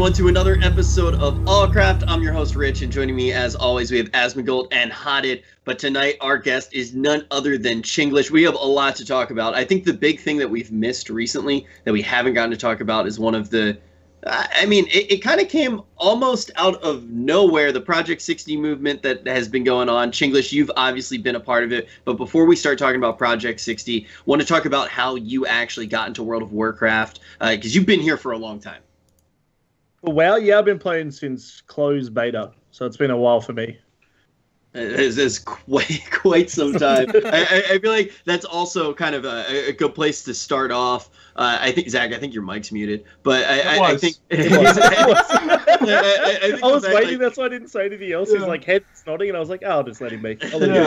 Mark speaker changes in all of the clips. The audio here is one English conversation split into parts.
Speaker 1: everyone, to another episode of Allcraft. I'm your host, Rich, and joining me, as always, we have Asmongold and Hotted. But tonight, our guest is none other than Chinglish. We have a lot to talk about. I think the big thing that we've missed recently that we haven't gotten to talk about is one of the... it kind of came almost out of nowhere, the Project 60 movement that has been going on. Chinglish, you've obviously been a part of it. But before we start talking about Project 60, I want to talk about how you actually got into World of Warcraft, because you've been here for a long time.
Speaker 2: Well, yeah, I've been playing since closed beta, so it's been a while for me.
Speaker 1: It's quite some time. I feel like that's also kind of a good place to start off. I think, Zach, your mic's muted, but I think...
Speaker 2: I was waiting, that's why I didn't say anything else. He's like head nodding, and I was like, oh, I'll just let him be.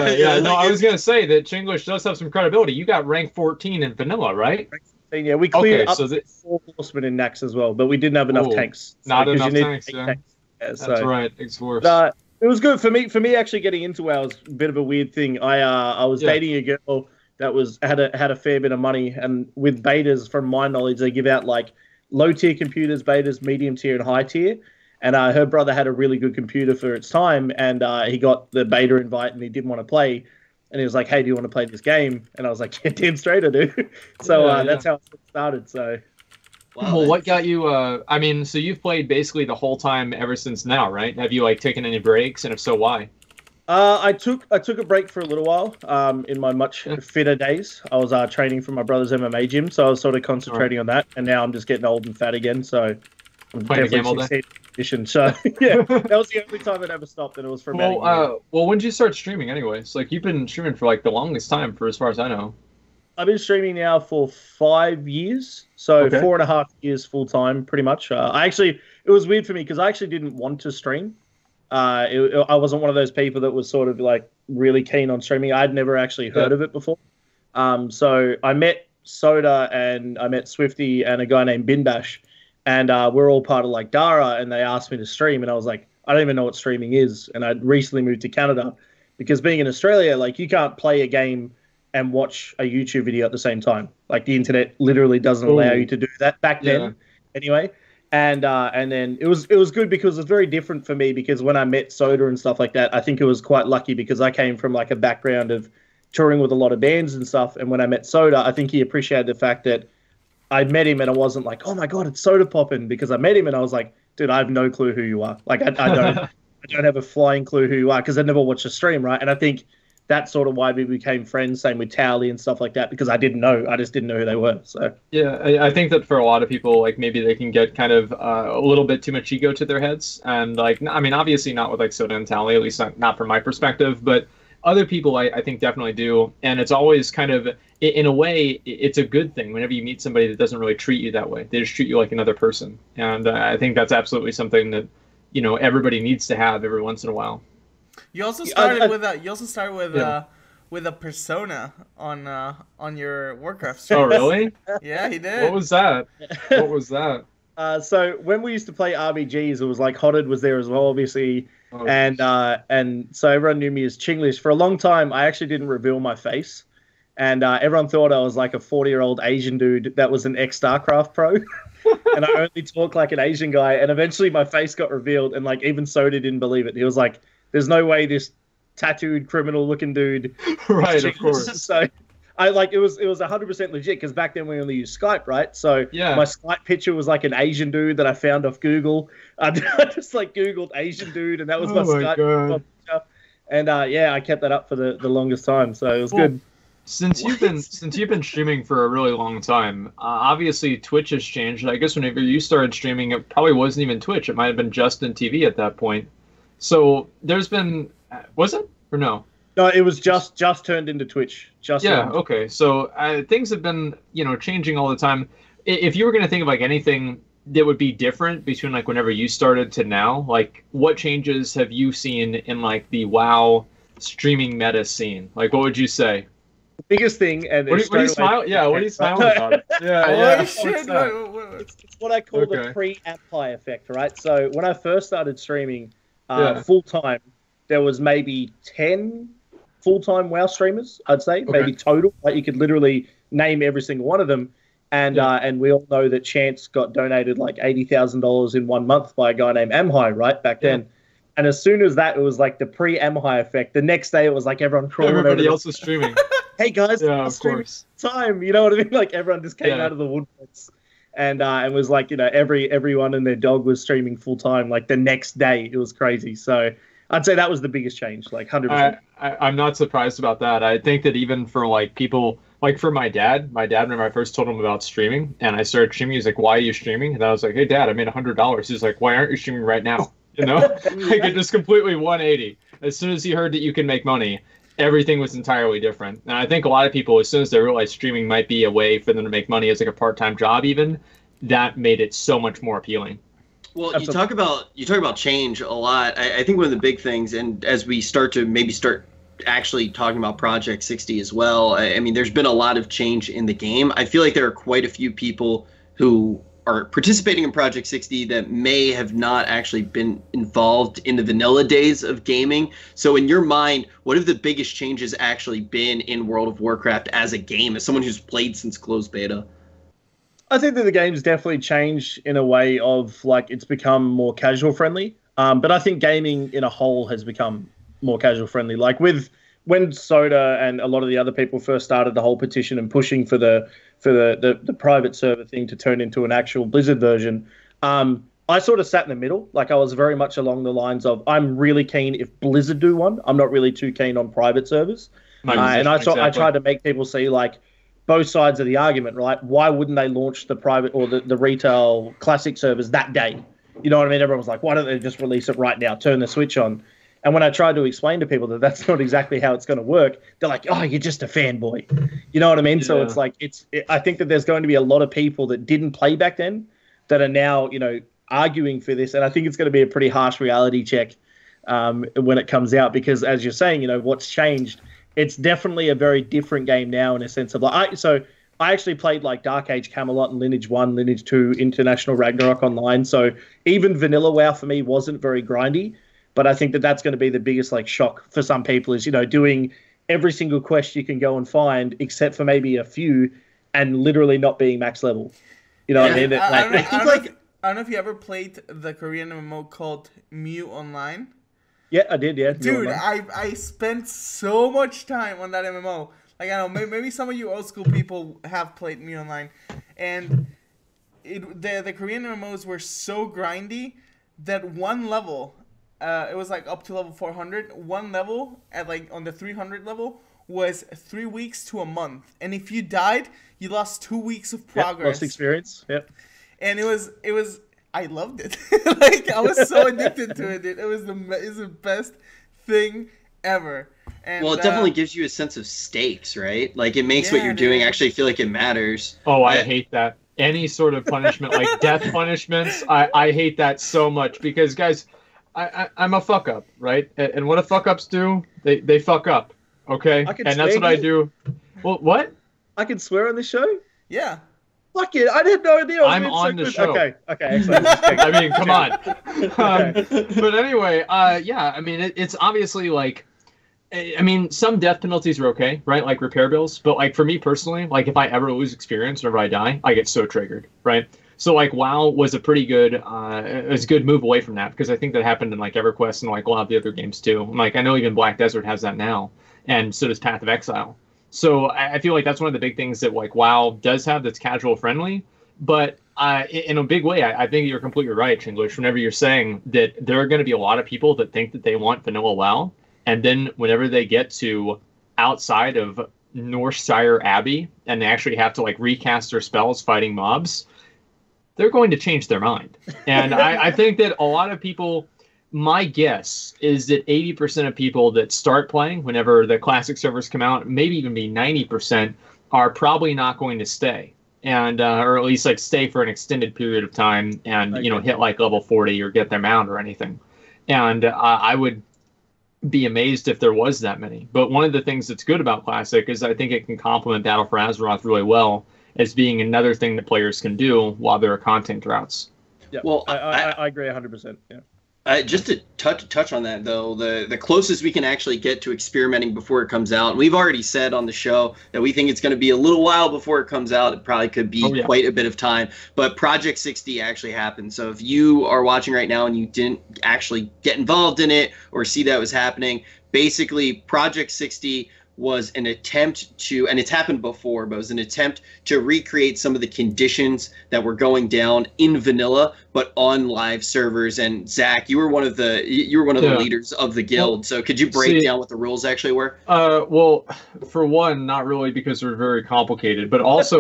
Speaker 3: I was going to say that Chinglish does have some credibility. You got rank 14 in vanilla, right?
Speaker 2: Yeah, we cleared up 4 horsemen in Nax as well, but we didn't have enough tanks.
Speaker 3: Not enough tanks, yeah.
Speaker 2: That's
Speaker 3: right, X-Force.
Speaker 2: It was good for me actually getting into WoW was a bit of a weird thing. I was dating a girl that had a fair bit of money, and with betas, from my knowledge, they give out like low tier computers, betas, medium tier, and high tier. And her brother had a really good computer for its time, and he got the beta invite, and he didn't want to play. And he was like, "Hey, do you want to play this game?" And I was like, "Yeah, damn straight I do." So that's how it started. So,
Speaker 3: wow, well, what got you? So you've played basically the whole time ever since now, right? Have you like taken any breaks, and if so, why?
Speaker 2: I took a break for a little while. In my much fitter days, I was training for my brother's MMA gym, so I was sort of concentrating on that. And now I'm just getting old and fat again, so I'm
Speaker 3: playing the game all day.
Speaker 2: So yeah, that was the only time it ever stopped, and it was for about a year.
Speaker 3: Well, when did you start streaming anyways? Like, you've been streaming for like the longest time, for as far as I know.
Speaker 2: I've been streaming now for 5 years, so 4.5 years full time, pretty much. It was weird for me because I actually didn't want to stream. I wasn't one of those people that was sort of like really keen on streaming. I'd never actually heard of it before. So I met Soda and I met Swifty and a guy named Binbash. And we're all part of like Dara, and they asked me to stream, and I was like, I don't even know what streaming is. And I'd recently moved to Canada because being in Australia, like you can't play a game and watch a YouTube video at the same time. Like the internet literally doesn't allow you to do that back then, anyway. And then it was good because it was very different for me because when I met Soda and stuff like that, I think it was quite lucky because I came from like a background of touring with a lot of bands and stuff. And when I met Soda, I think he appreciated the fact that I met him and I wasn't like, oh my God, it's Soda Poppin', because I met him and I was like, dude, I have no clue who you are. Like, I don't have a flying clue who you are because I never watched a stream, right? And I think that's sort of why we became friends, same with Towley and stuff like that, because I just didn't know who they were. So
Speaker 3: yeah, I think that for a lot of people, like maybe they can get kind of a little bit too much ego to their heads. And like, I mean, obviously not with like Soda and Towley, at least not from my perspective, but other people, I think, definitely do. And it's always kind of, in a way, it's a good thing whenever you meet somebody that doesn't really treat you that way. They just treat you like another person. And I think that's absolutely something that, everybody needs to have every once in a while.
Speaker 4: You also started with a persona on your Warcraft stream.
Speaker 3: Oh, really?
Speaker 4: Yeah, he did.
Speaker 3: What was that?
Speaker 2: So when we used to play RBGs, it was like Hotted was there as well, obviously. Oh, and so everyone knew me as Chinglish. For a long time, I actually didn't reveal my face. And everyone thought I was like a 40-year-old Asian dude that was an ex-StarCraft pro. And I only talk like an Asian guy. And eventually my face got revealed. And like even Soda didn't believe it. He was like, there's no way this tattooed criminal-looking dude.
Speaker 3: Right, of course.
Speaker 2: So it was 100% legit because back then we only used Skype, right? So my Skype picture was like an Asian dude that I found off Google. I just like Googled Asian dude, and that was my Skype picture. And I kept that up for the longest time, so it was good.
Speaker 3: Since you've been streaming for a really long time, obviously Twitch has changed. I guess whenever you started streaming, it probably wasn't even Twitch. It might have been Justin TV at that point. So there's been, was it or no?
Speaker 2: No, it was just turned into Twitch.
Speaker 3: Okay. So things have been, changing all the time. If you were going to think of like anything that would be different between like whenever you started to now, like what changes have you seen in like the WoW streaming meta scene? Like, what would you say?
Speaker 2: The biggest thing, and
Speaker 3: what are you smiling? Yeah, what are you smiling about?
Speaker 2: It's what I call the pre-app play effect, right? So when I first started streaming full time, there was maybe 10 full-time WoW streamers, I'd say, maybe total. Like you could literally name every single one of them. And we all know that Chance got donated like $80,000 in 1 month by a guy named Amhai, right, back then. And as soon as that, it was like the pre-Amhai effect. The next day, it was like everyone crawling over.
Speaker 3: Everybody else was streaming.
Speaker 2: Hey, guys,
Speaker 3: of course.
Speaker 2: Time. You know what I mean? Like, everyone just came out of the woodworks. And was like, everyone and their dog was streaming full-time. Like, the next day, it was crazy. So I'd say that was the biggest change, like 100%.
Speaker 3: I'm not surprised about that. I think that even for, like, people... Like, for my dad, whenever I first told him about streaming, and I started streaming, he's like, why are you streaming? And I was like, hey, Dad, I made $100. He's like, why aren't you streaming right now? You know? Like, it just completely 180. As soon as he heard that you can make money, everything was entirely different. And I think a lot of people, as soon as they realized streaming might be a way for them to make money as, like, a part-time job even, that made it so much more appealing.
Speaker 1: Well, you talk about change a lot. I think one of the big things, and as we start actually talking about Project 60 as well, I mean, there's been a lot of change in the game. I feel like there are quite a few people who are participating in Project 60 that may have not actually been involved in the vanilla days of gaming. So in your mind, what have the biggest changes actually been in World of Warcraft as a game, as someone who's played since closed beta?
Speaker 2: I think that the game's definitely changed in a way of, like, it's become more casual friendly. But I think gaming in a whole has become more casual friendly. Like, when Soda and a lot of the other people first started the whole petition and pushing for the private server thing to turn into an actual Blizzard version, I sort of sat in the middle. Like, I was very much along the lines of, I'm really keen if Blizzard do one. I'm not really too keen on private servers. And I tried to make people see, like, both sides of the argument, right? Why wouldn't they launch the private or the retail classic servers that day? You know what I mean? Everyone was like, why don't they just release it right now, turn the switch on? And when I tried to explain to people that that's not exactly how it's going to work, they're like, oh, you're just a fanboy. You know what I mean? Yeah. So it's like, I think that there's going to be a lot of people that didn't play back then that are now, arguing for this. And I think it's going to be a pretty harsh reality check when it comes out, because as you're saying, what's changed, it's definitely a very different game now in a sense of I actually played like Dark Age Camelot and Lineage 1, Lineage 2, International Ragnarok online. So even vanilla WoW for me wasn't very grindy. But I think that that's going to be the biggest shock for some people is, doing every single quest you can go and find, except for maybe a few, and literally not being max level. You know what I mean?
Speaker 4: I don't know if you ever played the Korean MMO called Mew Online.
Speaker 2: Yeah, I did, yeah.
Speaker 4: Dude, I spent so much time on that MMO. Like, I don't know, maybe some of you old school people have played Mew Online. And the Korean MMOs were so grindy that one level... it was like up to level 400. One level at on the 300 level was 3 weeks to a month, and if you died, you lost 2 weeks of progress.
Speaker 2: Lost experience. Yep.
Speaker 4: And it was. I loved it. I was so addicted to it. Dude. It was the best thing ever. And,
Speaker 1: well, it definitely gives you a sense of stakes, right? Like, it makes what you're doing actually feel like it matters.
Speaker 3: Oh, I hate that. Any sort of punishment, like death punishments, I hate that so much because, guys. I'm a fuck up, right? And what do fuck ups do? They fuck up, okay? And that's what I do. Well, what?
Speaker 2: I can swear on this show?
Speaker 4: Yeah.
Speaker 2: Fuck it, I had no idea.
Speaker 3: I'm on the show.
Speaker 2: Okay, excellent.
Speaker 3: I mean, come on. But anyway, yeah, I mean, it's obviously some death penalties are okay, right? Like repair bills. But for me personally, if I ever lose experience whenever I die, I get so triggered, right? So WoW was a pretty good, good move away from that because I think that happened in EverQuest and a lot of the other games too. I know even Black Desert has that now, and so does Path of Exile. So I feel like that's one of the big things that WoW does have that's casual friendly. But in a big way, I think you're completely right, Chinglish. Whenever you're saying that there are going to be a lot of people that think that they want vanilla WoW, and then whenever they get to outside of Northshire Abbey and they actually have to recast their spells fighting mobs, they're going to change their mind. And I think that a lot of people, my guess is that 80% of people that start playing whenever the classic servers come out, maybe even be 90%, are probably not going to stay. And or at least stay for an extended period of time and, hit level 40 or get their mount or anything. And I would be amazed if there was that many. But one of the things that's good about Classic is I think it can complement Battle for Azeroth really well, as being another thing that players can do while there are content droughts.
Speaker 2: Yeah, well, I agree 100%. Yeah.
Speaker 1: Just to touch on that though, the closest we can actually get to experimenting before it comes out, and we've already said on the show that we think it's going to be a little while before it comes out. It probably could be quite a bit of time, but Project 60 actually happened. So if you are watching right now and you didn't actually get involved in it or see that was happening, basically Project 60 was an attempt to, and it's happened before, but it was an attempt to recreate some of the conditions that were going down in vanilla, but on live servers. And Zach, you were one of the leaders of the guild. So could you break down what the rules actually were?
Speaker 3: Well, for one, not really, because they're very complicated, but also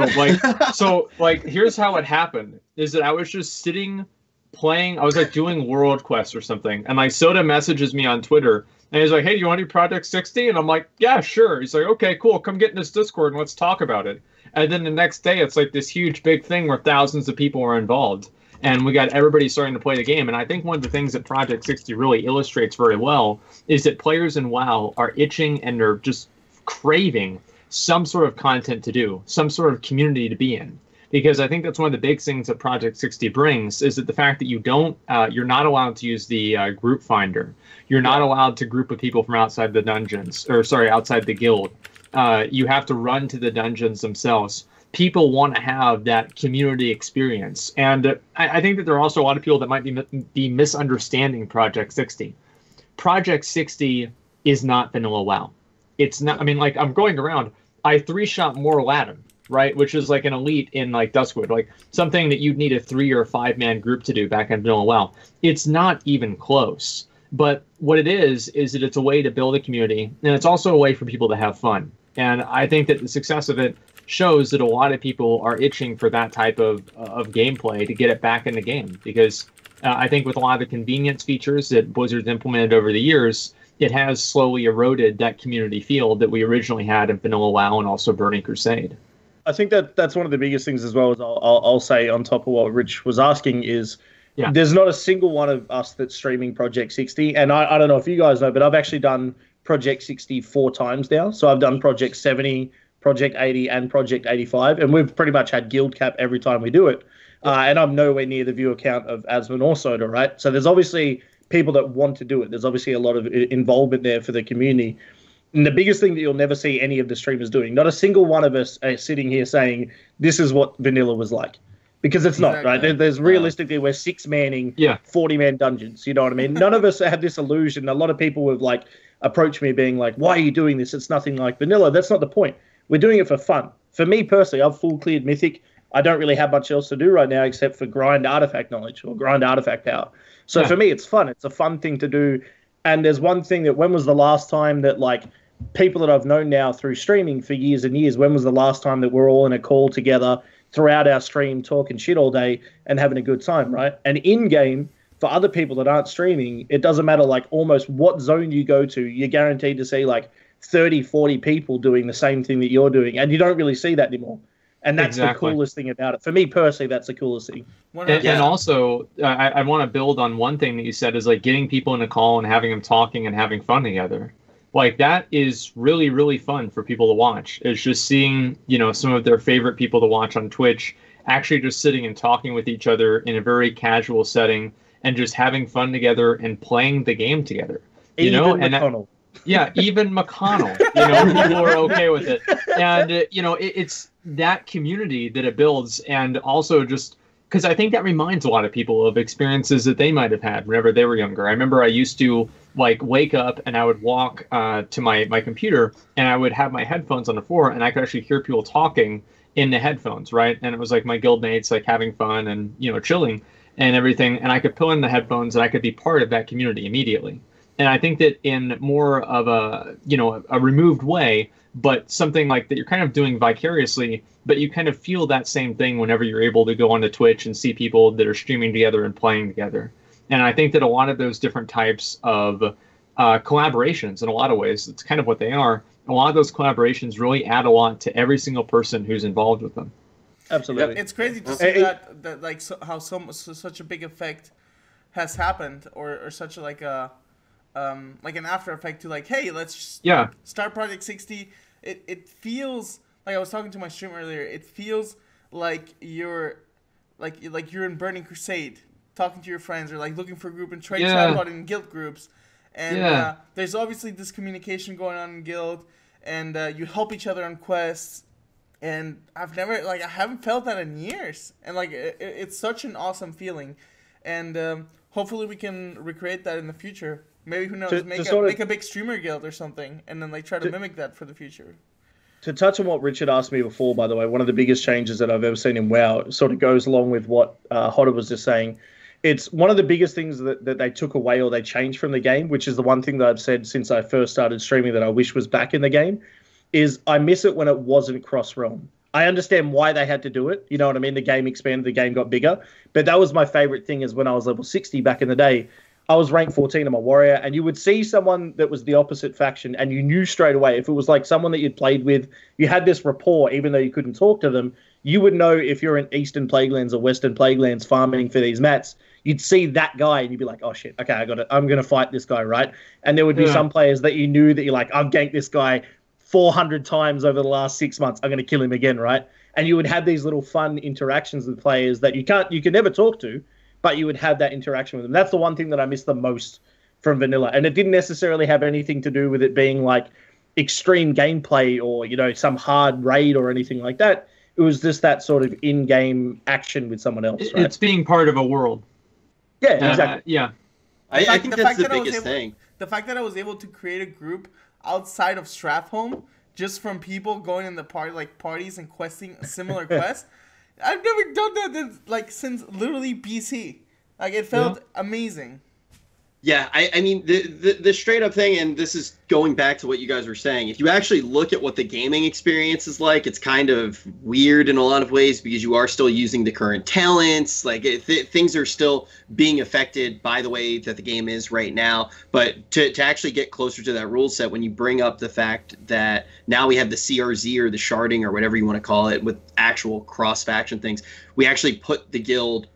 Speaker 3: here's how it happened: is that I was just sitting playing. I was like doing World Quest or something, and like Soda messages me on Twitter. And he's like, hey, do you want to do Project 60? And I'm like, yeah, sure. He's like, okay, cool. Come get in this Discord and let's talk about it. And then the next day, it's like this huge, big thing where thousands of people were involved. And we got everybody starting to play the game. And I think one of the things that Project 60 really illustrates very well is that players in WoW are itching and they're just craving some sort of content to do, some sort of community to be in. Because I think that's one of the big things that Project 60 brings is that the fact that you're not allowed to use the group finder. You're not allowed to group with people from outside the dungeons, outside the guild. You have to run to the dungeons themselves. People want to have that community experience. And I think that there are also a lot of people that might be misunderstanding Project 60. Project 60 is not vanilla WoW. It's not, I mean, like, I'm going around, I 3-shot more Aladdin, right? Which is like an elite in like Duskwood, like something that you'd need a 3 or 5-man group to do back in vanilla WoW. It's not even close. But what it is that it's a way to build a community, and it's also a way for people to have fun. And I think that the success of it shows that a lot of people are itching for that type of gameplay to get it back in the game. Because I think with a lot of the convenience features that Blizzard's implemented over the years, it has slowly eroded that community feel that we originally had in vanilla WoW and also Burning Crusade.
Speaker 2: I think that's one of the biggest things as well, as I'll say on top of what Rich was asking is, there's not a single one of us that's streaming Project 60. And I don't know if you guys know, but I've actually done Project 60 4 times now. So I've done Project 70, Project 80, and Project 85. And we've pretty much had guild cap every time we do it. And I'm nowhere near the viewer count of Asmon or Soda, right? So there's obviously people that want to do it. There's obviously a lot of involvement there for the community. And the biggest thing that you'll never see any of the streamers doing, not a single one of us are sitting here saying, this is what vanilla was like. Because it's not, right? There's realistically, we're 6-manning 40-man dungeons. You know what I mean? None of us have this illusion. A lot of people have like approached me being like, why are you doing this? It's nothing like vanilla. That's not the point. We're doing it for fun. For me personally, I've full cleared Mythic. I don't really have much else to do right now except for grind artifact knowledge or grind artifact power. So for me, it's fun. It's a fun thing to do. And there's one thing that when was the last time that like people that I've known now through streaming for years and years, when was the last time that we're all in a call together throughout our stream talking shit all day and having a good time, right? And in-game, for other people that aren't streaming, it doesn't matter like almost what zone you go to, you're guaranteed to see like 30, 40 people doing the same thing that you're doing. And you don't really see that anymore. And that's the coolest thing about it. For me personally, that's the coolest thing.
Speaker 3: And also, I want to build on one thing that you said is like getting people in a call and having them talking and having fun together. Like that is really, really fun for people to watch. It's just seeing, you know, some of their favorite people to watch on Twitch actually just sitting and talking with each other in a very casual setting and just having fun together and playing the game together. You know, and McConnell. Even McConnell, you know, people are okay with it. And, you know, it's that community that it builds. And also just because I think that reminds a lot of people of experiences that they might have had whenever they were younger. I remember I used to like wake up and I would walk to my computer and I would have my headphones on the floor and I could actually hear people talking in the headphones, right? And it was like my guild mates like having fun and, you know, chilling and everything. And I could pull in the headphones and I could be part of that community immediately. And I think that in more of a, you know, a removed way, but something like that you're kind of doing vicariously, but you kind of feel that same thing whenever you're able to go onto Twitch and see people that are streaming together and playing together. And I think that a lot of those different types of collaborations, in a lot of ways, it's kind of what they are. A lot of those collaborations really add a lot to every single person who's involved with them.
Speaker 2: Absolutely.
Speaker 4: It's crazy to see that like how such a big effect has happened, or such a, like an after effect to like, hey, let's just start Project 60. It feels like I was talking to my stream earlier. It feels like you're in Burning Crusade, talking to your friends or like looking for a group and trade chat about in guild groups. And there's obviously this communication going on in guild, and you help each other on quests. And I haven't felt that in years, and like it's such an awesome feeling, and hopefully we can recreate that in the future. Maybe, who knows, make a big streamer guild or something, and then like try to mimic that for the future.
Speaker 2: To touch on what Richard asked me before, by the way, one of the biggest changes that I've ever seen in WoW sort of goes along with what Hodder was just saying. It's one of the biggest things that they took away or they changed from the game, which is the one thing that I've said since I first started streaming that I wish was back in the game, is I miss it when it wasn't cross-realm. I understand why they had to do it. You know what I mean? The game expanded, the game got bigger. But that was my favorite thing, is when I was level 60 back in the day, I was rank 14, I'm a warrior, and you would see someone that was the opposite faction, and you knew straight away if it was like someone that you'd played with, you had this rapport, even though you couldn't talk to them. You would know if you're in Eastern Plaguelands or Western Plaguelands farming for these mats, you'd see that guy and you'd be like, oh shit, okay, I'm going to fight this guy, right? And there would be some players that you knew that you're like, I've ganked this guy 400 times over the last 6 months, I'm going to kill him again, right? And you would have these little fun interactions with players that you can never talk to, but you would have that interaction with them. That's the one thing that I miss the most from vanilla. And it didn't necessarily have anything to do with it being like extreme gameplay or, you know, some hard raid or anything like that. It was just that sort of in-game action with someone else, right?
Speaker 3: It's being part of a world.
Speaker 2: Yeah, exactly.
Speaker 3: Yeah.
Speaker 1: I think that's the biggest thing.
Speaker 4: The fact that I was able to create a group outside of Stratholme, just from people going in the parties and questing similar quests. I've never done that since literally BC. Like, it felt amazing.
Speaker 1: Yeah, I mean, the straight up thing, and this is going back to what you guys were saying, if you actually look at what the gaming experience is like, it's kind of weird in a lot of ways because you are still using the current talents. Like, things are still being affected by the way that the game is right now. But to actually get closer to that rule set, when you bring up the fact that now we have the CRZ or the sharding or whatever you want to call it with actual cross-faction things, we actually put the guild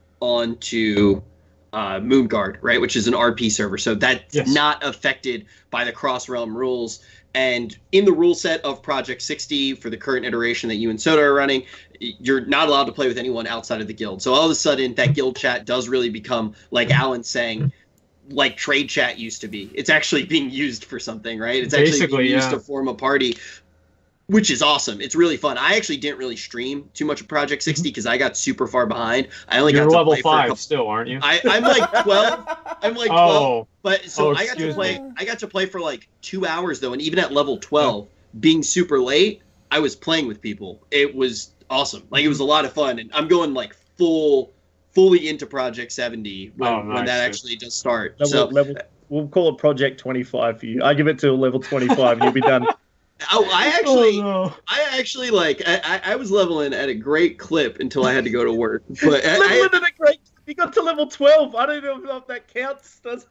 Speaker 1: onto Moonguard, right, which is an RP server, so that's not affected by the cross-realm rules. And in the rule set of Project 60 for the current iteration that you and Soda are running, you're not allowed to play with anyone outside of the guild. So all of a sudden, that guild chat does really become, like Alan's saying, like trade chat used to be. It's actually being used for something, right? It's actually being used to form a party, which is awesome. It's really fun. I actually didn't really stream too much of Project 60 because I got super far behind. I only got to
Speaker 3: level
Speaker 1: play
Speaker 3: 5 still, aren't you?
Speaker 1: I'm like 12. I'm like 12. But so I got to play. I got to play for like 2 hours though, and even at level 12, being super late, I was playing with people. It was awesome. Like, it was a lot of fun, and I'm going like fully into Project 70 when that actually does start.
Speaker 2: We'll call it Project 25 for you. I give it to level 25, and you'll be done.
Speaker 1: Oh, I actually like I was leveling at a great clip until I had to go to work. But
Speaker 2: you got to level 12. I don't know if that counts. All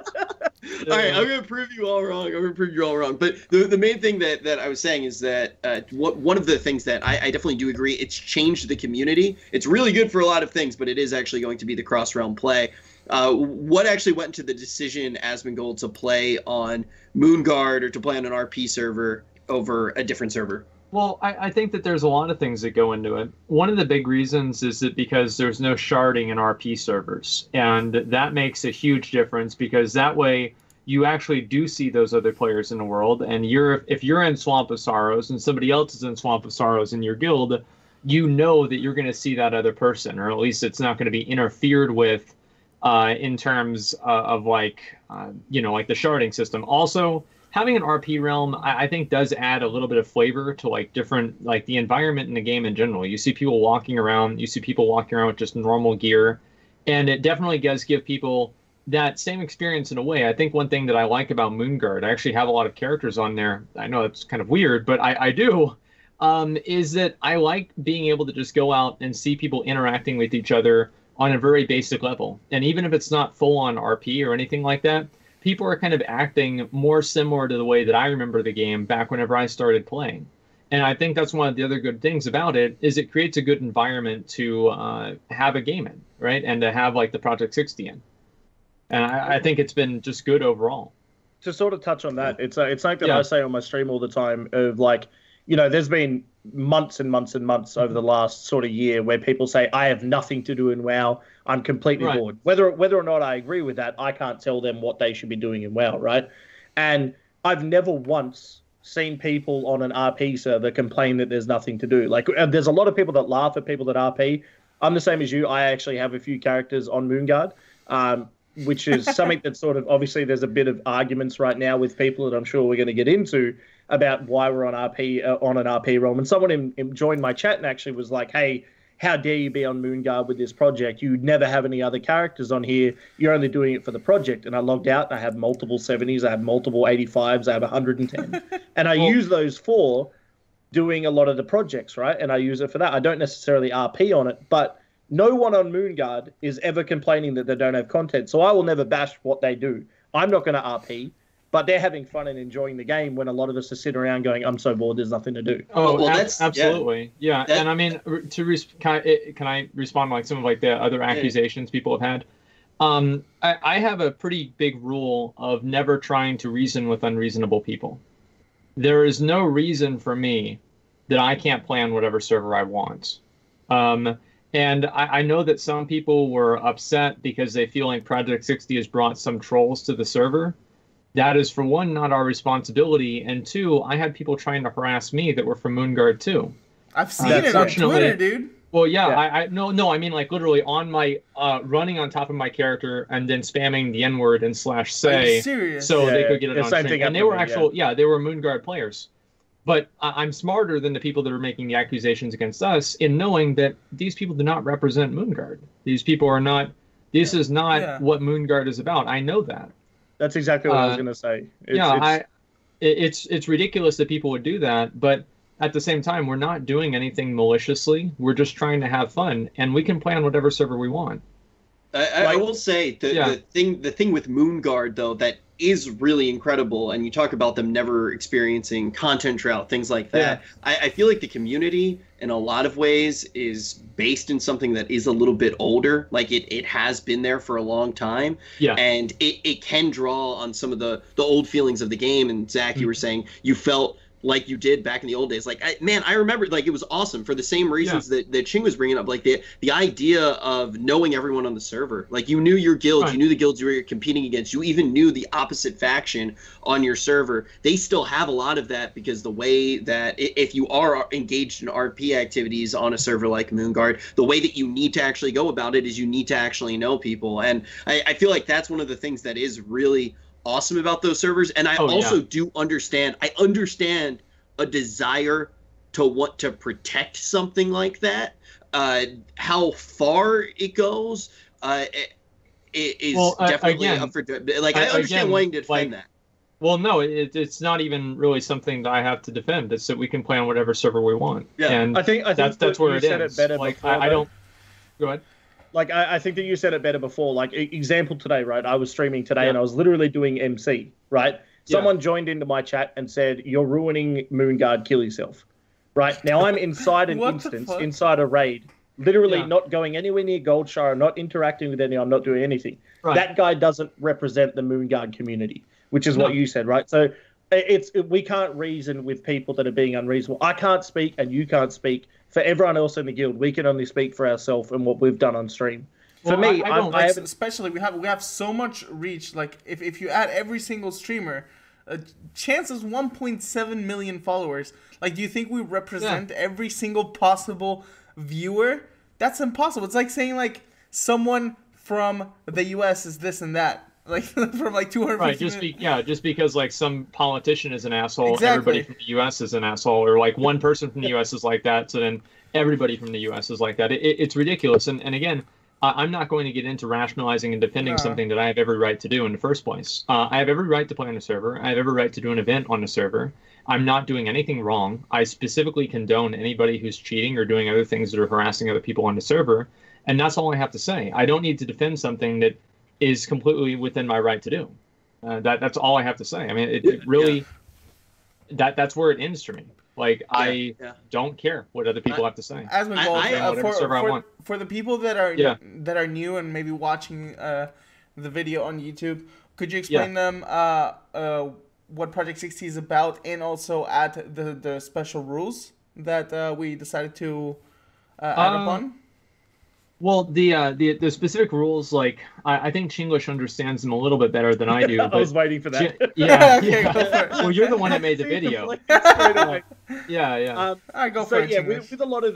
Speaker 1: right, I'm gonna prove you all wrong. But the main thing that I was saying is that one of the things that I definitely do agree, it's changed the community. It's really good for a lot of things, but it is actually going to be the cross-realm play. What actually went into the decision, Asmongold, to play on Moonguard or to play on an RP server over a different server?
Speaker 3: Well, I think that there's a lot of things that go into it. One of the big reasons is that because there's no sharding in RP servers, and that makes a huge difference because that way you actually do see those other players in the world, and if you're in Swamp of Sorrows and somebody else is in Swamp of Sorrows in your guild, you know that you're going to see that other person, or at least it's not going to be interfered with in terms of like the sharding system. Also, having an RP realm, I think, does add a little bit of flavor to like different, like the environment in the game in general. You see people walking around with just normal gear, and it definitely does give people that same experience in a way. I think one thing that I like about Moonguard, I actually have a lot of characters on there. I know it's kind of weird, but I do, is that I like being able to just go out and see people interacting with each other on a very basic level. And even if it's not full on RP or anything like that, people are kind of acting more similar to the way that I remember the game back whenever I started playing. And I think that's one of the other good things about it, is it creates a good environment to have a game in, right? And to have like the Project 60 in. And I think it's been just good overall.
Speaker 2: To sort of touch on that, it's like that I say on my stream all the time of like, there's been months and months and months over the last sort of year where people say, I have nothing to do in WoW. I'm completely bored. Whether or not I agree with that, I can't tell them what they should be doing in WoW, right? And I've never once seen people on an RP server complain that there's nothing to do. Like, there's a lot of people that laugh at people that RP. I'm the same as you. I actually have a few characters on Moonguard, which is something that sort of, obviously there's a bit of arguments right now with people that I'm sure we're going to get into about why we're on on an RP realm. And someone joined my chat and actually was like, hey, how dare you be on Moonguard with this project? You never have any other characters on here. You're only doing it for the project. And I logged out and I have multiple 70s. I have multiple 85s. I have 110. And I use those for doing a lot of the projects, right? And I use it for that. I don't necessarily RP on it, but no one on Moonguard is ever complaining that they don't have content. So I will never bash what they do. I'm not going to RP, but they're having fun and enjoying the game when a lot of us are sitting around going, I'm so bored, there's nothing to do.
Speaker 3: Oh, well, that's absolutely. Yeah. And I mean, can I respond to like some of like the other accusations people have had? I have a pretty big rule of never trying to reason with unreasonable people. There is no reason for me that I can't play on whatever server I want. And I know that some people were upset because they feel like Project 60 has brought some trolls to the server. That is, for one, not our responsibility, and two, I had people trying to harass me that were from Moonguard too.
Speaker 4: I've seen it on Twitter, dude.
Speaker 3: Well, yeah. No, I mean like literally on my running on top of my character and then spamming the N-word and /say so they could get it on stream. And they were they were Moonguard players. But I'm smarter than the people that are making the accusations against us in knowing that these people do not represent Moonguard. These people are not. This is not what Moonguard is about. I know that.
Speaker 2: That's exactly what I was going to say.
Speaker 3: It's ridiculous that people would do that, but at the same time, we're not doing anything maliciously. We're just trying to have fun, and we can play on whatever server we want.
Speaker 1: I will say the thing with Moonguard though that is really incredible, and you talk about them never experiencing content drought, things like that. Yeah. I feel like the community in a lot of ways is based in something that is a little bit older. Like it has been there for a long time. Yeah. And it can draw on some of the old feelings of the game. And Zach, you were saying you felt like you did back in the old days. Like, I remember, like, it was awesome for the same reasons that Ching was bringing up. Like, the idea of knowing everyone on the server. Like, you knew your guild, you knew the guilds you were competing against. You even knew the opposite faction on your server. They still have a lot of that because the way that if you are engaged in RP activities on a server like Moonguard, the way that you need to actually go about it is you need to actually know people. And I feel like that's one of the things that is really awesome about those servers. And I do understand. I understand a desire to want to protect something like that. How far it goes is definitely up for like I understand wanting to defend that.
Speaker 3: Well, no, it's not even really something that I have to defend. It's that we can play on whatever server we want.
Speaker 2: Yeah,
Speaker 3: and
Speaker 2: I think
Speaker 3: that's where it
Speaker 2: ends.
Speaker 3: Like, I don't. Go ahead.
Speaker 2: Like, I think that you said it better before. Like, example today, right? I was streaming today and I was literally doing MC, right? Someone joined into my chat and said, you're ruining Moonguard, kill yourself. Right? Now, I'm inside an instance, inside a raid, literally not going anywhere near Goldshire, not interacting with anyone, I'm not doing anything. Right. That guy doesn't represent the Moonguard community, which is what you said, right? So we can't reason with people that are being unreasonable. I can't speak and you can't speak for everyone else in the guild. We can only speak for ourselves and what we've done on stream. For me, I
Speaker 4: especially we have so much reach. Like if you add every single streamer, chances 1.7 million followers. Like, do you think we represent every single possible viewer? That's impossible. It's like saying like someone from the U.S. is this and that. Like from like 250
Speaker 3: just because like some politician is an asshole, everybody from the US is an asshole, or like one person from the US is like that, so then everybody from the US is like that. It's ridiculous. And again, I'm not going to get into rationalizing and defending something that I have every right to do in the first place. I have every right to play on a server. I have every right to do an event on a server. I'm not doing anything wrong. I specifically condone anybody who's cheating or doing other things that are harassing other people on the server. And that's all I have to say. I don't need to defend something that is completely within my right to do. That's all I have to say. I mean, it really, that's where it ends for me. Like, I don't care what other people have to say.
Speaker 4: As for the people that are new and maybe watching the video on YouTube, could you explain them what Project 60 is about and also add the special rules? that we decided to add upon?
Speaker 3: Well, the specific rules, like I think Chinglish understands them a little bit better than I do.
Speaker 2: I was waiting for that.
Speaker 3: Yeah.
Speaker 4: Okay, go for it.
Speaker 3: Well, you're the one that made the video. Yeah.
Speaker 4: I go for it.
Speaker 2: Yeah, with a lot of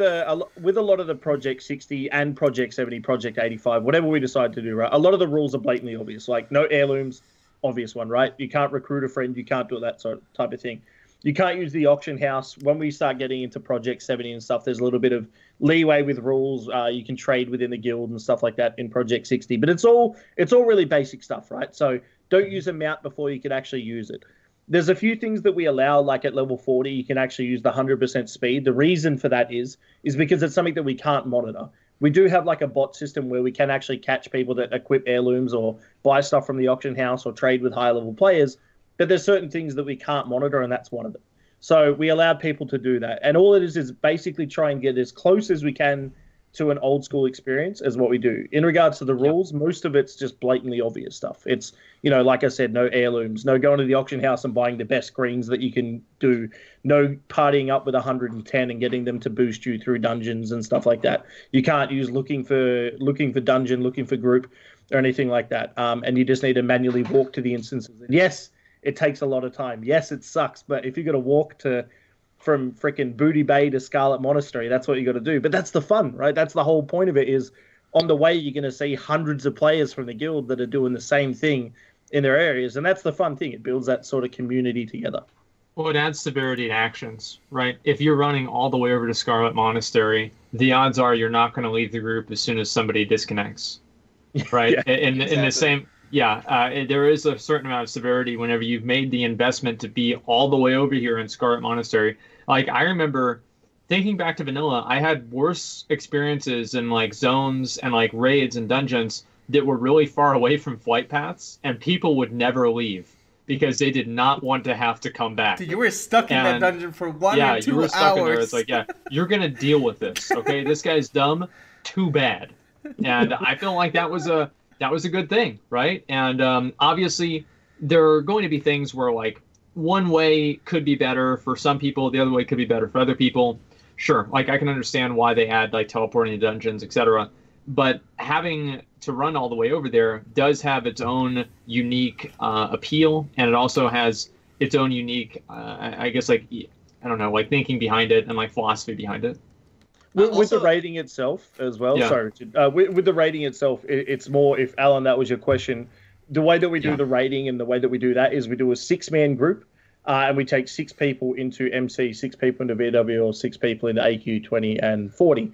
Speaker 2: the Project 60 and Project 70, Project 85, whatever we decide to do, right? A lot of the rules are blatantly obvious. Like no heirlooms, obvious one, right? You can't recruit a friend, you can't do that sort of type of thing. You can't use the auction house. When we start getting into Project 70 and stuff, there's a little bit of leeway with rules. You can trade within the guild and stuff like that in Project 60. But it's all really basic stuff, right? So don't use a mount before you can actually use it. There's a few things that we allow, like at level 40, you can actually use the 100% speed. The reason for that is because it's something that we can't monitor. We do have like a bot system where we can actually catch people that equip heirlooms or buy stuff from the auction house or trade with high level players. But there's certain things that we can't monitor, and that's one of them. So we allowed people to do that. And all it is basically try and get as close as we can to an old school experience as what we do. In regards to the rules, most of it's just blatantly obvious stuff. It's, like I said, no heirlooms, no going to the auction house and buying the best greens that you can do, no partying up with 110 and getting them to boost you through dungeons and stuff like that. You can't use looking for dungeon, looking for group or anything like that. And you just need to manually walk to the instances. And yes, it takes a lot of time. Yes, it sucks, but if you got to walk from freaking Booty Bay to Scarlet Monastery, that's what you got to do. But that's the fun, right? That's the whole point of it. Is on the way you're going to see hundreds of players from the guild that are doing the same thing in their areas, and that's the fun thing. It builds that sort of community together.
Speaker 3: Well, it adds severity to actions, right? If you're running all the way over to Scarlet Monastery, the odds are you're not going to leave the group as soon as somebody disconnects, right?
Speaker 2: Yeah,
Speaker 3: in the same. Yeah, there is a certain amount of severity whenever you've made the investment to be all the way over here in Scarlet Monastery. Like, I remember thinking back to vanilla, I had worse experiences in, like, zones and, like, raids and dungeons that were really far away from flight paths, and people would never leave because they did not want to have to come back.
Speaker 4: Dude, you were stuck in that dungeon for 1 or 2 hours. Yeah, you were stuck in there.
Speaker 3: It's like, you're going to deal with this, okay? This guy's dumb. Too bad. And I feel like that was a good thing, right? And obviously, there are going to be things where, like, one way could be better for some people, the other way could be better for other people. Sure, like, I can understand why they add, like, teleporting to dungeons, etc. But having to run all the way over there does have its own unique appeal, and it also has its own unique, I guess, like, I don't know, like, thinking behind it and, like, philosophy behind it.
Speaker 2: With the rating itself as well, sorry. With the rating itself, it's more, if Alan, that was your question, the way that we do the rating and the way that we do that is we do a 6-man group, and we take 6 people into MC, 6 people into VW, or 6 people into AQ 20 and 40.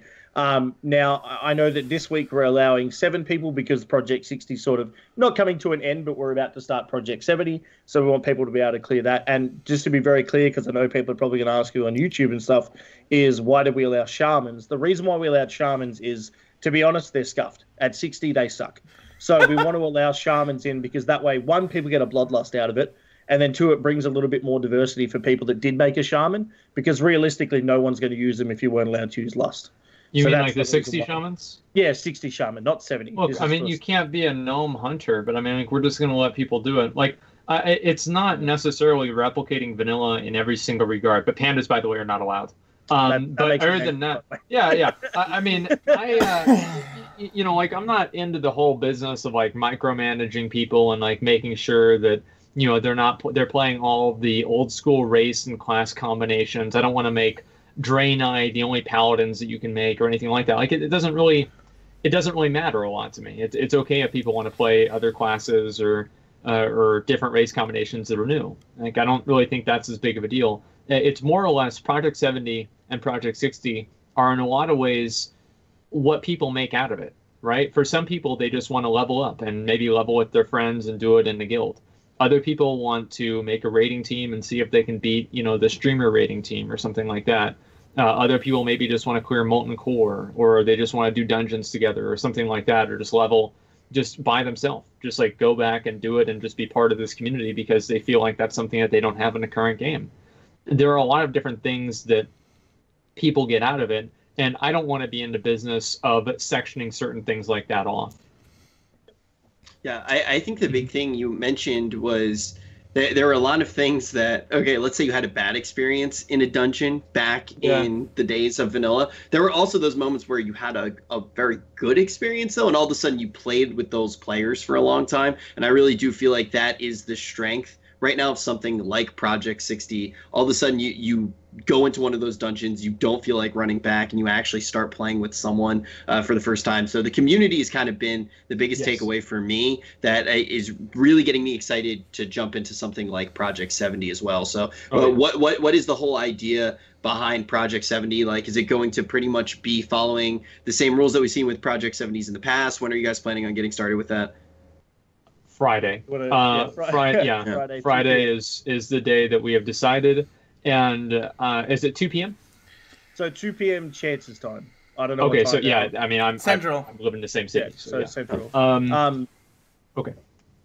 Speaker 2: Now, I know that this week we're allowing 7 people because Project 60 sort of not coming to an end, but we're about to start Project 70. So we want people to be able to clear that. And just to be very clear, because I know people are probably going to ask you on YouTube and stuff, is why did we allow shamans? The reason why we allowed shamans is, to be honest, they're scuffed. At 60, they suck. So we want to allow shamans in because that way, 1, people get a bloodlust out of it. And then 2, it brings a little bit more diversity for people that did make a shaman, because realistically, no one's going to use them if you weren't allowed to use lust.
Speaker 3: You mean like the 60 shamans?
Speaker 2: Yeah, 60 shaman, not 70.
Speaker 3: Look, I mean, you can't be a gnome hunter, but I mean, like, we're just going to let people do it. Like, it's not necessarily replicating vanilla in every single regard, but pandas, by the way, are not allowed. But other than that, yeah. I mean, like, I'm not into the whole business of, like, micromanaging people and, like, making sure that, they're playing all the old school race and class combinations. I don't want to make Draenei the only paladins that you can make or anything like that. Like, it doesn't really matter a lot to me. It's okay if people want to play other classes or different race combinations that are new. Like, I don't really think that's as big of a deal. It's more or less Project 70 and Project 60 are in a lot of ways what people make out of it, right? For some people, they just want to level up and maybe level with their friends and do it in the guild. Other people want to make a rating team and see if they can beat, the streamer rating team or something like that. Other people maybe just want to clear Molten Core, or they just want to do dungeons together or something like that, or just level just by themselves. Just, like, go back and do it and just be part of this community because they feel like that's something that they don't have in the current game. There are a lot of different things that people get out of it, and I don't want to be in the business of sectioning certain things like that off.
Speaker 1: Yeah, I think the big thing you mentioned was There were a lot of things that, okay, let's say you had a bad experience in a dungeon back in the days of vanilla. There were also those moments where you had a very good experience, though, and all of a sudden you played with those players for a long time. And I really do feel like that is the strength right now of something like Project 60. All of a sudden you go into one of those dungeons, you don't feel like running back, and you actually start playing with someone for the first time. So the community has kind of been the biggest takeaway for me that is really getting me excited to jump into something like Project 70 as well. So what is the whole idea behind Project 70? Like, is it going to pretty much be following the same rules that we've seen with Project 70s in the past? When are you guys planning on getting started with that?
Speaker 3: Friday. Friday is the day that we have decided. And is it 2 p.m.?
Speaker 2: So 2 p.m. chances time. I don't know.
Speaker 3: Okay, so yeah, I mean, I'm
Speaker 4: Central.
Speaker 3: I'm living in the same city.
Speaker 2: Yeah, so Central.
Speaker 3: Okay.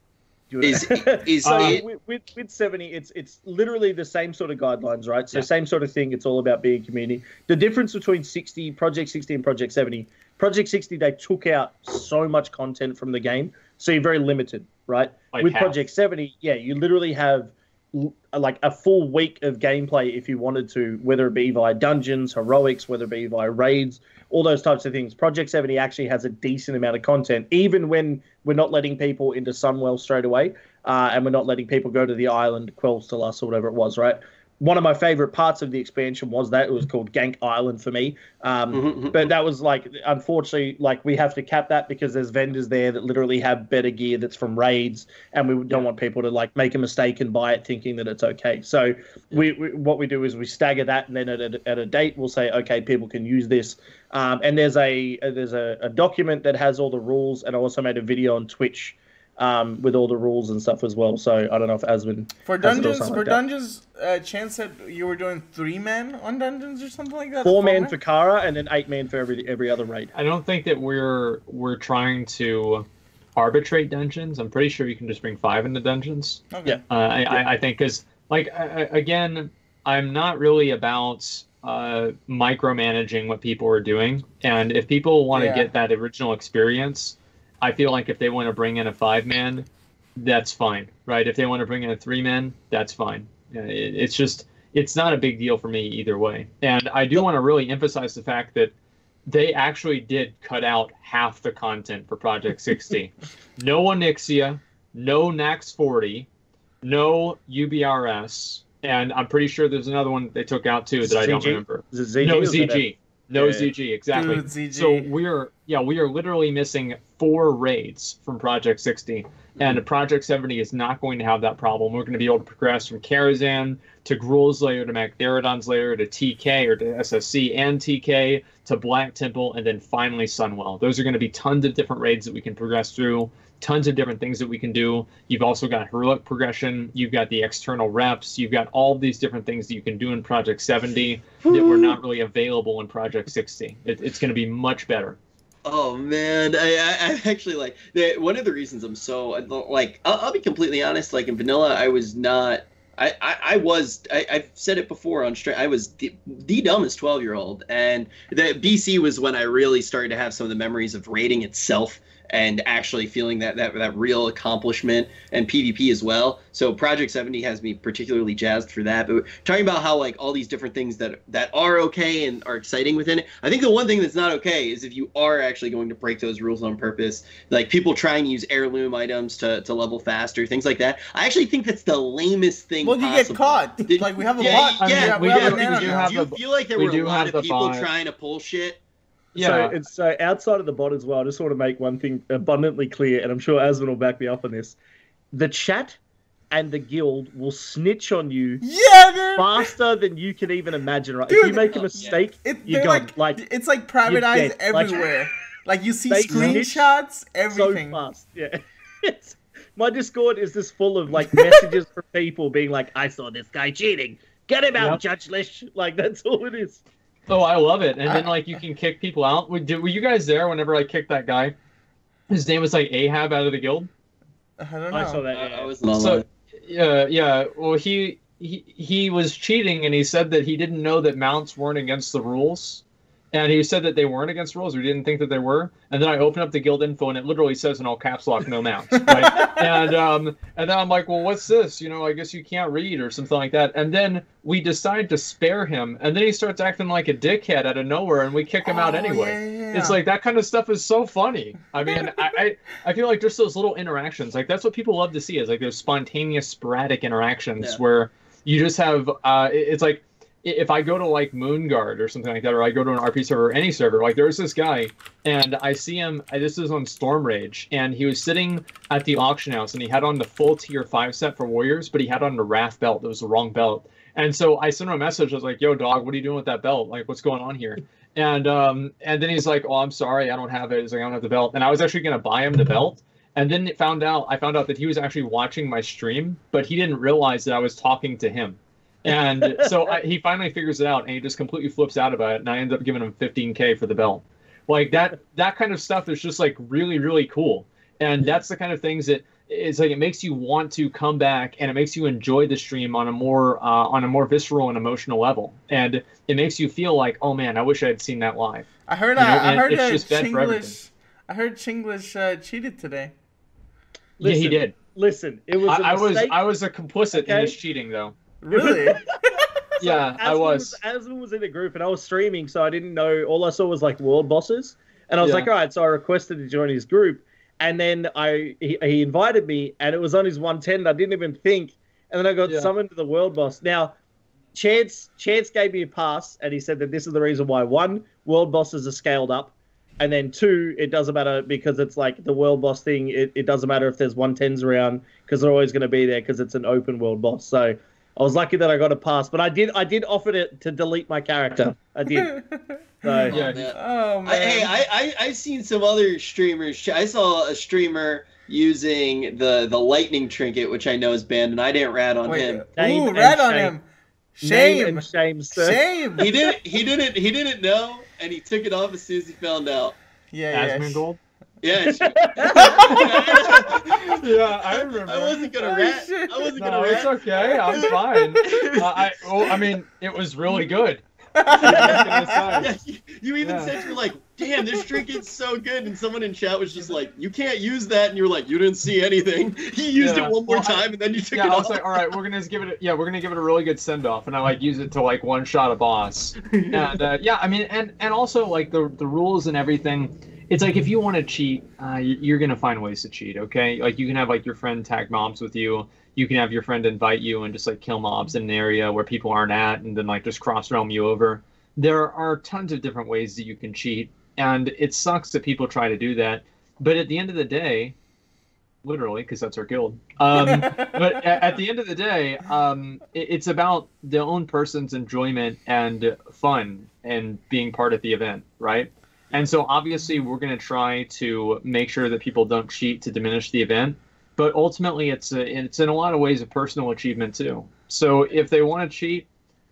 Speaker 2: With 70, it's literally the same sort of guidelines, right? So same sort of thing. It's all about being community. The difference between Project 60 and Project 70, Project 60, they took out so much content from the game, so you're very limited, right? With Project 70, you literally have like a full week of gameplay if you wanted to, whether it be via dungeons, heroics, whether it be via raids, all those types of things. Project 70 actually has a decent amount of content, even when we're not letting people into Sunwell straight away, and we're not letting people go to the island, Quells to Lust, or whatever it was, right? One of my favorite parts of the expansion was that it was called Gank Island for me. But that was like, unfortunately, like we have to cap that because there's vendors there that literally have better gear that's from raids, and we don't want people to like make a mistake and buy it thinking that it's okay. So we what we do is we stagger that, and then at a date we'll say, okay, people can use this. And there's a document that has all the rules, and I also made a video on Twitch with all the rules and stuff as well. So I don't know if Asmon
Speaker 4: for dungeons, Chance said you were doing 3-man on dungeons or something like that.
Speaker 2: 4-man for Kara, and then 8-man for every other raid.
Speaker 3: I don't think that we're trying to arbitrate dungeons. I'm pretty sure you can just bring 5 into dungeons.
Speaker 2: Okay.
Speaker 3: I think because again, I'm not really about micromanaging what people are doing, and if people want to get that original experience, I feel like if they want to bring in a 5-man, that's fine, right? If they want to bring in a 3-man, that's fine. It's not a big deal for me either way. And I do want to really emphasize the fact that they actually did cut out half the content for Project 60. No Onyxia, no Nax 40, no UBRS, and I'm pretty sure there's another one they took out too that I don't remember. No ZG. No ZG, exactly.
Speaker 4: Dude, ZG.
Speaker 3: So we are literally missing 4 raids from Project 60, and Project 70 is not going to have that problem. We're going to be able to progress from Karazhan to Gruul's Lair to Magtheridon's Lair to TK or to SSC and TK to Black Temple, and then finally Sunwell. Those are going to be tons of different raids that we can progress through, tons of different things that we can do. You've also got heroic progression, you've got the external reps, you've got all these different things that you can do in Project 70 that were not really available in Project 60. It's going to be much better.
Speaker 1: Oh man, I actually like one of the reasons I'm so like I'll be completely honest. Like in vanilla, I was not. I've said it before on stream. I was the dumbest 12-year-old, and the BC was when I really started to have some of the memories of raiding itself and actually feeling that real accomplishment, and PvP as well. So Project 70 has me particularly jazzed for that. But talking about how like all these different things that are okay and are exciting within it, I think the one thing that's not okay is if you are actually going to break those rules on purpose, like people trying to use heirloom items to level faster, things like that. I actually think that's the lamest thing possible.
Speaker 4: You get caught. Like we have a bot.
Speaker 1: Do you feel like there were a lot of people trying to pull shit?
Speaker 2: Yeah. So outside of the bot as well, I just want to make one thing abundantly clear, and I'm sure Asmon will back me up on this. The chat and the guild will snitch on you faster than you can even imagine, right? Dude, if you make a mistake, you're gone. Like
Speaker 4: it's like private eyes everywhere. Like you see screenshots, everything.
Speaker 2: So fast. Yeah. My Discord is just full of like messages from people being like, I saw this guy cheating. Get him out, Judge Lish. Like that's all it is.
Speaker 3: Oh, I love it. And then, like, you can kick people out. Were you guys there whenever I kicked that guy? His name was, like, Ahab out of the guild?
Speaker 4: I don't know.
Speaker 2: I saw that, yeah.
Speaker 1: I was not
Speaker 3: so, yeah. Well, he was cheating, and he said that he didn't know that mounts weren't against the rules. And he said that they weren't against rules, or didn't think that they were. And then I opened up the guild info, and it literally says in all caps lock, no mounts. Right? and then I'm like, well, what's this? You know, I guess you can't read or something like that. And then we decide to spare him, and then he starts acting like a dickhead out of nowhere, and we kick him out anyway.
Speaker 4: Yeah.
Speaker 3: It's like that kind of stuff is so funny. I mean, I feel like just those little interactions, like that's what people love to see, is like those spontaneous, sporadic interactions where you just have, it's like, if I go to like Moonguard or something like that, or I go to an RP server or any server, like there's this guy, and I see him, this is on Storm Rage, and he was sitting at the auction house, and he had on the full tier 5 set for Warriors, but he had on the Wrath belt. It was the wrong belt. And so I sent him a message. I was like, yo, dog, what are you doing with that belt? Like, what's going on here? And then he's like, oh, I'm sorry, I don't have it. He's like, I don't have the belt. And I was actually going to buy him the belt. And then I found out that he was actually watching my stream, but he didn't realize that I was talking to him. And so he finally figures it out, and he just completely flips out about it, and I end up giving him $15K for the belt. Like that kind of stuff is just like really, really cool. And that's the kind of things that it's like, it makes you want to come back, and it makes you enjoy the stream on a more visceral and emotional level. And it makes you feel like, oh man, I wish I had seen that live.
Speaker 4: I heard Chinglish cheated today.
Speaker 3: Listen, yeah, he did.
Speaker 2: Listen, it was
Speaker 3: I was a complicit in his cheating, though.
Speaker 4: Really?
Speaker 3: Yeah, I was.
Speaker 2: Asmund was in the group, and I was streaming, so I didn't know. All I saw was like world bosses, and I was like, all right. So I requested to join his group, and then he invited me, and it was on his 110. I didn't even think, and then I got summoned to the world boss. Now, Chance gave me a pass, and he said that this is the reason why: 1, world bosses are scaled up, and then 2, it doesn't matter because it's like the world boss thing. It doesn't matter if there's 110s around because they're always going to be there because it's an open world boss. So I was lucky that I got a pass, but I did offer to delete my character. I did. So,
Speaker 1: yeah.
Speaker 4: Oh man.
Speaker 1: I've seen some other streamers. I saw a streamer using the lightning trinket, which I know is banned, and I didn't rat on him.
Speaker 4: Ooh, rat on him. Shame.
Speaker 2: Name and shame, sir.
Speaker 4: Shame.
Speaker 1: He didn't know, and he took it off as soon as he found out.
Speaker 4: Yeah.
Speaker 3: Asmongold?
Speaker 1: Yeah.
Speaker 3: Yeah, I remember.
Speaker 1: I wasn't gonna rat.
Speaker 4: Shit.
Speaker 1: I wasn't gonna rat.
Speaker 3: It's okay. I'm fine. I mean, it was really good.
Speaker 1: Yeah, you even said, you're like, damn, this trinket's so good, and someone in chat was just like, you can't use that, and you were like, you didn't see anything. He used it one more time, and then you took it off.
Speaker 3: I was like, all right, we're gonna give it a really good send off, and I like use it to like one shot a boss. And I mean, and also like the rules and everything. It's like if you want to cheat, you're gonna find ways to cheat. Okay, like you can have like your friend tag mobs with you. You can have your friend invite you and just like kill mobs in an area where people aren't at, and then like just cross realm you over. There are tons of different ways that you can cheat, and it sucks that people try to do that. But at the end of the day, literally, because that's our guild. But at the end of the day, it's about the own person's enjoyment and fun and being part of the event, right? And so obviously we're going to try to make sure that people don't cheat to diminish the event. But ultimately, it's in a lot of ways a personal achievement too. So if they want to cheat,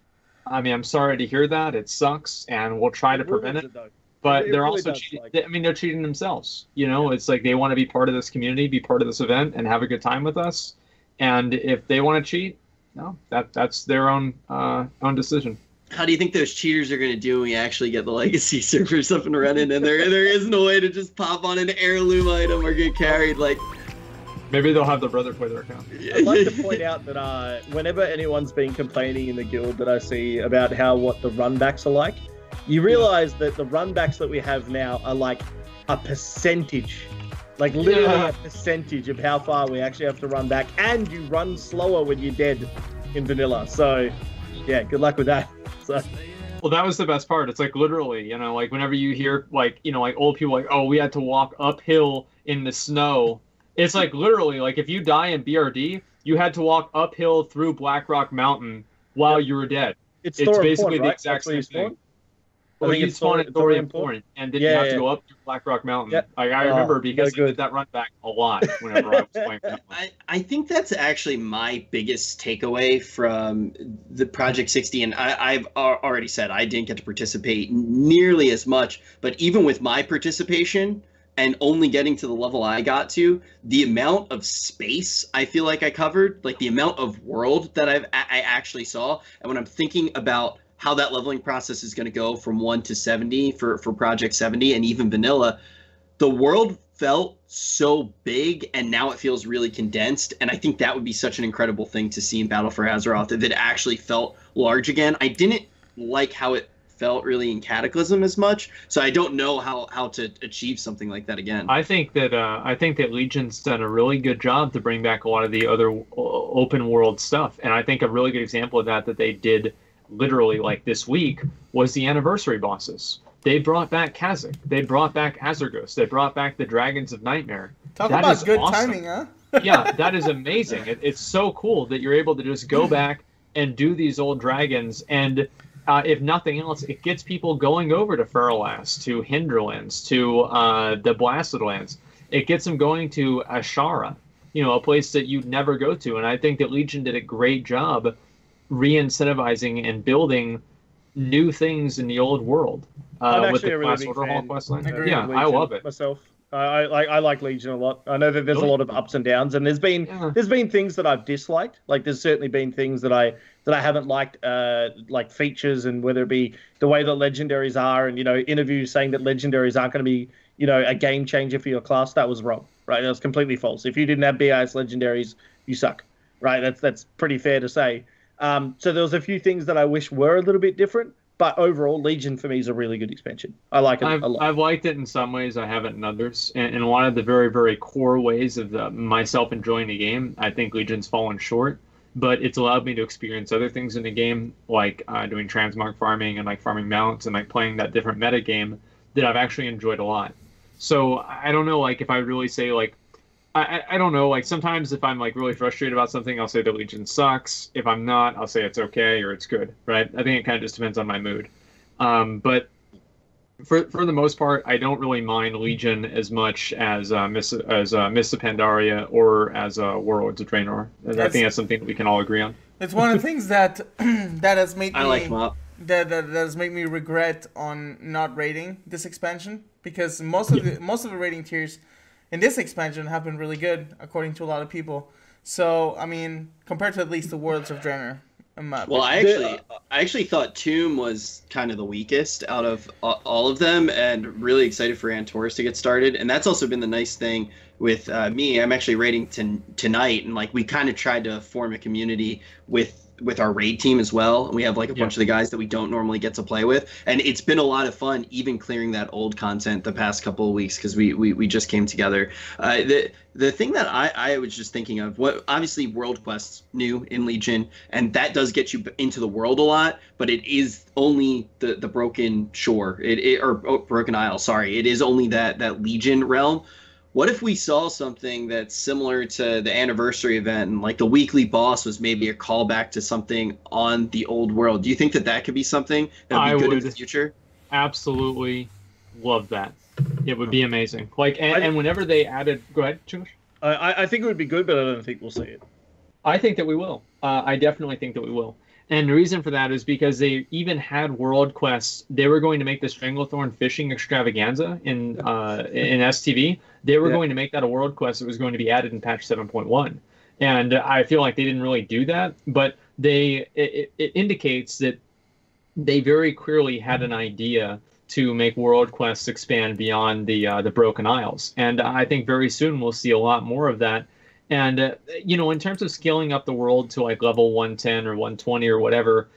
Speaker 3: I mean, I'm sorry to hear that. It sucks, and we'll try to prevent it. But they're really also cheating. I mean, they're cheating themselves. You know, it's like they want to be part of this community, be part of this event, and have a good time with us. And if they want to cheat, no, that's their own decision.
Speaker 1: How do you think those cheaters are going to do when we actually get the legacy servers up and running, and there isn't a way to just pop on an heirloom item or get carried? Like,
Speaker 3: maybe they'll have their brother play their account.
Speaker 2: I'd like to point out that whenever anyone's been complaining in the guild that I see about what the runbacks are like, you realize that the runbacks that we have now are like a percentage, like literally a percentage of how far we actually have to run back, and you run slower when you're dead in vanilla. So, yeah, good luck with that. So.
Speaker 3: Well, that was the best part. It's like literally, you know, like whenever you hear like, you know, like old people like, oh, we had to walk uphill in the snow. It's like literally, like if you die in BRD, you had to walk uphill through Blackrock Mountain while you were dead.
Speaker 2: It's
Speaker 3: basically the
Speaker 2: right?
Speaker 3: exact same thing.
Speaker 2: I think
Speaker 3: you spawn at Thorium Point, and then you have to go up through Blackrock Mountain. Yeah. Like, I remember because I did that run back a lot whenever I was playing.
Speaker 1: I think that's actually my biggest takeaway from the Project 60, and I've already said I didn't get to participate nearly as much, but even with my participation and only getting to the level I got to, the amount of space I feel like I covered, like the amount of world that I actually saw, and when I'm thinking about how that leveling process is going to go from 1 to 70 for Project 70 and even vanilla, the world felt so big, and now it feels really condensed. And I think that would be such an incredible thing to see in Battle for Azeroth, if it actually felt large again. I didn't like how it felt really in Cataclysm as much, so I don't know how to achieve something like that again.
Speaker 3: I think that Legion's done a really good job to bring back a lot of the other open world stuff, and I think a really good example of that they did literally like this week was the anniversary bosses. They brought back Kha'Zix. They brought back Azergos. They brought back the Dragons of Nightmare.
Speaker 4: Talk about good timing, huh?
Speaker 3: Yeah, that is amazing. It's so cool that you're able to just go back and do these old dragons, and if nothing else, it gets people going over to Ferrolas, to Hinterlands, to the Blasted Lands. It gets them going to Ashara, a place that you'd never go to. And I think that Legion did a great job re-incentivizing and building new things in the old world with the Class Order Hall questline. Yeah, I love it
Speaker 2: myself. I like Legion a lot. I know that there's a lot of ups and downs, and there's been things that I've disliked. Like there's certainly been things that I haven't liked, like features, and whether it be the way that legendaries are, and interviews saying that legendaries aren't going to be a game changer for your class. That was wrong, right? That was completely false. If you didn't have BIS legendaries, you suck, right? That's pretty fair to say. So there was a few things that I wish were a little bit different, but overall, Legion for me is a really good expansion. I like it a lot.
Speaker 3: I've liked it in some ways. I haven't in others. And in one of the very, very core ways of myself enjoying the game, I think Legion's fallen short. But it's allowed me to experience other things in the game, like doing transmog farming and like farming mounts and like playing that different meta game that I've actually enjoyed a lot. So I don't know, like if I really say like, I don't know, like sometimes if I'm like really frustrated about something, I'll say the Legion sucks. If I'm not, I'll say it's okay or it's good, right? I think it kind of just depends on my mood. But for the most part, I don't really mind Legion as much as Mists of Pandaria or as Warlords of Draenor. And I think that's something that we can all agree on.
Speaker 4: It's one of the things that that has made me
Speaker 1: that
Speaker 4: has made me regret on not rating this expansion, because most of the rating tiers in this expansion have been really good according to a lot of people. So I mean, compared to at least the Worlds of Draenor.
Speaker 1: Well, I actually thought Tomb was kind of the weakest out of all of them, and really excited for Antorus to get started. And that's also been the nice thing with me. I'm actually raiding tonight, and like we kind of tried to form a community with our raid team as well. And we have like a bunch of the guys that we don't normally get to play with, and it's been a lot of fun even clearing that old content the past couple of weeks, because we just came together. The thing that I was just thinking of, what obviously World Quest's new in Legion, and that does get you into the world a lot, but it is only the Broken Shore, Broken Isle, sorry. It is only that Legion realm. What if we saw something that's similar to the anniversary event, and like the weekly boss was maybe a callback to something on the old world? Do you think that could be something that would be good in the future?
Speaker 3: Absolutely love that. It would be amazing. Like, and whenever they added, go ahead, Chinglish.
Speaker 2: I think it would be good, but I don't think we'll see it.
Speaker 3: I think that we will. I definitely think that we will. And the reason for that is because they even had world quests. They were going to make the Stranglethorn fishing extravaganza in STV. They were going to make that a world quest that was going to be added in patch 7.1. And I feel like they didn't really do that, but it indicates that they very clearly had an idea to make world quests expand beyond the Broken Isles. And I think very soon we'll see a lot more of that. And, in terms of scaling up the world to like level 110 or 120 or whatever,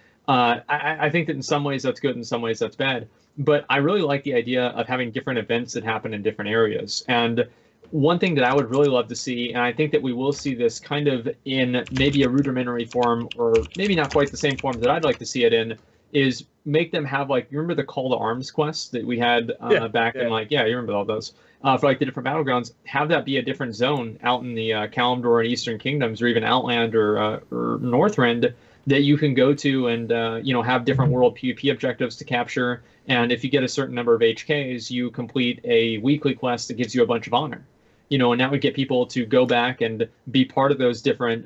Speaker 3: I think that in some ways that's good, in some ways that's bad. But I really like the idea of having different events that happen in different areas. And one thing that I would really love to see, and I think that we will see this kind of in maybe a rudimentary form, or maybe not quite the same form that I'd like to see it in, is make them have like, you remember the Call to Arms quests that we had back in you remember all those? For like the different battlegrounds, have that be a different zone out in the Kalimdor and Eastern Kingdoms, or even Outland or Northrend, that you can go to and have different world PvP objectives to capture. And if you get a certain number of HKs, you complete a weekly quest that gives you a bunch of honor. And that would get people to go back and be part of those different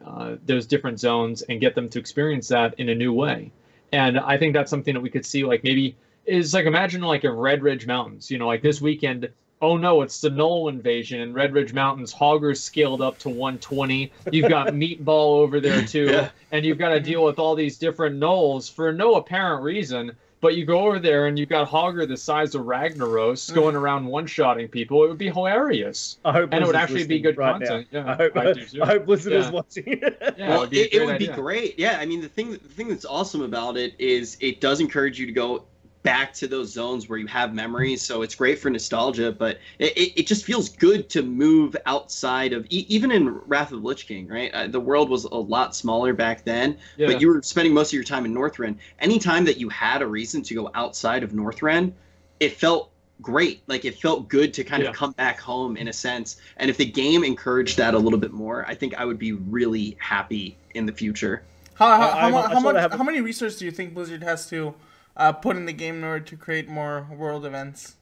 Speaker 3: zones and get them to experience that in a new way. And I think that's something that we could see, like maybe is like, imagine like a Red Ridge Mountains, like this weekend, oh no, it's the Knoll invasion in Red Ridge Mountains. Hogger's scaled up to 120. You've got Meatball over there too,
Speaker 1: Yeah.
Speaker 3: and you've got to deal with all these different Knolls for no apparent reason. But you go over there and you've got Hogger the size of Ragnaros going around one-shotting people. It would be hilarious.
Speaker 2: I hope
Speaker 3: And it would
Speaker 2: Blizzard's
Speaker 3: actually be
Speaker 2: listening
Speaker 3: good
Speaker 2: right
Speaker 3: content.
Speaker 2: now.
Speaker 3: Yeah,
Speaker 2: I
Speaker 3: do too.
Speaker 2: hope Blizzard is
Speaker 3: Yeah.
Speaker 2: watching.
Speaker 3: Yeah,
Speaker 1: Well, it would be
Speaker 3: idea.
Speaker 1: great. Yeah, I mean, the thing that's awesome about it is it does encourage you to go back to those zones where you have memories. So it's great for nostalgia, but it just feels good to move outside of even in Wrath of the Lich King, right? The world was a lot smaller back then,
Speaker 3: Yeah.
Speaker 1: but you were spending most of your time in Northrend. Anytime that you had a reason to go outside of Northrend, it felt great. Like it felt good to kind of come back home in a sense. And if the game encouraged that a little bit more, I think I would be really happy in the future.
Speaker 4: How many resources do you think Blizzard has to put in the game in order to create more world events?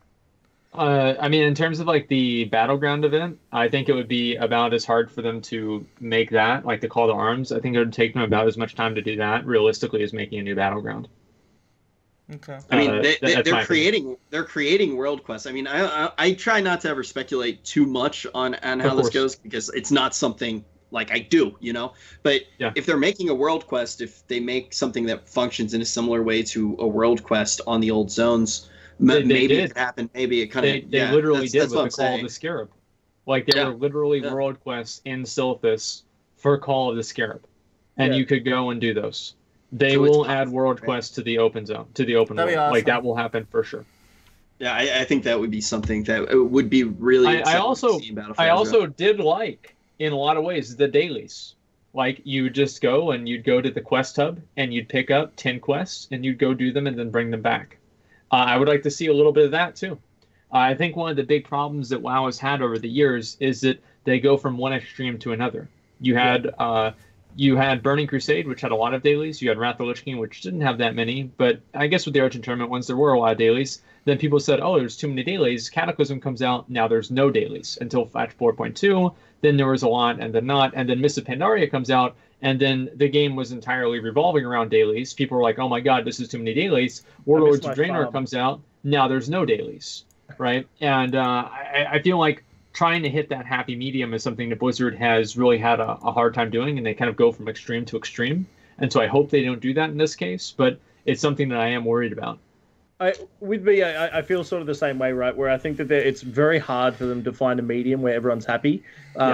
Speaker 3: I mean, in terms of like the battleground event, I think it would be about as hard for them to make that, like the call to arms. I think it would take them about as much time to do that realistically as making a new battleground.
Speaker 4: Okay.
Speaker 1: I mean, they're creating world quests. I mean, I try not to ever speculate too much on how this goes because it's not something like I do, you know. But if they're making a world quest, if they make something that functions in a similar way to a world quest on the old zones, maybe it could happen. Maybe it kind of
Speaker 3: they literally did with the Call of the Scarab. Like there were literally world quests in Silphus for Call of the Scarab, and you could go and do those. They will add world quests to the open zone, to the open world.
Speaker 4: Awesome.
Speaker 3: Like that will happen for sure.
Speaker 1: Yeah, I think that would be something that would be really.
Speaker 3: I also did like, in a lot of ways, the dailies. Like you just go and you'd go to the quest hub and you'd pick up 10 quests and you'd go do them and then bring them back. I would like to see a little bit of that too. I think one of the big problems that WoW has had over the years is that they go from one extreme to another. You had Burning Crusade, which had a lot of dailies. You had Wrath of the Lich King, which didn't have that many. But I guess with the Argent Tournament ones, there were a lot of dailies. Then people said, oh, there's too many dailies. Cataclysm comes out. Now there's no dailies until patch 4.2. Then there was a lot and then not. And then Mists of Pandaria comes out. And then the game was entirely revolving around dailies. People were like, oh my god, this is too many dailies. Warlords of Draenor comes out. Now there's no dailies, right? And I feel like trying to hit that happy medium is something that Blizzard has really had a hard time doing, and they kind of go from extreme to extreme. And so I hope they don't do that in this case, but it's something that I am worried about.
Speaker 2: I feel sort of the same way, right? Where I think that it's very hard for them to find a medium where everyone's happy.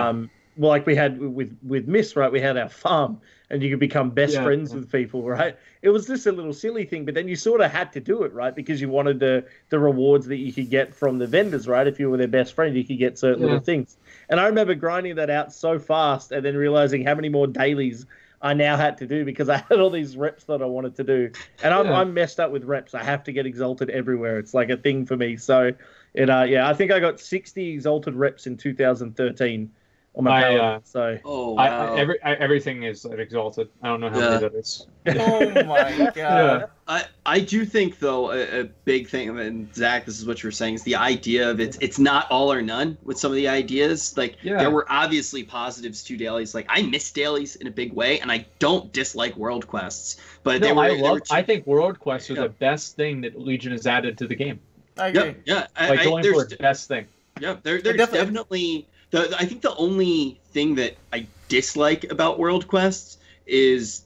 Speaker 2: Well, like we had with Mist, right? We had our farm, and you could become best friends with people, right? It was just a little silly thing, but then you sort of had to do it, right? Because you wanted the rewards that you could get from the vendors, right? If you were their best friend, you could get certain little things. And I remember grinding that out so fast and then realizing how many more dailies I now had to do because I had all these reps that I wanted to do. And I'm messed up with reps. I have to get exalted everywhere. It's like a thing for me. So, I think I got 60 exalted reps in 2013. On my power,
Speaker 1: wow.
Speaker 3: Everything is exalted. I don't know how many that is.
Speaker 4: Oh my god.
Speaker 1: I do think though a big thing, and Zach, this is what you were saying, is the idea of it's not all or none with some of the ideas. Like there were obviously positives to dailies. Like I miss dailies in a big way, and I don't dislike world quests. But
Speaker 3: I think world quests are the best thing that Legion has added to the game.
Speaker 4: I agree.
Speaker 3: Going for its best thing.
Speaker 1: Yeah, there's definitely. I think the only thing that I dislike about world quests is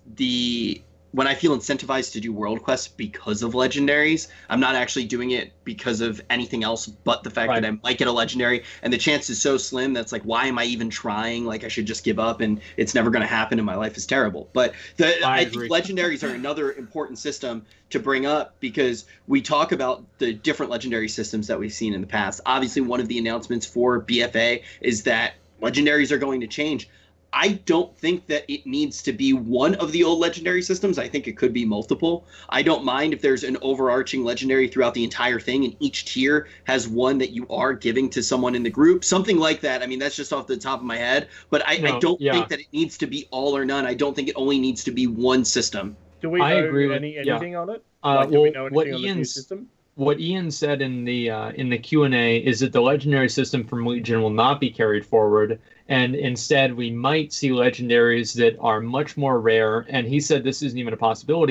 Speaker 1: when I feel incentivized to do world quests because of legendaries. I'm not actually doing it because of anything else but the fact that I might get a legendary, and the chance is so slim that's like, why am I even trying? Like I should just give up, and it's never going to happen, and my life is terrible. But I think legendaries are another important system to bring up because we talk about the different legendary systems that we've seen in the past. Obviously, one of the announcements for BFA is that legendaries are going to change. I don't think that it needs to be one of the old legendary systems. I think it could be multiple. I don't mind if there's an overarching legendary throughout the entire thing and each tier has one that you are giving to someone in the group. Something like that. I mean, that's just off the top of my head. But I don't think that it needs to be all or none. I don't think it only needs to be one system.
Speaker 2: Do we know anything on it? Do we know anything on the new system?
Speaker 3: What Ian said in the Q&A is that the legendary system from Legion will not be carried forward, and instead we might see legendaries that are much more rare. And he said this isn't even a possibility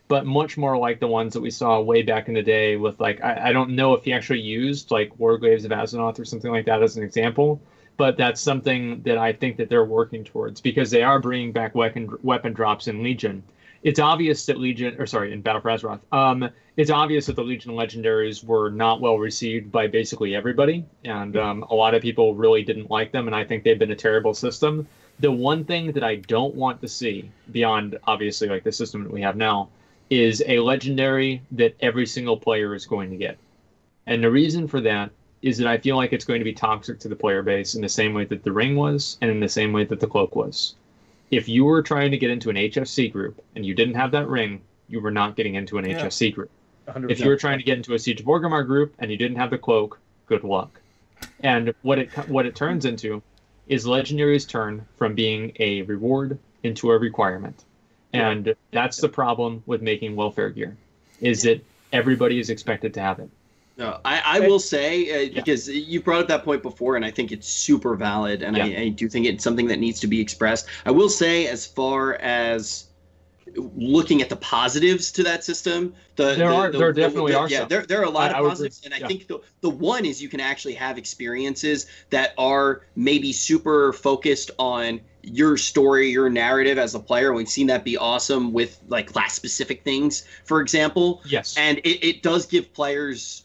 Speaker 3: but much more like the ones that we saw way back in the day with like I don't know if he actually used like Wargraves of Azzinoth or something like that as an example, but that's something that I think that they're working towards because they are bringing back weapon drops in Legion. It's obvious that in Battle for Azeroth, it's obvious that the Legion legendaries were not well received by basically everybody, and a lot of people really didn't like them, and I think they've been a terrible system. The one thing that I don't want to see, beyond obviously like the system that we have now, is a legendary that every single player is going to get. And the reason for that is that I feel like it's going to be toxic to the player base in the same way that the ring was and in the same way that the cloak was. If you were trying to get into an HFC group and you didn't have that ring, you were not getting into an HFC group. 100%. If you were trying to get into a Siege of Orgrimmar group and you didn't have the cloak, good luck. And what it turns into is legendaries turn from being a reward into a requirement. And that's the problem with making welfare gear, is that everybody is expected to have it.
Speaker 1: No, I will say, because you brought up that point before, and I think it's super valid, and I do think it's something that needs to be expressed. I will say, as far as looking at the positives to that system, there definitely are some. There are a lot of positives, and I think the one is you can actually have experiences that are maybe super focused on your story, your narrative as a player. We've seen that be awesome with like class-specific things, for example.
Speaker 3: Yes.
Speaker 1: And it does give players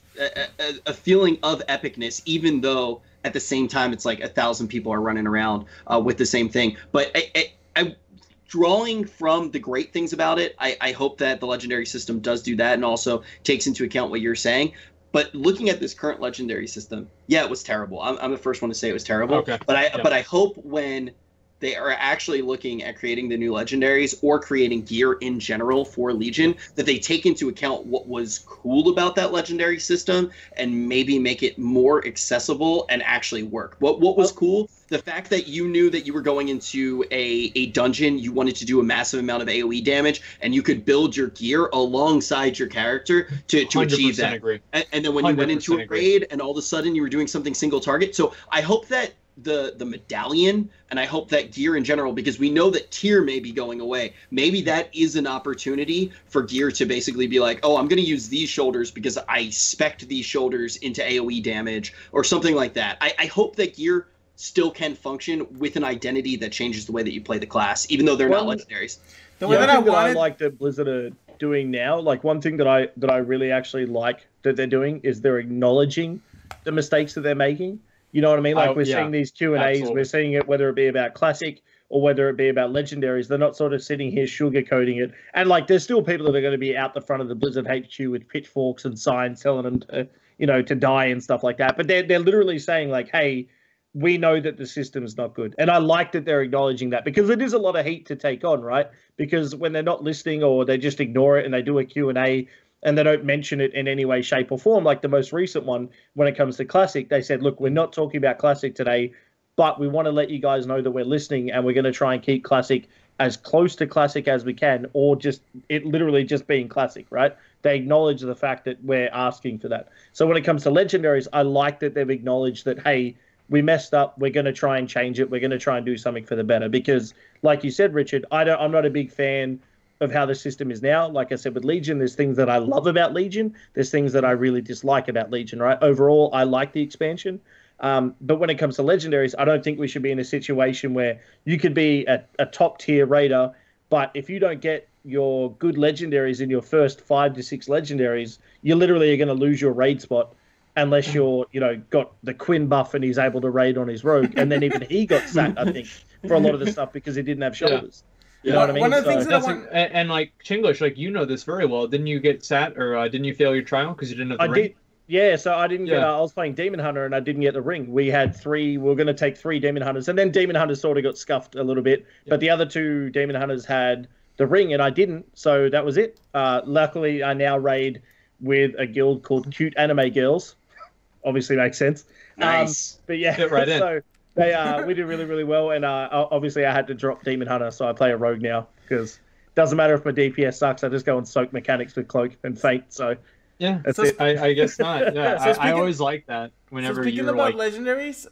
Speaker 1: a feeling of epicness, even though at the same time it's like 1,000 people are running around with the same thing. But I drawing from the great things about it, I hope that the legendary system does do that and also takes into account what you're saying. But looking at this current legendary system, it was terrible. I'm the first one to say it was terrible.
Speaker 3: Okay.
Speaker 1: But I hope when they are actually looking at creating the new legendaries or creating gear in general for Legion, that they take into account what was cool about that legendary system and maybe make it more accessible and actually work. What was cool? The fact that you knew that you were going into a dungeon, you wanted to do a massive amount of AoE damage, and you could build your gear alongside your character to achieve that.
Speaker 3: Agree.
Speaker 1: And then when you went into a raid and all of a sudden you were doing something single target. So I hope that the medallion, and I hope that gear in general, because we know that tier may be going away. Maybe that is an opportunity for gear to basically be like, oh, I'm going to use these shoulders because I spec'd these shoulders into AoE damage or something like that. I hope that gear still can function with an identity that changes the way that you play the class, even though they're not legendaries.
Speaker 2: The way that I like that Blizzard are doing now, like one thing that I really actually like that they're doing is they're acknowledging the mistakes that they're making. You know what I mean? Like we're seeing these Q&As, absolutely. We're seeing it whether it be about Classic or whether it be about Legendaries. They're not sort of sitting here sugarcoating it. And like there's still people that are going to be out the front of the Blizzard HQ with pitchforks and signs telling them to, to die and stuff like that. But they're literally saying like, hey, we know that the system's not good. And I like that they're acknowledging that because it is a lot of heat to take on, right? Because when they're not listening or they just ignore it and they do a Q&A and they don't mention it in any way, shape, or form. Like the most recent one, when it comes to Classic, they said, look, we're not talking about Classic today, but we want to let you guys know that we're listening and we're going to try and keep Classic as close to Classic as we can, or just it literally just being Classic, right? They acknowledge the fact that we're asking for that. So when it comes to Legendaries, I like that they've acknowledged that, hey, we messed up. We're going to try and change it. We're going to try and do something for the better. Because like you said, Richard, I'm not a big fan of how the system is now. Like I said, with Legion, there's things that I love about Legion. There's things that I really dislike about Legion, right? Overall, I like the expansion. But when it comes to Legendaries, I don't think we should be in a situation where you could be a top-tier raider, but if you don't get your good Legendaries in your first 5 to 6 Legendaries, you literally are going to lose your raid spot unless you're, got the Quinn buff and he's able to raid on his rogue. And then even he got sacked, I think, for a lot of the stuff because he didn't have shoulders. You know what I mean?
Speaker 4: One of the things that I want...
Speaker 3: And like Chinglish, like you know this very well. Didn't you get sat or didn't you fail your trial because you didn't have the ring?
Speaker 2: Yeah, so I didn't get. I was playing Demon Hunter and I didn't get the ring. We had 3. We were going to take 3 Demon Hunters, and then Demon Hunters sort of got scuffed a little bit. Yeah. But the other 2 Demon Hunters had the ring, and I didn't. So that was it. Luckily, I now raid with a guild called Cute Anime Girls. Obviously, makes sense.
Speaker 1: Nice.
Speaker 2: But yeah,
Speaker 3: fit right in.
Speaker 2: So we did really, really well, and obviously I had to drop Demon Hunter, so I play a rogue now because it doesn't matter if my DPS sucks. I just go and soak mechanics with Cloak and Fate. So
Speaker 3: yeah,
Speaker 2: that's it.
Speaker 3: I guess not. Yeah, I always like that. Whenever
Speaker 4: speaking
Speaker 3: you're
Speaker 4: about
Speaker 3: like
Speaker 4: Legendaries,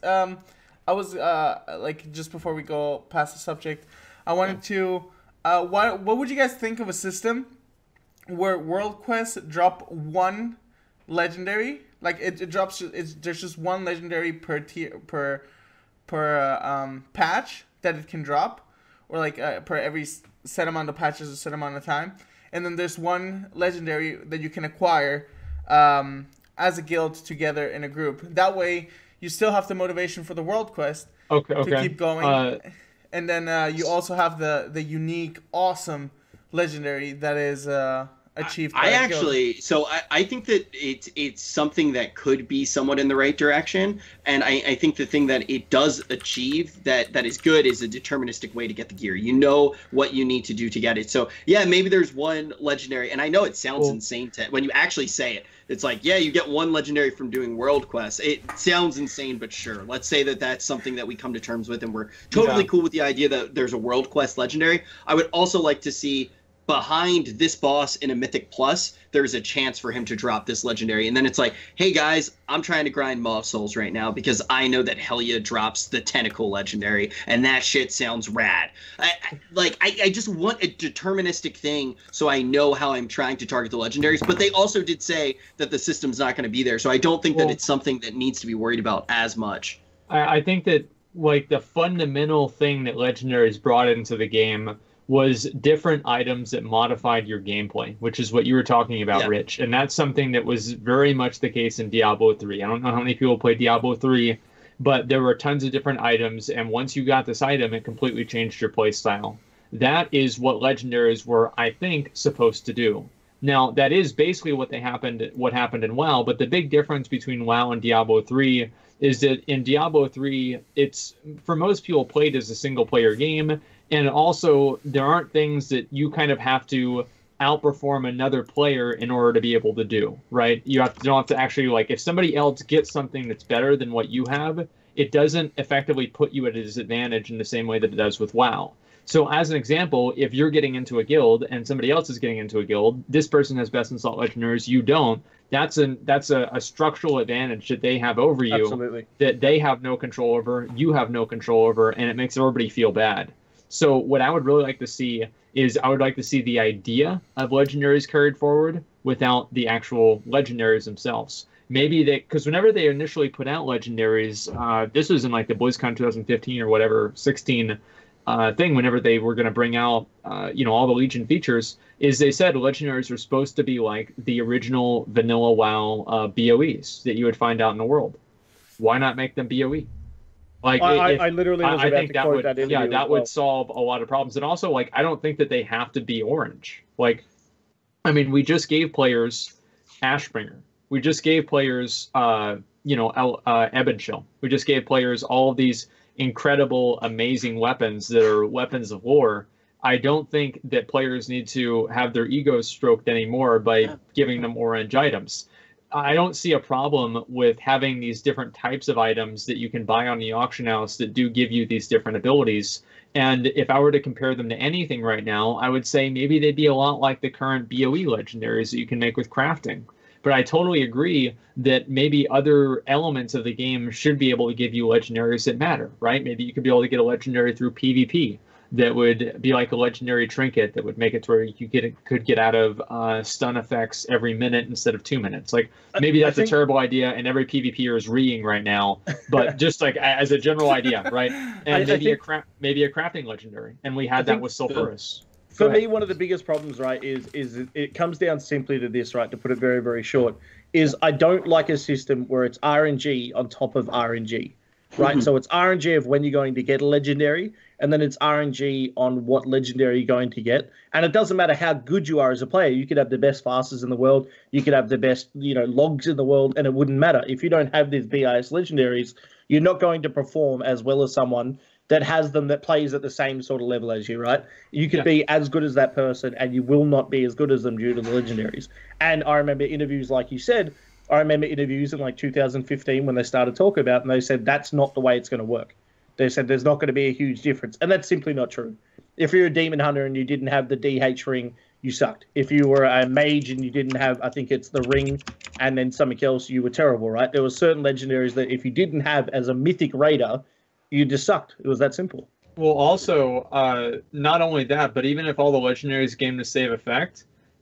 Speaker 4: I was like just before we go past the subject, I wanted to what would you guys think of a system where world quests drop one legendary. Like it drops. There's just one legendary per tier per patch that it can drop, or like per every set amount of patches, a set amount of time. And then there's one legendary that you can acquire as a guild together in a group. That way, you still have the motivation for the world quest to keep going. And then you also have the unique, awesome legendary that is achieved.
Speaker 1: I think that it's something that could be somewhat in the right direction, and I think the thing that it does achieve that is good is a deterministic way to get the gear. You know what you need to do to get it. So yeah, maybe there's one legendary, and I know it sounds insane when you actually say it. It's like, yeah, you get one legendary from doing world quests. It sounds insane, but sure. Let's say that that's something that we come to terms with, and we're totally cool with the idea that there's a world quest legendary. I would also like to see behind this boss in a Mythic Plus, there's a chance for him to drop this legendary. And then it's like, hey guys, I'm trying to grind Maw Souls right now because I know that Helya drops the Tentacle legendary, and that shit sounds rad. I just want a deterministic thing so I know how I'm trying to target the legendaries. But they also did say that the system's not going to be there, so I don't think that it's something that needs to be worried about as much.
Speaker 3: I think that like the fundamental thing that legendaries brought into the game was different items that modified your gameplay, which is what you were talking about, Rich. And that's something that was very much the case in Diablo 3. I don't know how many people played Diablo 3, but there were tons of different items, and once you got this item, it completely changed your play style. That is what legendaries were, I think, supposed to do. Now, that is basically what happened in WoW, but the big difference between WoW and Diablo 3 is that in Diablo 3, it's, for most people, played as a single-player game. And also, there aren't things that you kind of have to outperform another player in order to be able to do, right? You don't have to actually, like, if somebody else gets something that's better than what you have, it doesn't effectively put you at a disadvantage in the same way that it does with WoW. So as an example, if you're getting into a guild and somebody else is getting into a guild, this person has best in slot legendaries, you don't. That's a structural advantage that they have over you.
Speaker 2: Absolutely.
Speaker 3: That they have no control over, you have no control over, and it makes everybody feel bad. So what I would really like to see is I would like to see the idea of legendaries carried forward without the actual legendaries themselves. Maybe because whenever they initially put out legendaries, this was in like the BlizzCon 2015 or whatever, 16 thing, whenever they were going to bring out, all the Legion features, is they said legendaries were supposed to be like the original vanilla WoW BOEs that you would find out in the world. Why not make them BOE? Like
Speaker 2: I literally was about to quote that interview.
Speaker 3: Yeah, that would solve a lot of problems. And also, like, I don't think that they have to be orange. Like, I mean, we just gave players Ashbringer. We just gave players, Ebonshield. We just gave players all of these incredible, amazing weapons that are weapons of war. I don't think that players need to have their egos stroked anymore by giving them orange items. I don't see a problem with having these different types of items that you can buy on the auction house that do give you these different abilities. And if I were to compare them to anything right now, I would say maybe they'd be a lot like the current BOE legendaries that you can make with crafting. But I totally agree that maybe other elements of the game should be able to give you legendaries that matter, right? Maybe you could be able to get a legendary through PvP that would be like a legendary trinket that would make it to where you could get out of stun effects every minute instead of 2 minutes. Like, maybe that's a terrible idea, and every PvPer is reeing right now. But just like as a general idea, right? And maybe a crafting legendary, and we had that with Sulfuras.
Speaker 2: For me, one of the biggest problems, right, is it comes down simply to this, right? To put it very, very short, is I don't like a system where it's RNG on top of RNG. Right, so it's RNG of when you're going to get a legendary, and then it's RNG on what legendary you're going to get. And it doesn't matter how good you are as a player. You could have the best fasters in the world, you could have the best, logs in the world, and it wouldn't matter. If you don't have these BIS legendaries, you're not going to perform as well as someone that has them, that plays at the same sort of level as you, right? You could be as good as that person, and you will not be as good as them due to the legendaries. And I remember interviews, like you said, I remember interviews in like 2015 when they started talking about it, and they said that's not the way it's going to work. They said there's not going to be a huge difference, and that's simply not true. If you're a demon hunter and you didn't have the DH ring, you sucked. If you were a mage and you didn't have, I think it's the ring and then something else, you were terrible, right? There were certain legendaries that if you didn't have as a mythic raider, you just sucked. It was that simple.
Speaker 3: Well, also, not only that, but even if all the legendaries came to save effect,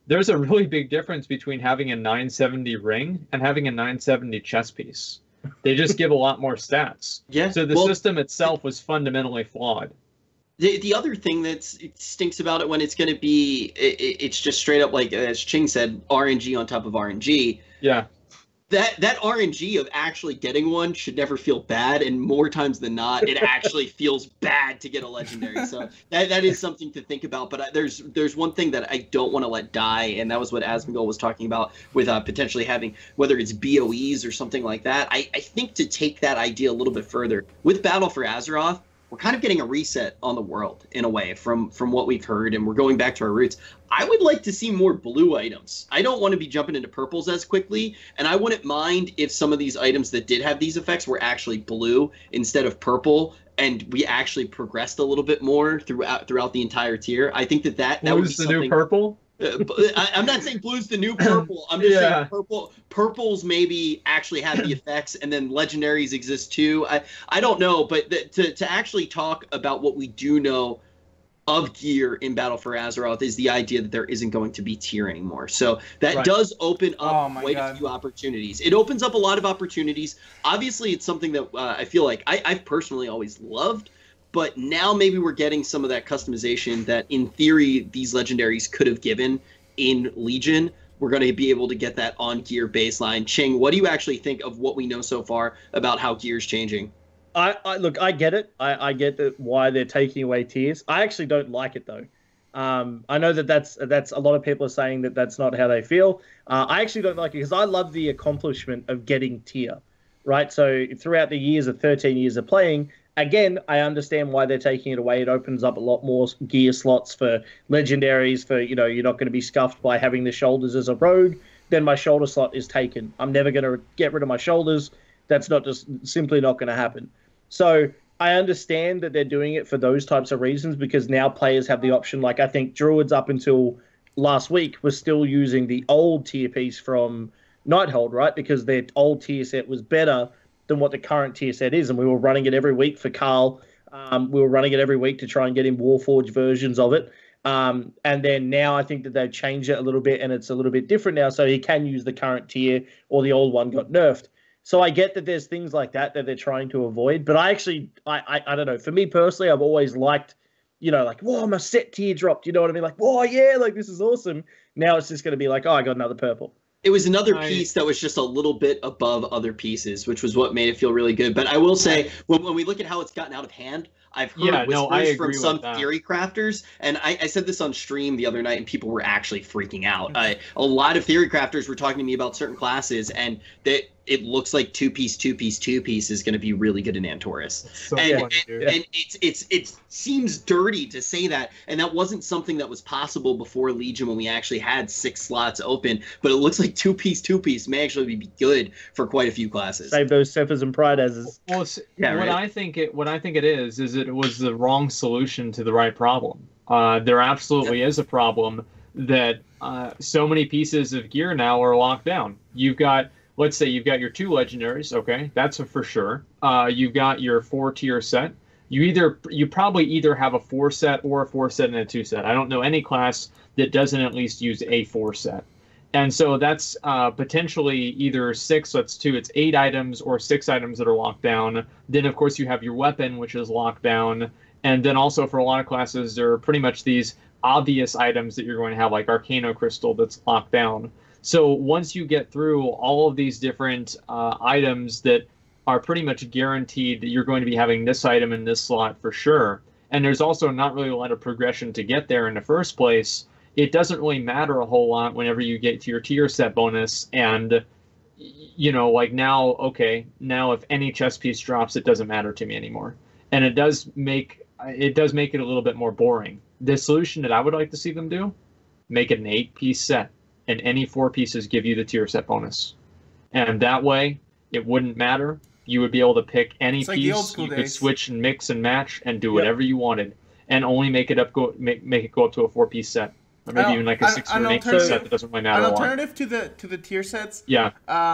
Speaker 3: there's a really big difference between having a 970 ring and having a 970 chess piece. They just give a lot more stats.
Speaker 1: Yeah.
Speaker 3: So the system itself was fundamentally flawed.
Speaker 1: The other thing that stinks about it when it's going to be, it's just straight up, like as Ching said, RNG on top of RNG.
Speaker 3: Yeah.
Speaker 1: That RNG of actually getting one should never feel bad, and more times than not, it actually feels bad to get a legendary. So that is something to think about. But there's one thing that I don't want to let die, and that was what Asmongold was talking about with potentially having, whether it's BOEs or something like that. I think to take that idea a little bit further, with Battle for Azeroth, we're kind of getting a reset on the world in a way from what we've heard, and we're going back to our roots. I would like to see more blue items. I don't want to be jumping into purples as quickly, and I wouldn't mind if some of these items that did have these effects were actually blue instead of purple, and we actually progressed a little bit more throughout the entire tier. I think that would be something.
Speaker 3: The new purple?
Speaker 1: I'm not saying blue's the new purple. I'm just saying purples maybe actually have the effects, and then legendaries exist too. I don't know, but to actually talk about what we do know of gear in Battle for Azeroth is the idea that there isn't going to be tier anymore. So that does open up quite a few opportunities. It opens up a lot of opportunities. Obviously, it's something that I feel like I've personally always loved. But now maybe we're getting some of that customization that, in theory, these legendaries could have given in Legion. We're going to be able to get that on gear baseline. Ching, what do you actually think of what we know so far about how gear's changing?
Speaker 2: Look, I get it. I get why they're taking away tiers. I actually don't like it, though. I know that's a lot of people are saying that that's not how they feel. I actually don't like it because I love the accomplishment of getting tier, right? So throughout the years of 13 years of playing, again, I understand why they're taking it away. It opens up a lot more gear slots for legendaries. For you're not going to be scuffed by having the shoulders as a rogue. Then my shoulder slot is taken. I'm never going to get rid of my shoulders. That's simply not going to happen. So I understand that they're doing it for those types of reasons because now players have the option. Like I think Druids up until last week was still using the old tier piece from Nighthold, right? Because their old tier set was better than what the current tier set is, and we were running it every week for Carl. We were running it every week to try and get him Warforged versions of it. And then now I think that they've changed it a little bit, and it's a little bit different now, so he can use the current tier, or the old one got nerfed. So I get that there's things like that they're trying to avoid, but I don't know. For me personally, I've always liked, like, whoa, my set tier dropped. You know what I mean? Like, whoa, yeah, like this is awesome. Now it's just going to be like, oh, I got another purple.
Speaker 1: It was another piece that was just a little bit above other pieces, which was what made it feel really good. But I will say, when we look at how it's gotten out of hand, I've heard whispers from some theory crafters, and I said this on stream the other night, and people were actually freaking out. A lot of theory crafters were talking to me about certain classes, and it looks like two piece is going to be really good in Antorus.
Speaker 3: So
Speaker 1: and it seems dirty to say that, and that wasn't something that was possible before Legion when we actually had 6 slots open. But it looks like two piece may actually be good for quite a few classes.
Speaker 2: Save those Cephas and Pride as.
Speaker 3: Well, what I think it is it was the wrong solution to the right problem. There absolutely is a problem that so many pieces of gear now are locked down. Let's say you've got your 2 legendaries, okay, that's for sure. You've got your 4-tier set. You probably either have a 4 set or a 4 set and a 2 set. I don't know any class that doesn't at least use a 4 set. And so that's potentially either 6, so it's 8 items, or 6 items that are locked down. Then, of course, you have your weapon, which is locked down. And then also for a lot of classes, there are pretty much these obvious items that you're going to have, like Arcano Crystal that's locked down. So once you get through all of these different items that are pretty much guaranteed that you're going to be having this item in this slot for sure, and there's also not really a lot of progression to get there in the first place, it doesn't really matter a whole lot whenever you get to your tier set bonus. And, like now if any chess piece drops, it doesn't matter to me anymore. And it does make it a little bit more boring. The solution that I would like to see them do, make it an 8-piece set, and any 4 pieces give you the tier set bonus. And that way, it wouldn't matter. You would be able to pick any piece. You could switch and mix and match and do whatever you wanted, and only make it go up to a 4-piece set, or maybe even like a 6 or an 8-piece set. That doesn't really matter.
Speaker 4: An alternative to the tier sets.
Speaker 3: Yeah.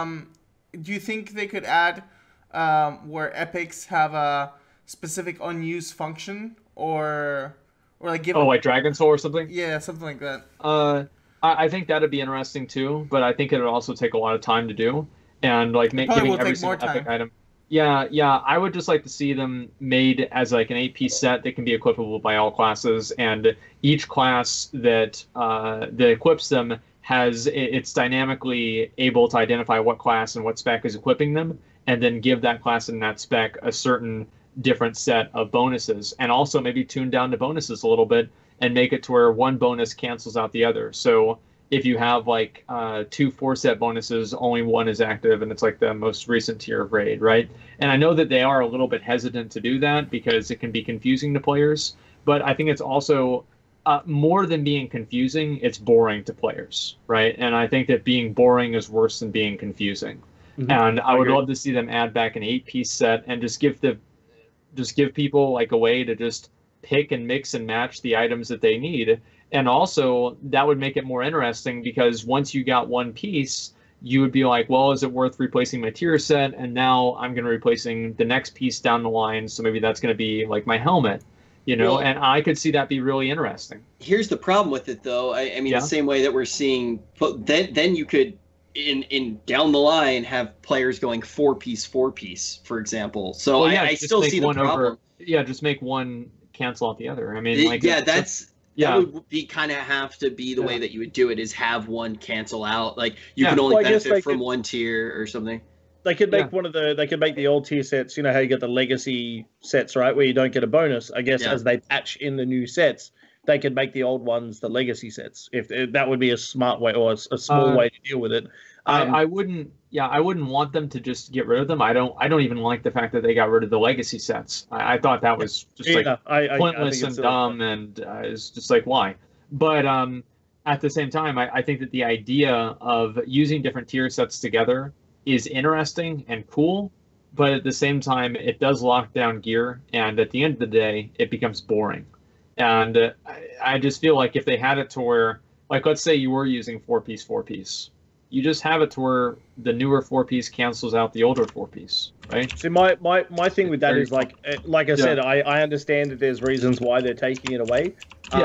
Speaker 4: Do you think they could add where epics have a specific unused function, or like give
Speaker 3: like Dragon Soul or something?
Speaker 4: Yeah, something like that.
Speaker 3: I think that'd be interesting too, but I think it would also take a lot of time to do, and like giving every single epic item. Yeah, I would just like to see them made as like an 8-piece set that can be equipable by all classes, and each class that equips them it's dynamically able to identify what class and what spec is equipping them, and then give that class and that spec a certain different set of bonuses, and also maybe tune down the bonuses a little bit and make it to where one bonus cancels out the other. So if you have like 2 4-set bonuses, only one is active, and it's like the most recent tier of raid, right? And I know that they are a little bit hesitant to do that because it can be confusing to players, but I think it's also more than being confusing, it's boring to players, right? And I think that being boring is worse than being confusing. Mm-hmm. And I would love to see them add back an 8-piece set and just give people like a way to just pick and mix and match the items that they need. And also that would make it more interesting, because once you got one piece, you would be like, well, is it worth replacing my tier set? And now I'm going to replacing the next piece down the line. So maybe that's going to be like my helmet, well, and I could see that be really interesting.
Speaker 1: Here's the problem with it though. I mean, the same way that we're seeing, then you could in down the line have players going 4-piece, for example. So I still see the problem.
Speaker 3: Just make one cancel out the other. I mean,
Speaker 1: that would be kind of have to be the way that you would do it, is have one cancel out. Like you can only benefit from one tier or something.
Speaker 2: They could make they could make the old tier sets, how you get the legacy sets, right, where you don't get a bonus. I guess as they patch in the new sets, they could make the old ones the legacy sets. If that would be a smart way, or a small way to deal with it.
Speaker 3: I wouldn't want them to just get rid of them. I don't even like the fact that they got rid of the legacy sets. I thought that was just pointless and dumb, and it's just like, why? But at the same time, I think that the idea of using different tier sets together is interesting and cool, but at the same time, it does lock down gear, and at the end of the day, it becomes boring. And I just feel like if they had it to where, like, let's say you were using 4-piece, you just have it to where the newer 4-piece cancels out the older 4-piece, right?
Speaker 2: See, my thing with that is like I said, I understand that there's reasons why they're taking it away.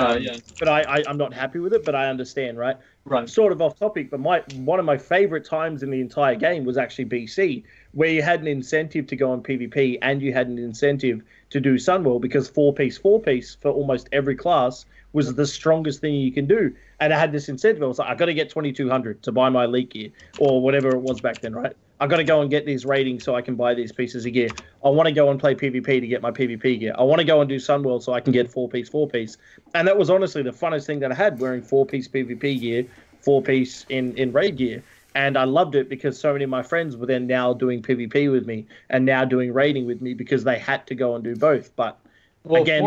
Speaker 2: But I'm not happy with it, but I understand, right?
Speaker 3: Right.
Speaker 2: Sort of off topic, but one of my favorite times in the entire game was actually BC, where you had an incentive to go on PvP and you had an incentive to do Sunwell, because 4-piece for almost every class was the strongest thing you can do. And I had this incentive. I was like, I got to get 2,200 to buy my elite gear, or whatever it was back then, right? I got to go and get these ratings so I can buy these pieces of gear. I want to go and play PvP to get my PvP gear. I want to go and do Sunwell so I can get 4-piece. And that was honestly the funnest thing that I had, wearing 4-piece PvP gear, 4-piece in raid gear. And I loved it because so many of my friends were then now doing PvP with me and now doing raiding with me, because they had to go and do both. But again,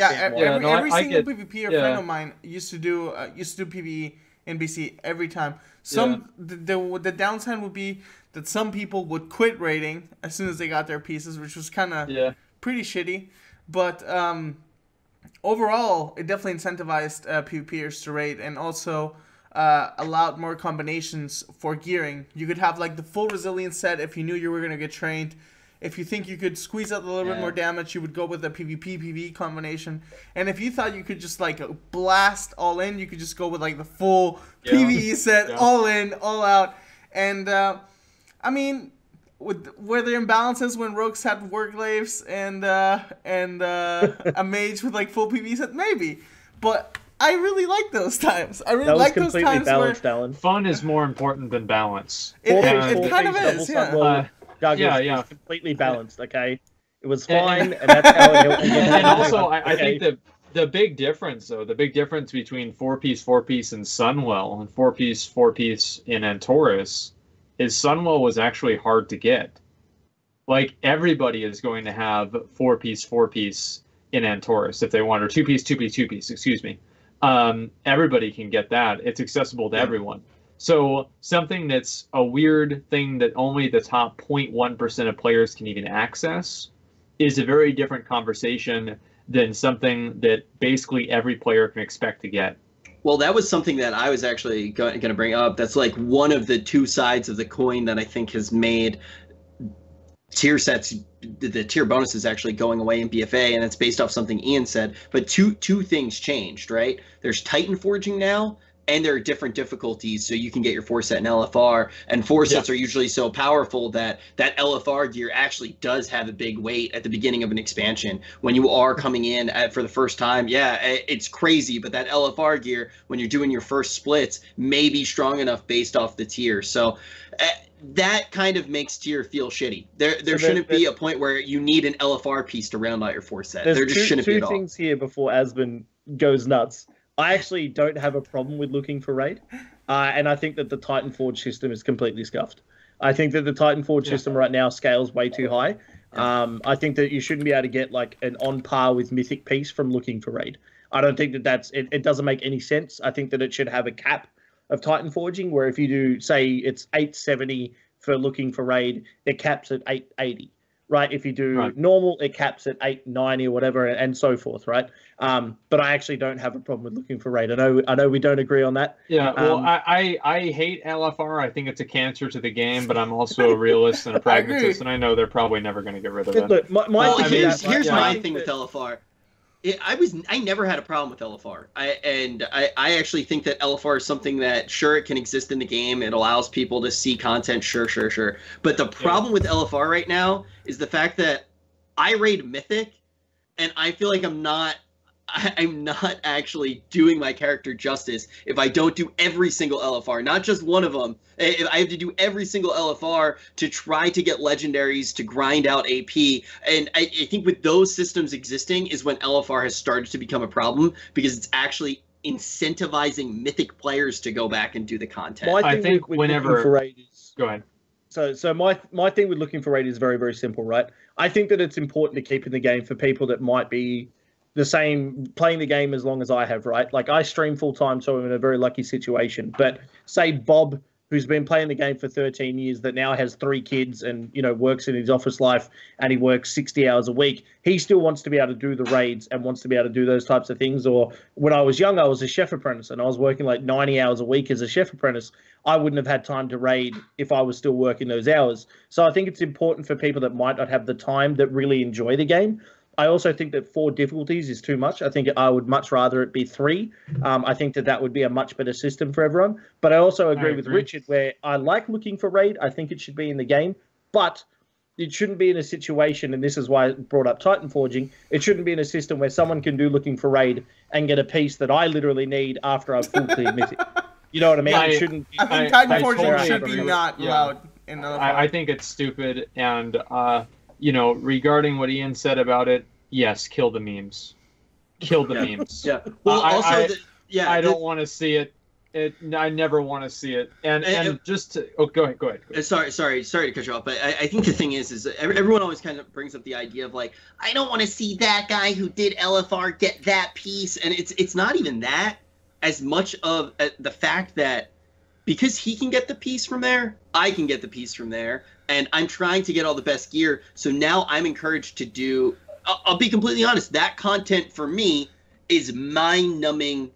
Speaker 4: every single PvP friend of mine used to do PvE in BC every time. The downside would be that some people would quit raiding as soon as they got their pieces, which was kind of pretty shitty. But overall, it definitely incentivized PvPers to raid, and also allowed more combinations for gearing. You could have like the full resilience set if you knew you were going to get trained. If you think you could squeeze out a little bit more damage, you would go with a PvP combination. And if you thought you could just like blast all in, you could just go with like the full PvE set, all in, all out. And I mean, were there imbalances when rogues had warglaves and a mage with like full PvE set? Maybe, but I really like those times. I really like those times
Speaker 2: balanced,
Speaker 4: where
Speaker 2: Alan.
Speaker 3: Fun is more important than balance.
Speaker 4: It kind of is,
Speaker 2: It's completely balanced, okay? It was fine, and that's how it helped.
Speaker 3: And also, I think the big difference, though, between 4-piece and Sunwell and 4-piece in Antorus is Sunwell was actually hard to get. Like, everybody is going to have 4-piece in Antorus if they want, or 2-piece, excuse me. Everybody can get that. It's accessible to everyone. So something that's a weird thing that only the top 0.1% of players can even access is a very different conversation than something that basically every player can expect to get.
Speaker 1: Well, that was something that I was actually going to bring up. That's like one of the two sides of the coin that I think has made tier sets, the tier bonuses actually going away in BFA, and it's based off something Ian said. But two things changed, right? There's Titan Forging now and there are different difficulties, so you can get your 4-set in LFR, and 4-sets are usually so powerful that that LFR gear actually does have a big weight at the beginning of an expansion. When you are coming in for the first time, it's crazy, but that LFR gear, when you're doing your first splits, may be strong enough based off the tier. So that kind of makes tier feel shitty. There shouldn't be a point where you need an LFR piece to round out your 4-set. There just shouldn't be at all.
Speaker 2: Two things here before Asmon goes nuts. I actually don't have a problem with looking for raid, and I think that the Titan Forge system is completely scuffed. I think that the Titan Forge system right now scales way too high. I think that you shouldn't be able to get like an on par with Mythic piece from looking for raid. I don't think that it doesn't make any sense. I think that it should have a cap of Titan Forging, where if you do, say, it's 870 for looking for raid, it caps at 880. Right, if you do normal, it caps at 890 or whatever, and so forth, right? But I actually don't have a problem with looking for raid. I know we don't agree on that.
Speaker 3: Yeah, well, I hate LFR. I think it's a cancer to the game, but I'm also a realist and a pragmatist, and I know they're probably never going to get rid of it.
Speaker 2: Look,
Speaker 1: here's my thing with LFR. I never had a problem with LFR. I actually think that LFR is something that, sure, it can exist in the game. It allows people to see content, sure. But the problem with LFR right now is the fact that I raid Mythic, and I feel like I'm not actually doing my character justice if I don't do every single LFR, not just one of them. If I have to do every single LFR to try to get legendaries to grind out AP. And I think with those systems existing is when LFR has started to become a problem, because it's actually incentivizing Mythic players to go back and do the content.
Speaker 3: I think whenever... Go ahead.
Speaker 2: So my thing with looking for raid is very, very simple, right? I think that it's important to keep in the game for people that might be the same, playing the game as long as I have, right? Like, I stream full time, so I'm in a very lucky situation. But say Bob, who's been playing the game for 13 years, that now has 3 kids and, you know, works in his office life, and he works 60 hours a week, he still wants to be able to do the raids and wants to be able to do those types of things. Or when I was young, I was a chef apprentice and I was working like 90 hours a week as a chef apprentice. I wouldn't have had time to raid if I was still working those hours. So I think it's important for people that might not have the time, that really enjoy the game. I also think that 4 difficulties is too much. I think I would much rather it be 3. I think that would be a much better system for everyone. But I also agree with Richard, where I like looking for raid. I think it should be in the game, but it shouldn't be in a situation, and this is why I brought up Titan Forging, it shouldn't be in a system where someone can do looking for raid and get a piece that I literally need after I've full cleared Mythic. You know what I mean? It shouldn't.
Speaker 4: I think Titan Forging should be not allowed in the.
Speaker 3: I think it's stupid, and you know, regarding what Ian said about it, yes, kill the memes. Kill the memes.
Speaker 1: Yeah. Well,
Speaker 3: I don't want to see it. I never want to see it. And just to, go ahead. Sorry
Speaker 1: to cut you off, but I think the thing is everyone always kind of brings up the idea of like, I don't want to see that guy who did LFR get that piece, and it's not even that as much of the fact that because he can get the piece from there, I can get the piece from there, and I'm trying to get all the best gear. So now I'm encouraged to do. I'll be completely honest. That content for me is mind-numbing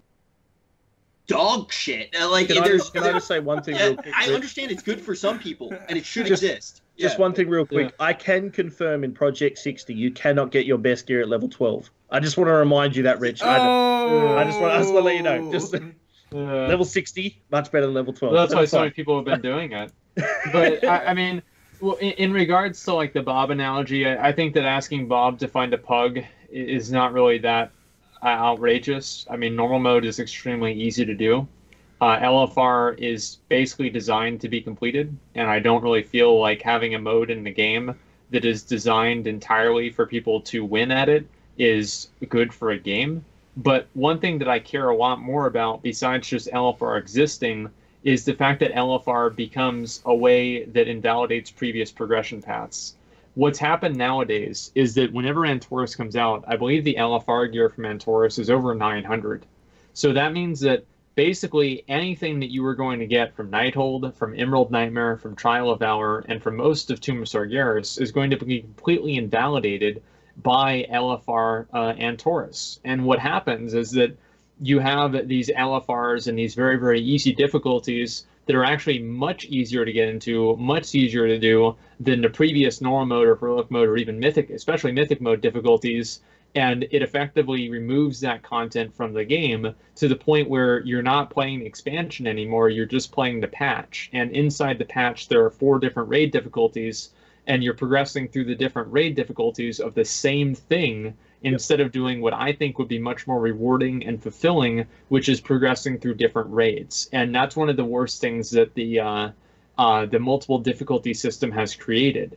Speaker 1: dog shit. Like,
Speaker 2: can I just say one thing real quick?
Speaker 1: I understand it's good for some people, and it should exist.
Speaker 2: Just one thing real quick. Yeah. I can confirm in Project 60, you cannot get your best gear at level 12. I just want to remind you that, Rich. I just want to let you know. Just level 60, much better than level 12.
Speaker 3: Well, that's why so many people have been doing it. But, I mean, well, in regards to, like, the Bob analogy, I think that asking Bob to find a pug is not really that outrageous. I mean, normal mode is extremely easy to do. LFR is basically designed to be completed, and I don't really feel like having a mode in the game that is designed entirely for people to win at it is good for a game. But one thing that I care a lot more about, besides just LFR existing, is the fact that LFR becomes a way that invalidates previous progression paths. What's happened nowadays is that whenever Antorus comes out, I believe the LFR gear from Antorus is over 900. So that means that basically anything that you were going to get from Nighthold, from Emerald Nightmare, from Trial of Valor, and from most of Tomb of Sargeras is going to be completely invalidated by LFR Antorus. And what happens is that you have these LFRs and these very, very easy difficulties that are actually much easier to get into, much easier to do than the previous normal mode or heroic mode or even mythic, especially mythic mode difficulties. And it effectively removes that content from the game to the point where you're not playing the expansion anymore, you're just playing the patch. And inside the patch, there are 4 different raid difficulties, and you're progressing through the different raid difficulties of the same thing instead of doing what I think would be much more rewarding and fulfilling, which is progressing through different raids. And that's one of the worst things that the multiple difficulty system has created.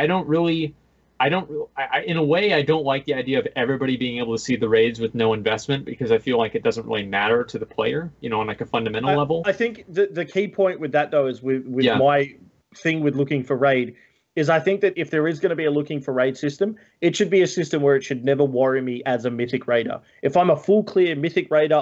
Speaker 3: In a way, I don't like the idea of everybody being able to see the raids with no investment, because I feel like it doesn't really matter to the player, on like a fundamental level.
Speaker 2: I think the key point with that, though, is with my thing with looking for raid, is I think that if there is going to be a looking for raid system, it should be a system where it should never worry me as a mythic raider. If I'm a full clear mythic raider,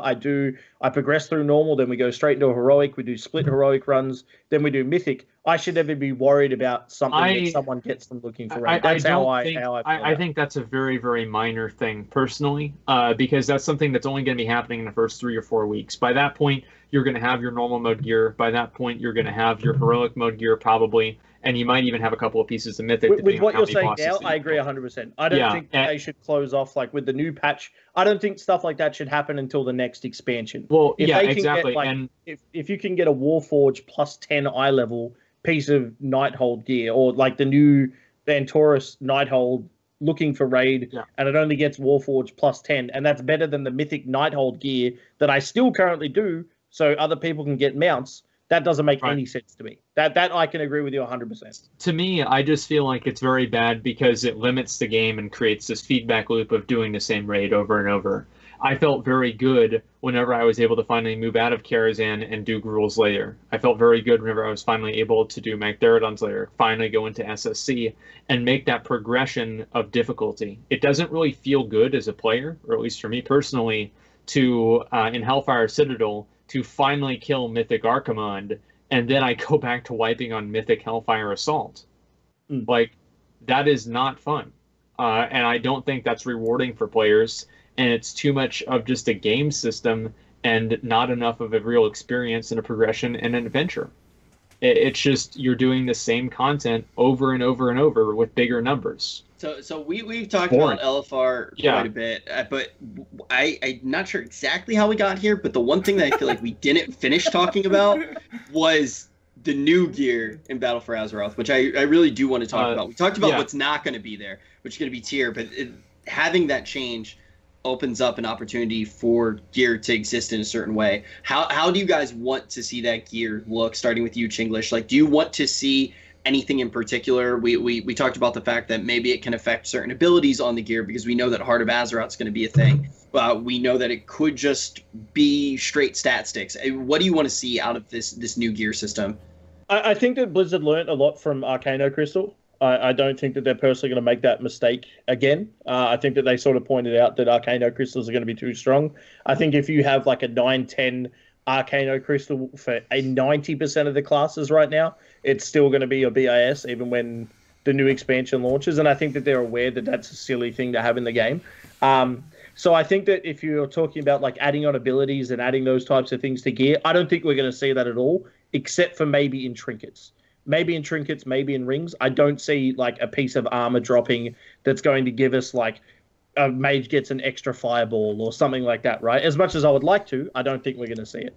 Speaker 2: I progress through normal, then we go straight into a heroic, we do split heroic runs, then we do mythic. I should never be worried about something that someone gets from looking for raid. That's how I feel.
Speaker 3: I think that's a very, very minor thing personally, because that's something that's only going to be happening in the first 3 or 4 weeks. By that point, you're going to have your normal mode gear. By that point, you're going to have your heroic mode gear probably. And you might even have a couple of pieces of mythic.
Speaker 2: With what you're saying now, I agree 100%. I don't think they should close off, like with the new patch. I don't think stuff like that should happen until the next expansion.
Speaker 3: Well, exactly.
Speaker 2: And if you can get a Warforged plus 10 eye level piece of Nighthold gear, or like the new Vantaurus Nighthold looking for raid, and it only gets Warforged plus 10, and that's better than the mythic Nighthold gear that I still currently do, so other people can get mounts. That doesn't make any sense to me. That I can agree with you 100%.
Speaker 3: To me, I just feel like it's very bad because it limits the game and creates this feedback loop of doing the same raid over and over. I felt very good whenever I was able to finally move out of Karazhan and do Gruul's Lair. I felt very good whenever I was finally able to do Magtheridon's Lair, finally go into SSC, and make that progression of difficulty. It doesn't really feel good as a player, or at least for me personally, to, in Hellfire Citadel, to finally kill Mythic Archimonde, and then I go back to wiping on Mythic Hellfire Assault. Like, that is not fun. And I don't think that's rewarding for players, and it's too much of just a game system and not enough of a real experience and a progression and an adventure. It's just you're doing the same content over and over and over with bigger numbers.
Speaker 1: So we've talked about LFR quite a bit, but I'm not sure exactly how we got here. But the one thing that I feel like we didn't finish talking about was the new gear in Battle for Azeroth, which I really do want to talk about. We talked about what's not going to be there, which is going to be tier, but having that change opens up an opportunity for gear to exist in a certain way. How do you guys want to see that gear look, starting with you, Chinglish? Like, do you want to see anything in particular? We talked about the fact that maybe it can affect certain abilities on the gear, because we know that Heart of Azeroth is going to be a thing. We know that it could just be straight stat sticks. What do you want to see out of this new gear system?
Speaker 2: I think that Blizzard learned a lot from Arcano Crystal. I don't think that they're personally going to make that mistake again. I think that they sort of pointed out that Arcano Crystals are going to be too strong. I think if you have like a 9-10 Arcano Crystal for a 90% of the classes right now, it's still going to be a BIS even when the new expansion launches. And I think that they're aware that that's a silly thing to have in the game. So I think that if you're talking about like adding on abilities and adding those types of things to gear, I don't think we're going to see that at all, except for maybe in trinkets. Maybe in trinkets, maybe in rings. I don't see like a piece of armor dropping that's going to give us like a mage gets an extra fireball or something like that, right? As much as I would like to, I don't think we're going to see it.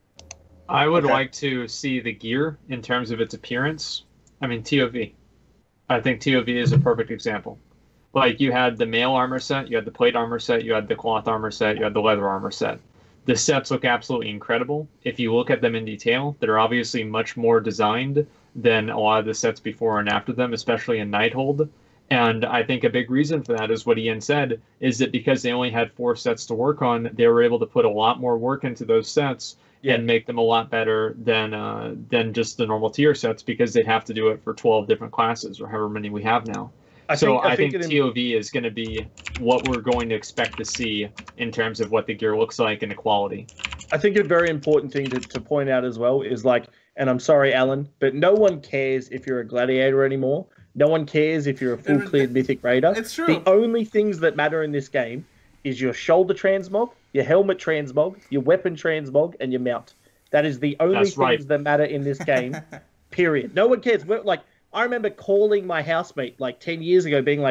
Speaker 3: I would like to see the gear in terms of its appearance. I mean, TOV. I think TOV is a perfect example. Like, you had the mail armor set, you had the plate armor set, you had the cloth armor set, you had the leather armor set. The sets look absolutely incredible. If you look at them in detail, they're obviously much more designed than a lot of the sets before and after them, especially in Nighthold. And I think a big reason for that is what Ian said, is that because they only had 4 sets to work on, they were able to put a lot more work into those sets and make them a lot better than just the normal tier sets, because they'd have to do it for 12 different classes or however many we have now. I think TOV is going to be what we're going to expect to see in terms of what the gear looks like and the quality.
Speaker 2: I think a very important thing to point out as well is like, and I'm sorry, Alan, but no one cares if you're a gladiator anymore. No one cares if you're a full cleared mythic raider.
Speaker 4: It's true.
Speaker 2: The only things that matter in this game is your shoulder transmog, your helmet transmog, your weapon transmog, and your mount. That is the only things that matter in this game, period. No one cares. Like, I remember calling my housemate like 10 years ago being like,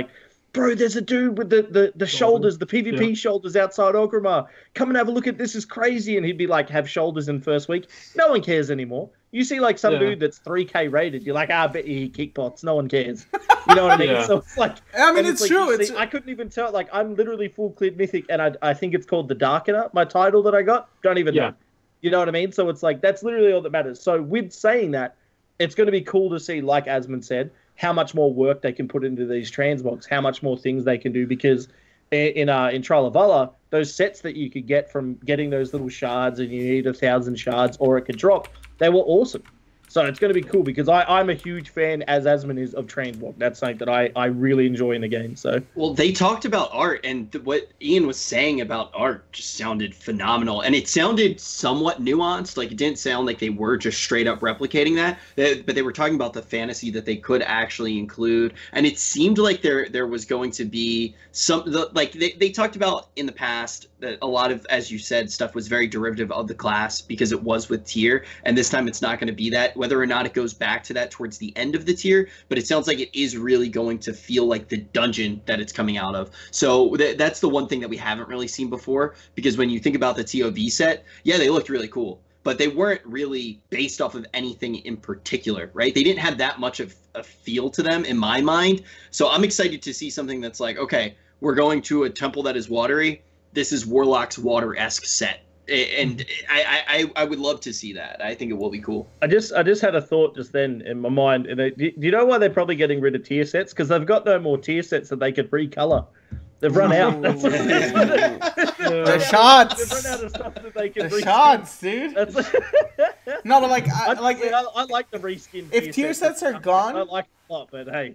Speaker 2: bro, there's a dude with the shoulders, the PvP shoulders outside Orgrimmar. Come and have a look at this. Is crazy. And he'd be like, have shoulders in first week. No one cares anymore. You see like some dude that's 3K rated. You're like, I bet he kick bots. No one cares. You know what I mean? So it's like,
Speaker 4: I mean, it's true.
Speaker 2: I couldn't even tell. Like, I'm literally full cleared mythic, and I think it's called the Darkener. My title that I got. Don't even know. You know what I mean? So it's like, that's literally all that matters. So with saying that, it's going to be cool to see, like Asmund said, how much more work they can put into these transmogs, how much more things they can do, because in Trial of Valor, those sets that you could get from getting those little shards, and you need 1,000 shards or it could drop, they were awesome. So it's going to be cool, because I'm a huge fan, as Asmund is, of transmog. That's something that I really enjoy in the game. So
Speaker 1: well, they talked about art, and what Ian was saying about art just sounded phenomenal, and it sounded somewhat nuanced. Like, it didn't sound like they were just straight up replicating that, but they were talking about the fantasy that they could actually include, and it seemed like there was going to be they talked about in the past that a lot of, as you said, stuff was very derivative of the class because it was with tier, and this time it's not going to be that. Whether or not it goes back to that towards the end of the tier, but it sounds like it is really going to feel like the dungeon that it's coming out of. So that's the one thing that we haven't really seen before, because when you think about the TOV set, yeah, they looked really cool, but they weren't really based off of anything in particular, right? They didn't have that much of a feel to them in my mind. So I'm excited to see something that's like, okay, we're going to a temple that is watery. This is Warlock's water-esque set. And I would love to see that. I think it will be cool.
Speaker 2: I just had a thought just then in my mind. And do you know why they're probably getting rid of tier sets? Because they've got no more tier sets that they could recolor. They've run out.
Speaker 4: The shots.
Speaker 2: They've run out of stuff that they can.
Speaker 4: The shots, dude. No, but like, I like
Speaker 2: the reskin.
Speaker 4: If tier sets are gone,
Speaker 2: I like it a lot. But hey,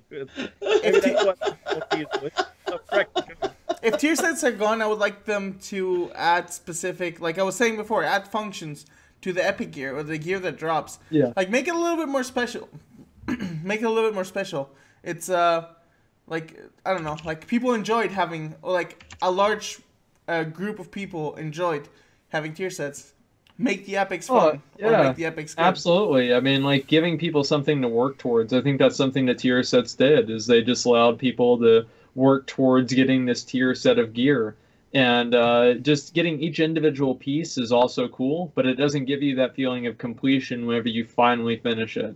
Speaker 4: if tier sets are gone, I would like them to add specific, like I was saying before, add functions to the epic gear or the gear that drops.
Speaker 3: Yeah.
Speaker 4: Like, make it a little bit more special. Make it a little bit more special. It's like, I don't know, like people enjoyed having, like a large group of people enjoyed having tier sets. Make the epics fun.
Speaker 3: Yeah,
Speaker 4: or make the epics good.
Speaker 3: Absolutely. I mean, like, giving people something to work towards. I think that's something that tier sets did, is they just allowed people to work towards getting this tier set of gear. And just getting each individual piece is also cool, but it doesn't give you that feeling of completion whenever you finally finish it.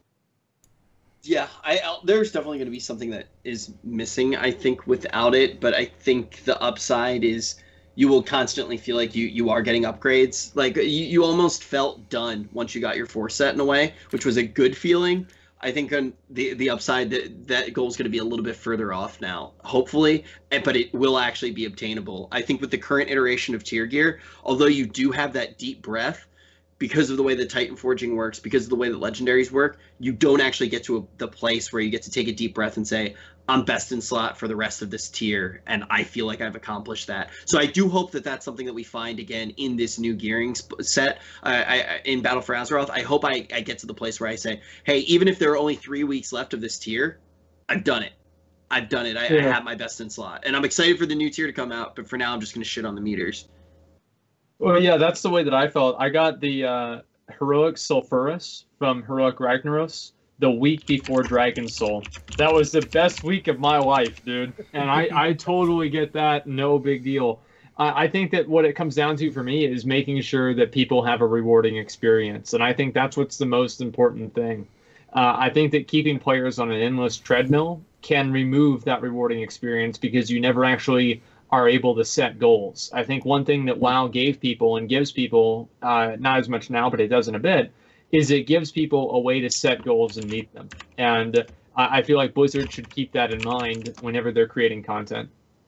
Speaker 1: Yeah, there's definitely going to be something that is missing, I think, without it. But I think the upside is you will constantly feel like you are getting upgrades. Like, you almost felt done once you got your 4 set in a way, which was a good feeling. I think on the upside, that goal is going to be a little bit further off now, hopefully, but it will actually be obtainable. I think with the current iteration of tier gear, although you do have that deep breath, because of the way that Titan Forging works, because of the way that legendaries work, you don't actually get to the place where you get to take a deep breath and say, I'm best in slot for the rest of this tier, and I feel like I've accomplished that. So I do hope that that's something that we find again in this new gearing set in Battle for Azeroth. I hope I get to the place where I say, hey, even if there are only 3 weeks left of this tier, I've done it. I have my best in slot. And I'm excited for the new tier to come out, but for now I'm just going to shit on the meters.
Speaker 3: Well, yeah, that's the way that I felt. I got the Heroic Sulfuras from Heroic Ragnaros the week before Dragon Soul. That was the best week of my life, dude. And I totally get that. No big deal. I think that what it comes down to for me is making sure that people have a rewarding experience. And I think that's what's the most important thing. I think that keeping players on an endless treadmill can remove that rewarding experience because you never actually are able to set goals. I think one thing that WoW gave people and gives people, not as much now, but it does in a bit, is it gives people a way to set goals and meet them. And I feel like Blizzard should keep that in mind whenever they're creating content.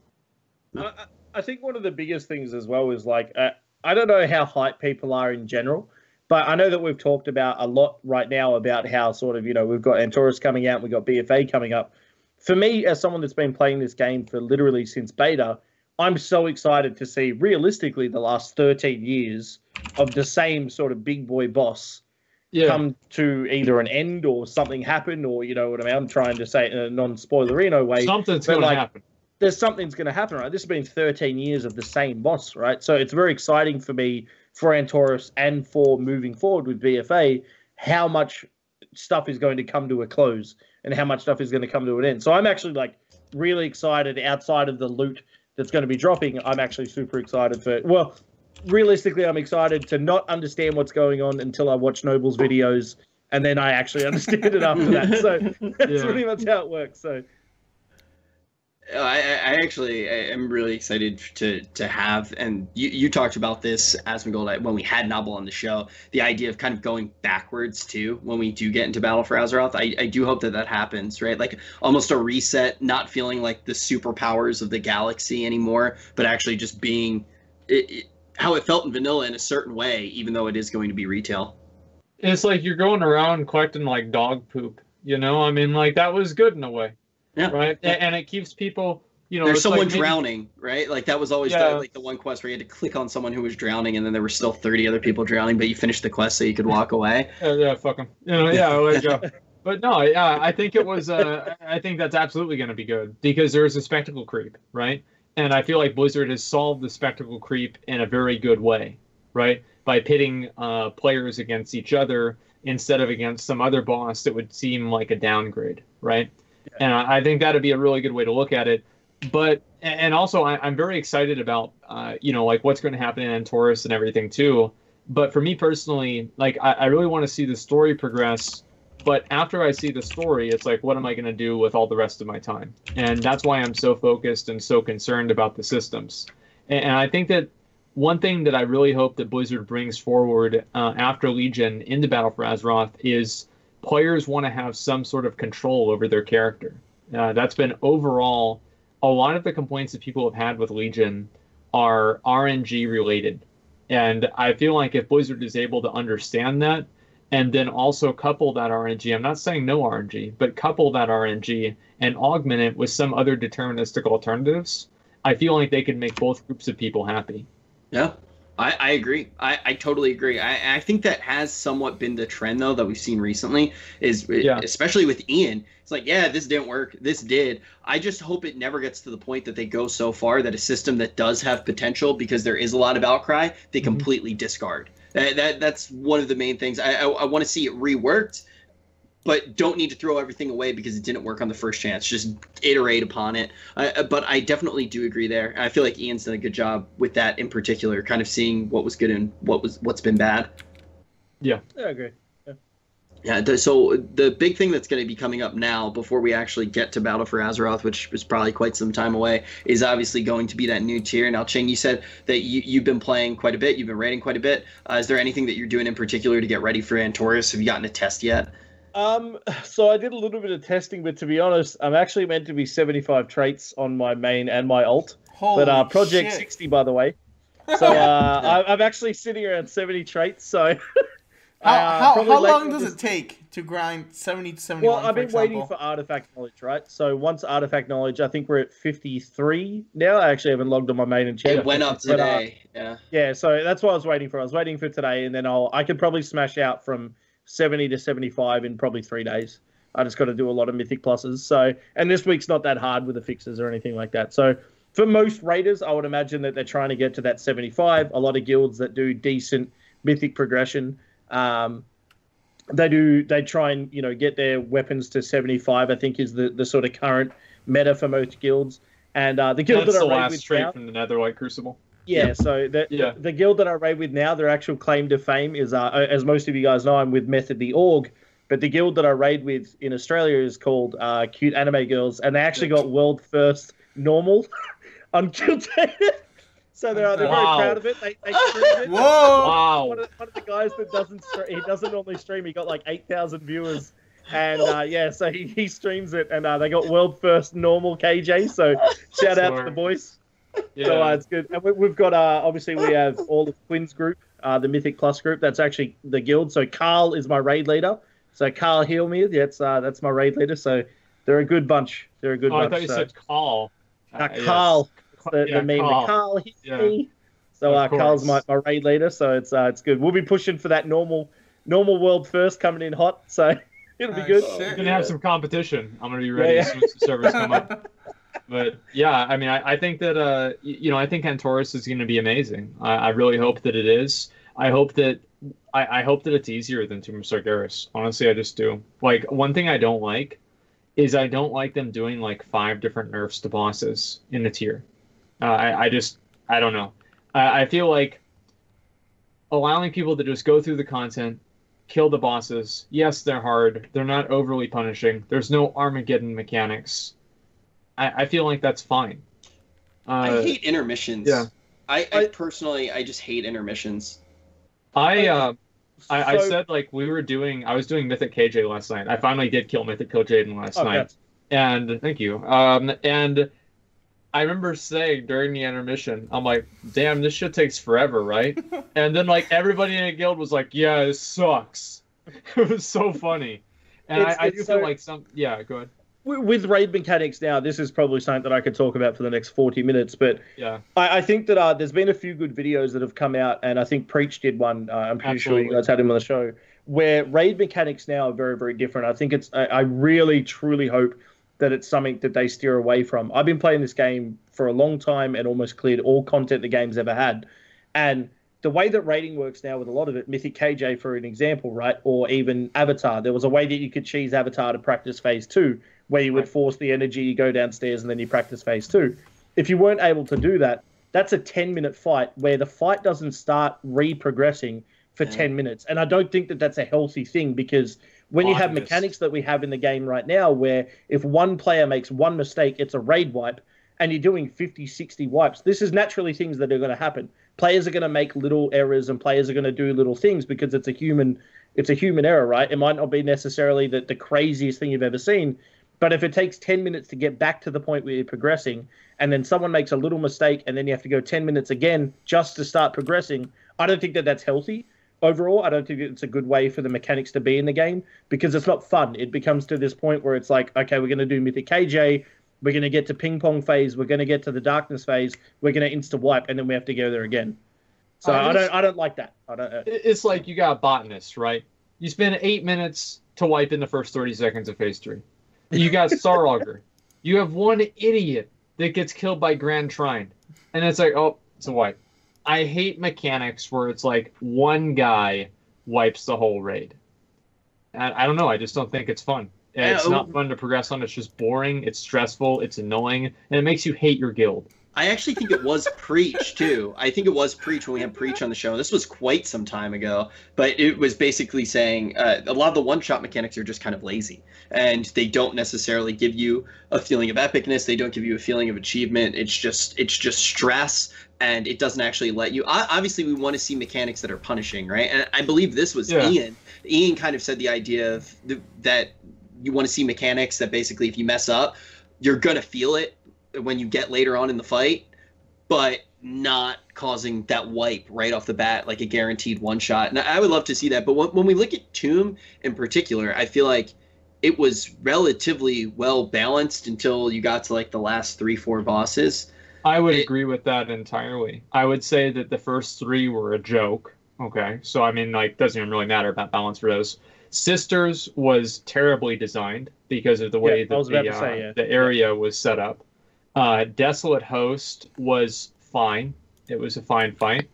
Speaker 2: I think one of the biggest things as well is like, I don't know how hyped people are in general, but I know that we've talked about a lot right now about how sort of, we've got Antorus coming out, we've got BFA coming up. For me, as someone that's been playing this game for literally since beta, I'm so excited to see, realistically, the last 13 years of the same sort of big boy boss come to either an end or something happen, or, you know what I mean? I'm trying to say it in a non-spoilerino way.
Speaker 3: Something's going to happen.
Speaker 2: There's something's going to happen, right? This has been 13 years of the same boss, right? So it's very exciting for me, for Antorus, and for moving forward with BFA, how much stuff is going to come to a close and how much stuff is going to come to an end. So I'm actually, like, really excited outside of the loot that's going to be dropping. I'm actually super excited for it. Well, realistically, I'm excited to not understand what's going on until I watch Noble's videos, and then I actually understand it after that. So that's pretty much how it works. So
Speaker 1: I am really excited to have, and you talked about this, Asmongold, when we had Noble on the show, the idea of kind of going backwards too when we do get into Battle for Azeroth. I do hope that happens, right? Like almost a reset, not feeling like the superpowers of the galaxy anymore, but actually just being how it felt in vanilla in a certain way, even though it is going to be retail.
Speaker 3: It's like you're going around collecting like dog poop, you know? I mean, like that was good in a way. Yeah. Right. And it keeps people, you know.
Speaker 1: There's someone like drowning, right? Like that was always the one quest where you had to click on someone who was drowning, and then there were still 30 other people drowning, but you finished the quest so you could walk away.
Speaker 3: Yeah, fuck them. You know, but no, I think it was. I think that's absolutely going to be good because there's a spectacle creep, right? And I feel like Blizzard has solved the spectacle creep in a very good way, right? By pitting players against each other instead of against some other boss that would seem like a downgrade, right? And I think that'd be a really good way to look at it. But, and also I'm very excited about, like what's going to happen in Antorus and everything too. But for me personally, like I really want to see the story progress. But after I see the story, it's like, what am I going to do with all the rest of my time? And that's why I'm so focused and so concerned about the systems. And I think that one thing that I really hope that Blizzard brings forward after Legion into Battle for Azeroth is players want to have some sort of control over their character. That's been overall, a lot of the complaints that people have had with Legion are RNG related. And I feel like if Blizzard is able to understand that, and then also couple that RNG, I'm not saying no RNG, but couple that RNG and augment it with some other deterministic alternatives, I feel like they could make both groups of people happy.
Speaker 1: Yeah. I agree. I totally agree. I think that has somewhat been the trend, though, that we've seen recently, especially with Ian. It's like, yeah, this didn't work. This did. I just hope it never gets to the point that they go so far that a system that does have potential, because there is a lot of outcry, they completely discard. That's one of the main things. I want to see it reworked, but don't need to throw everything away because it didn't work on the first chance. Just iterate upon it. But I definitely do agree there. I feel like Ian's done a good job with that in particular, kind of seeing what was good and what's been bad.
Speaker 3: Yeah,
Speaker 2: I agree.
Speaker 1: Yeah, so the big thing that's going to be coming up now, before we actually get to Battle for Azeroth, which is probably quite some time away, is obviously going to be that new tier. Now, Cheng, you said that you've been playing quite a bit. You've been raiding quite a bit. Is there anything that you're doing in particular to get ready for Antorus? Have you gotten a test yet?
Speaker 2: So I did a little bit of testing, but to be honest, I'm actually meant to be 75 traits on my main and my alt.
Speaker 4: Holy
Speaker 2: but Project
Speaker 4: shit.
Speaker 2: 60, by the way. So I'm actually sitting around 70 traits. So
Speaker 4: how long does it take to grind 70 to 71?
Speaker 2: Well, I've been waiting for artifact knowledge, right? So once artifact knowledge, I think we're at 53 now. I actually haven't logged on my main and checked.
Speaker 1: It went up today.
Speaker 2: Yeah. So that's what I was waiting for. I was waiting for today, and then I could probably smash out from 70 to 75 in probably 3 days. I just got to do a lot of Mythic Pluses. So, and this week's not that hard with the fixes or anything like that. So for most raiders, I would imagine that they're trying to get to that 75. A lot of guilds that do decent Mythic progression, they try and, get their weapons to 75, I think is the sort of current meta for most guilds. And the guild
Speaker 3: That's
Speaker 2: that I
Speaker 3: the
Speaker 2: raid
Speaker 3: last
Speaker 2: with
Speaker 3: trait
Speaker 2: now,
Speaker 3: from the Netherlight Crucible.
Speaker 2: Yeah, so the guild that I raid with now, their actual claim to fame is, as most of you guys know, I'm with Method the Org, but the guild that I raid with in Australia is called Cute Anime Girls, and they actually got world first normal on Guild Day. So they're very proud of it. They streamed it.
Speaker 4: Whoa!
Speaker 3: Wow.
Speaker 2: One of the guys that doesn't normally stream, he got like 8,000 viewers. And so he streams it, and they got world first normal KJ, so shout out to the boys.
Speaker 3: Yeah.
Speaker 2: So it's good. And we've got, obviously, we have all the Twins group, the Mythic Plus group. That's actually the guild. So Carl is my raid leader. So Carl Healmere, that's my raid leader. So they're a good bunch. They're a good bunch.
Speaker 3: I thought you said Carl.
Speaker 2: Carl.
Speaker 3: Yes.
Speaker 2: The meme. Carl Healmere. So Carl's my raid leader. So it's good. We'll be pushing for that normal world first coming in hot. So it'll be good.
Speaker 3: We're going to have some competition. I'm going to be ready as soon as the servers come up. But yeah, I mean, I think that I think Antorus is going to be amazing. I really hope that it is. I hope that it's easier than Tomb of Sargeras. Honestly, I just do. Like, one thing I don't like is I don't like them doing like 5 different nerfs to bosses in the tier. I don't know. I feel like allowing people to just go through the content, kill the bosses. Yes, they're hard. They're not overly punishing. There's no Armageddon mechanics. I feel like that's fine.
Speaker 1: I hate intermissions.
Speaker 3: Yeah.
Speaker 1: I personally, I just hate intermissions.
Speaker 3: I said like I was doing Mythic KJ last night. I finally did kill Mythic Jaden last night. And thank you. And I remember saying during the intermission, I'm like, damn, this shit takes forever, right? And then like everybody in the guild was like, yeah, this sucks. It was so funny. And I do feel like go ahead.
Speaker 2: With raid mechanics now, this is probably something that I could talk about for the next 40 minutes. But
Speaker 3: yeah,
Speaker 2: I think that there's been a few good videos that have come out, and I think Preach did one. I'm pretty sure you guys had him on the show, where raid mechanics now are very, very different. I think I really, truly hope that it's something that they steer away from. I've been playing this game for a long time and almost cleared all content the game's ever had. And the way that raiding works now with a lot of it, Mythic KJ for an example, right? Or even Avatar. There was a way that you could cheese Avatar to practice phase 2, where you would force the energy, you go downstairs, and then you practice phase 2. If you weren't able to do that, that's a 10-minute fight where the fight doesn't start re-progressing for 10 minutes. And I don't think that that's a healthy thing, because when you have mechanics that we have in the game right now, where if one player makes one mistake, it's a raid wipe, and you're doing 50, 60 wipes, this is naturally things that are going to happen. Players are going to make little errors, and players are going to do little things because it's a human error, right? It might not be necessarily the craziest thing you've ever seen, but if it takes 10 minutes to get back to the point where you're progressing, and then someone makes a little mistake, and then you have to go 10 minutes again just to start progressing, I don't think that that's healthy. Overall, I don't think it's a good way for the mechanics to be in the game, because it's not fun. It becomes to this point where it's like, okay, we're going to do Mythic KJ, we're going to get to ping pong phase, we're going to get to the darkness phase, we're going to insta wipe, and then we have to go there again. So I don't like that.
Speaker 3: It's like you got a botanist, right? You spend 8 minutes to wipe in the first 30 seconds of phase 3. You got Star Augur. You have one idiot that gets killed by Grand Trine, and it's like, oh, it's a wipe. I hate mechanics where it's like one guy wipes the whole raid. And I don't know. I just don't think it's fun. It's not fun to progress on. It's just boring. It's stressful. It's annoying. And it makes you hate your guild.
Speaker 1: I actually think it was Preach, too. I think it was Preach when we had Preach on the show. This was quite some time ago. But it was basically saying a lot of the one-shot mechanics are just kind of lazy. And they don't necessarily give you a feeling of epicness. They don't give you a feeling of achievement. It's just stress. And it doesn't actually let you. Obviously, we want to see mechanics that are punishing, right? And I believe this was Ian. Ian kind of said the idea of that you want to see mechanics that basically, if you mess up, you're going to feel it when you get later on in the fight, but not causing that wipe right off the bat, like a guaranteed one shot. And I would love to see that. But when we look at Tomb in particular, I feel like it was relatively well balanced until you got to like the last 3-4 bosses.
Speaker 3: I would agree with that entirely. I would say that the first 3 were a joke. Okay. So, I mean, like, doesn't even really matter about balance for those. Sisters was terribly designed because of the way that the area was set up. Desolate Host was fine. It was a fine fight.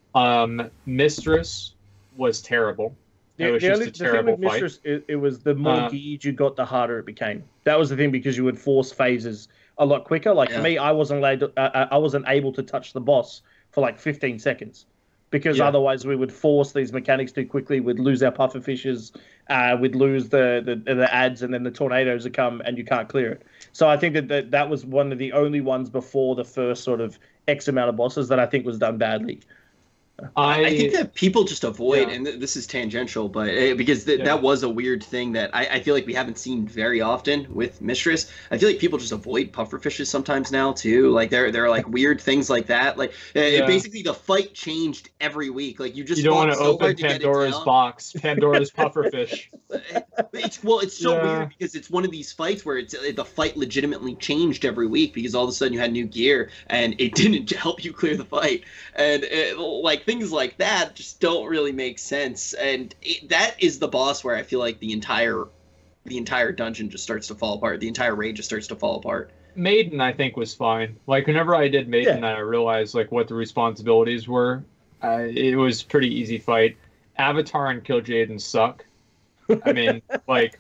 Speaker 3: Mistress was terrible. It was just a terrible fight.
Speaker 2: Mistress, it was the more geared you got, the harder it became. That was the thing, because you would force phases a lot quicker. Like for me, I wasn't able to touch the boss for like 15 seconds. Because otherwise we would force these mechanics too quickly. We'd lose our puffer fishes, we'd lose the ads, and then the tornadoes would come and you can't clear it. So I think that was one of the only ones before the first sort of X amount of bosses that I think was done badly.
Speaker 1: I think that people just avoid, and this is tangential, but because that was a weird thing that I feel like we haven't seen very often with Mistress. I feel like people just avoid pufferfishes sometimes now too. Like there are like weird things like that. Like basically the fight changed every week. Like you don't want to
Speaker 3: open Pandora's box, Pandora's pufferfish.
Speaker 1: It's so weird because it's one of these fights where the fight legitimately changed every week because all of a sudden you had new gear and it didn't help you clear the fight, and things like that just don't really make sense. And that is the boss where I feel like the entire dungeon just starts to fall apart. The entire raid just starts to fall apart.
Speaker 3: Maiden, I think, was fine. Like whenever I did Maiden, I realized like what the responsibilities were. It was pretty easy fight. Avatar and Kil'jaeden suck. I mean, like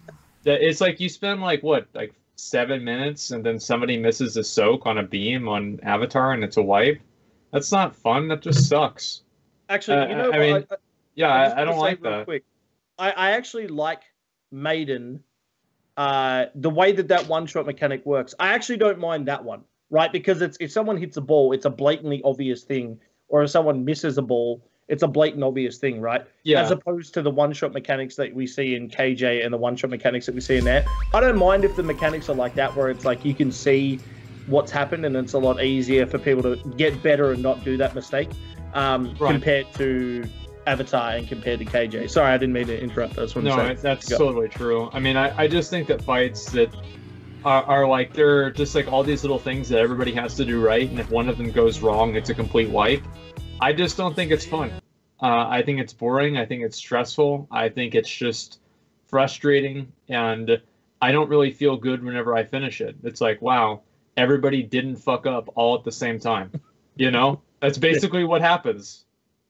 Speaker 3: It's like you spend like what, like 7 minutes, and then somebody misses a soak on a beam on Avatar, and it's a wipe. That's not fun. That just sucks.
Speaker 2: Actually, you know,
Speaker 3: I don't like that.
Speaker 2: Quick, I actually like Maiden. The way that one-shot mechanic works, I actually don't mind that one, right? Because if someone hits a ball, it's a blatantly obvious thing, or if someone misses a ball, it's a blatant obvious thing, right?
Speaker 3: Yeah.
Speaker 2: As opposed to the one-shot mechanics that we see in KJ and the one-shot mechanics that we see in there. I don't mind if the mechanics are like that, where it's like you can see what's happened, and it's a lot easier for people to get better and not do that mistake, compared to Avatar and compared to KJ. Sorry, I didn't mean to interrupt.
Speaker 3: That's totally true. I mean, I just think that fights that are like, they're just like all these little things that everybody has to do right, and if one of them goes wrong, it's a complete wipe. I just don't think it's fun. I think it's boring. I think it's stressful. I think it's just frustrating, and I don't really feel good whenever I finish it. It's like, wow, everybody didn't fuck up all at the same time. You know? That's basically what happens.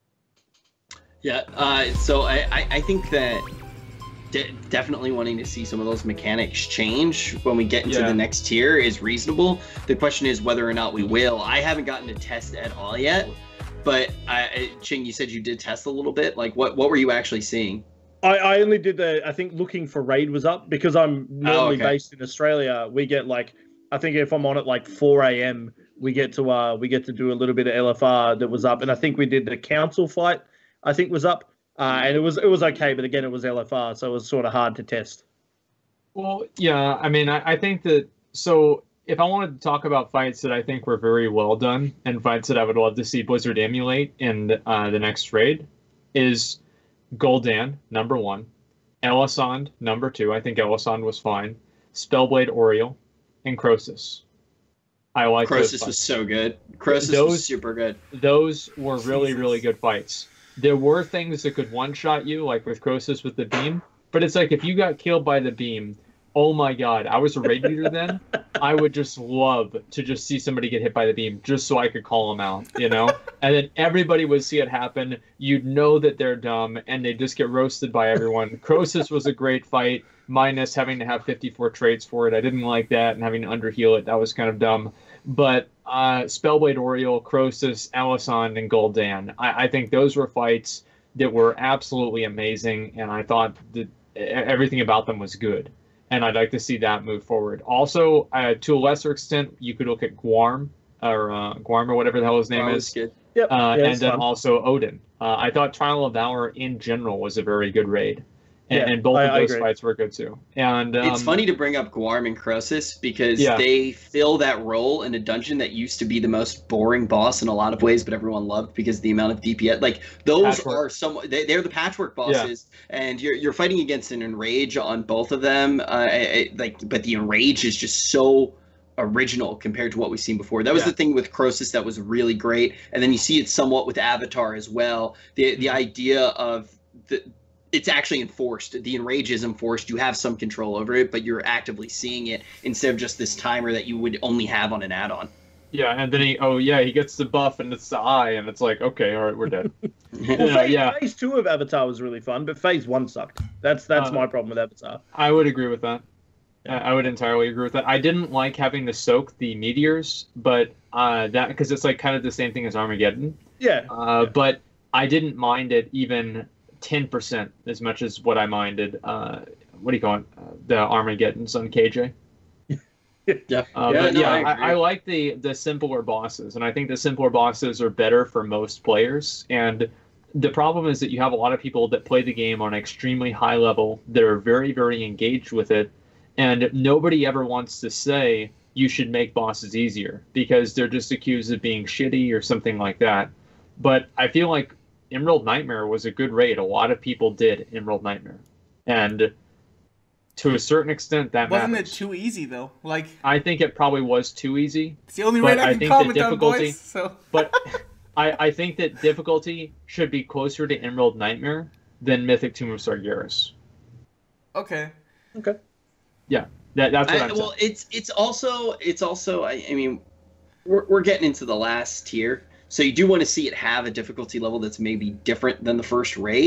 Speaker 1: Yeah, so I think that definitely wanting to see some of those mechanics change when we get into the next tier is reasonable. The question is whether or not we will. I haven't gotten to test at all yet. But Ching, you said you did test a little bit. Like, what were you actually seeing?
Speaker 2: I only did I think looking for raid was up, because I'm normally based in Australia. We get like, I think if I'm on at like 4 a.m, we get to do a little bit of LFR that was up, and I think we did the council fight. I think was up, and it was okay, but again it was LFR, so it was sort of hard to test.
Speaker 3: Well, yeah, I mean, I think that so. If I wanted to talk about fights that I think were very well done, and fights that I would love to see Blizzard emulate in the next raid, is Gul'dan, number 1, Elisand, number 2. I think Elisand was fine. Spellblade Oriole, and Crosus. I like
Speaker 1: Crosus was so good. Crosus was super good.
Speaker 3: Those were really, really good fights. There were things that could one-shot you, like with Crosus with the beam, but it's like if you got killed by the beam, oh my god, I was a raid leader then. I would just love to just see somebody get hit by the beam just so I could call them out, you know? And then everybody would see it happen. You'd know that they're dumb, and they just get roasted by everyone. Crosus was a great fight, minus having to have 54 traits for it. I didn't like that, and having to underheal it. That was kind of dumb. But Spellblade Oriole, Crosus, Elisand, and Gul'dan, I think those were fights that were absolutely amazing, and I thought that everything about them was good. And I'd like to see that move forward. Also, to a lesser extent, you could look at Guarm or whatever the hell his name is.
Speaker 1: Good.
Speaker 2: Yep.
Speaker 3: And then also Odin. I thought Trial of Valor in general was a very good raid. And both of those fights were good too. And
Speaker 1: it's funny to bring up Guarm and Crosus because they fill that role in a dungeon that used to be the most boring boss in a lot of ways, but everyone loved because of the amount of DPS. Like those are they're the patchwork bosses, and you're fighting against an Enrage on both of them. But the Enrage is just so original compared to what we've seen before. That was the thing with Crosus that was really great, and then you see it somewhat with Avatar as well. The idea of it's actually enforced. The Enrage is enforced. You have some control over it, but you're actively seeing it instead of just this timer that you would only have on an add-on.
Speaker 3: Yeah, and then he gets the buff and it's the eye, and it's like, okay, all right, we're dead.
Speaker 2: Phase 2 of Avatar was really fun, but Phase 1 sucked. That's my problem with Avatar.
Speaker 3: I would agree with that. I would entirely agree with that. I didn't like having to soak the meteors, but that because it's like kind of the same thing as Armageddon. But I didn't mind it even 10% as much as what I minded. What do you call it? The Armageddons on KJ. I like the simpler bosses, and I think the simpler bosses are better for most players. And the problem is that you have a lot of people that play the game on an extremely high level that are very, very engaged with it, and nobody ever wants to say you should make bosses easier because they're just accused of being shitty or something like that. But I feel like Emerald Nightmare was a good raid. A lot of people did Emerald Nightmare, and to a certain extent, that
Speaker 4: wasn't
Speaker 3: matters.
Speaker 4: it too easy though? Like
Speaker 3: I think it probably was too easy.
Speaker 4: It's the only raid I can comment on, boys. So.
Speaker 3: But I think that difficulty should be closer to Emerald Nightmare than Mythic Tomb of Sargeras.
Speaker 4: Okay.
Speaker 3: Yeah, that's what I'm saying.
Speaker 1: Well, it's also I mean, we're getting into the last tier. So you do want to see it have a difficulty level that's maybe different than the first raid,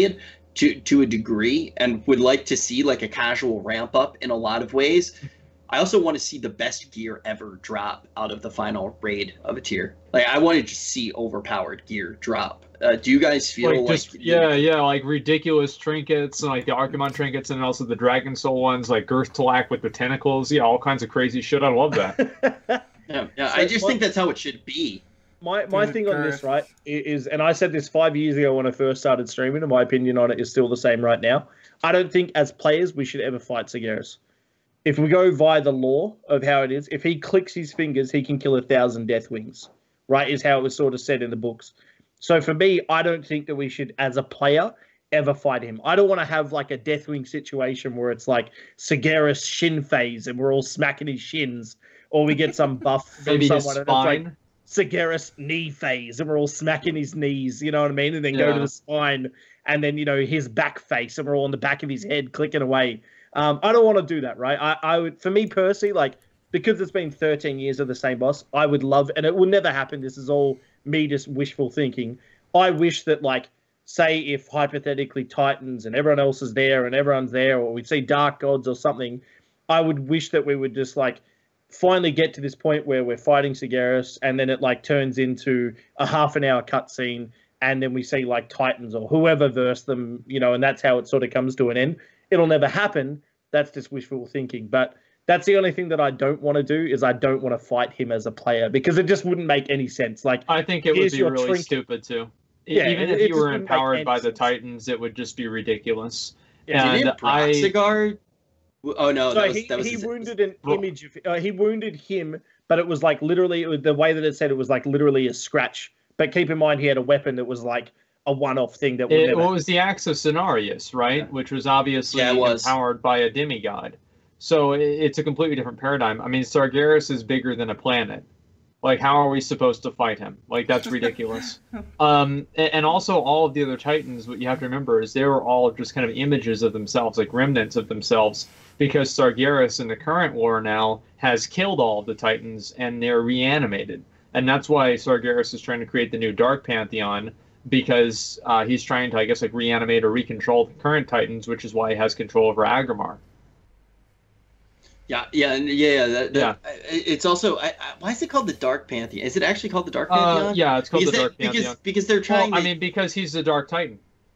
Speaker 1: to a degree, and would like to see like a casual ramp up in a lot of ways. I also want to see the best gear ever drop out of the final raid of a tier. Like, I want to just see overpowered gear drop. Do you guys feel like
Speaker 3: like ridiculous trinkets and like the Archimon trinkets and also the Dragon Soul ones, like Girthalak with the tentacles, all kinds of crazy shit. I love that.
Speaker 1: Yeah, I just think that's how it should be.
Speaker 2: My thing on this, right, is, and I said this 5 years ago when I first started streaming, and my opinion on it is still the same right now. I don't think as players we should ever fight Sargeras. If we go via the law of how it is, if he clicks his fingers, he can kill 1,000 Deathwings, right, is how it was sort of said in the books. So for me, I don't think that we should, as a player, ever fight him. I don't want to have like a Deathwing situation where it's like Sargeras shin phase and we're all smacking his shins, or we get some buff from
Speaker 3: maybe
Speaker 2: someone
Speaker 3: his
Speaker 2: and it's like
Speaker 3: spine.
Speaker 2: Sargeras knee phase and we're all smacking his knees, you know what I mean? And then go to the spine and then, his back face and we're all on the back of his head clicking away. I don't want to do that, right? I would, for me personally, like, because it's been 13 years of the same boss, I would love, and it will never happen, this is all me just wishful thinking, I wish that, like, say if hypothetically Titans and everyone else is there and everyone's there, or we see Dark Gods or something, I would wish that we would just, like, finally get to this point where we're fighting Sargeras and then it, like, turns into a half-an-hour cutscene and then we see, like, Titans or whoever verse them, and that's how it sort of comes to an end. It'll never happen. That's just wishful thinking. But that's the only thing that I don't want to do is I don't want to fight him as a player because it just wouldn't make any sense. Like,
Speaker 3: I think it would be really stupid too.
Speaker 2: Yeah,
Speaker 3: even if you were empowered by the Titans, it would just be ridiculous.
Speaker 1: Yeah, didn't Broxigar? Oh no,
Speaker 2: so
Speaker 1: that was
Speaker 2: he wounded an image of he wounded him, but it was like literally the way that it said it was like literally a scratch. But keep in mind he had a weapon that was like a one-off thing that would never...
Speaker 3: It was the Axe of Cenarius, right? Yeah. Which was obviously empowered by a demigod. So it's a completely different paradigm. I mean, Sargeras is bigger than a planet. Like, how are we supposed to fight him? Like, that's ridiculous. And also, all of the other Titans, what you have to remember is they were all just kind of images of themselves, like remnants of themselves, because Sargeras in the current war now has killed all of the Titans, and they're reanimated. And that's why Sargeras is trying to create the new Dark Pantheon, because he's trying to, I guess, like reanimate or recontrol the current Titans, which is why he has control over Aggramar.
Speaker 1: Yeah. It's also why is it called the Dark Pantheon? Is it actually called the Dark Pantheon?
Speaker 3: Yeah, it's called the Dark Pantheon
Speaker 1: because they're trying.
Speaker 3: Well, I mean, because he's the Dark Titan.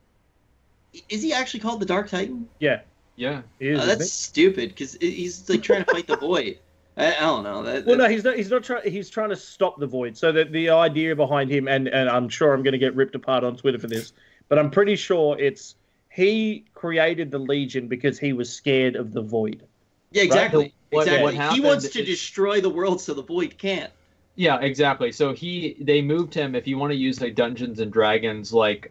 Speaker 1: Is he actually called the Dark Titan?
Speaker 2: Yeah.
Speaker 1: That's stupid because he's like trying to fight the Void. I don't know.
Speaker 2: No, he's not trying. He's trying to stop the Void. So that the idea behind him, and I'm sure I'm going to get ripped apart on Twitter for this, but I'm pretty sure it's he created the Legion because he was scared of the Void.
Speaker 1: Yeah, exactly.
Speaker 3: Right?
Speaker 1: Exactly. He wants to destroy the world so the Void can't.
Speaker 3: Yeah, exactly. So they moved him. If you want to use like Dungeons and Dragons, like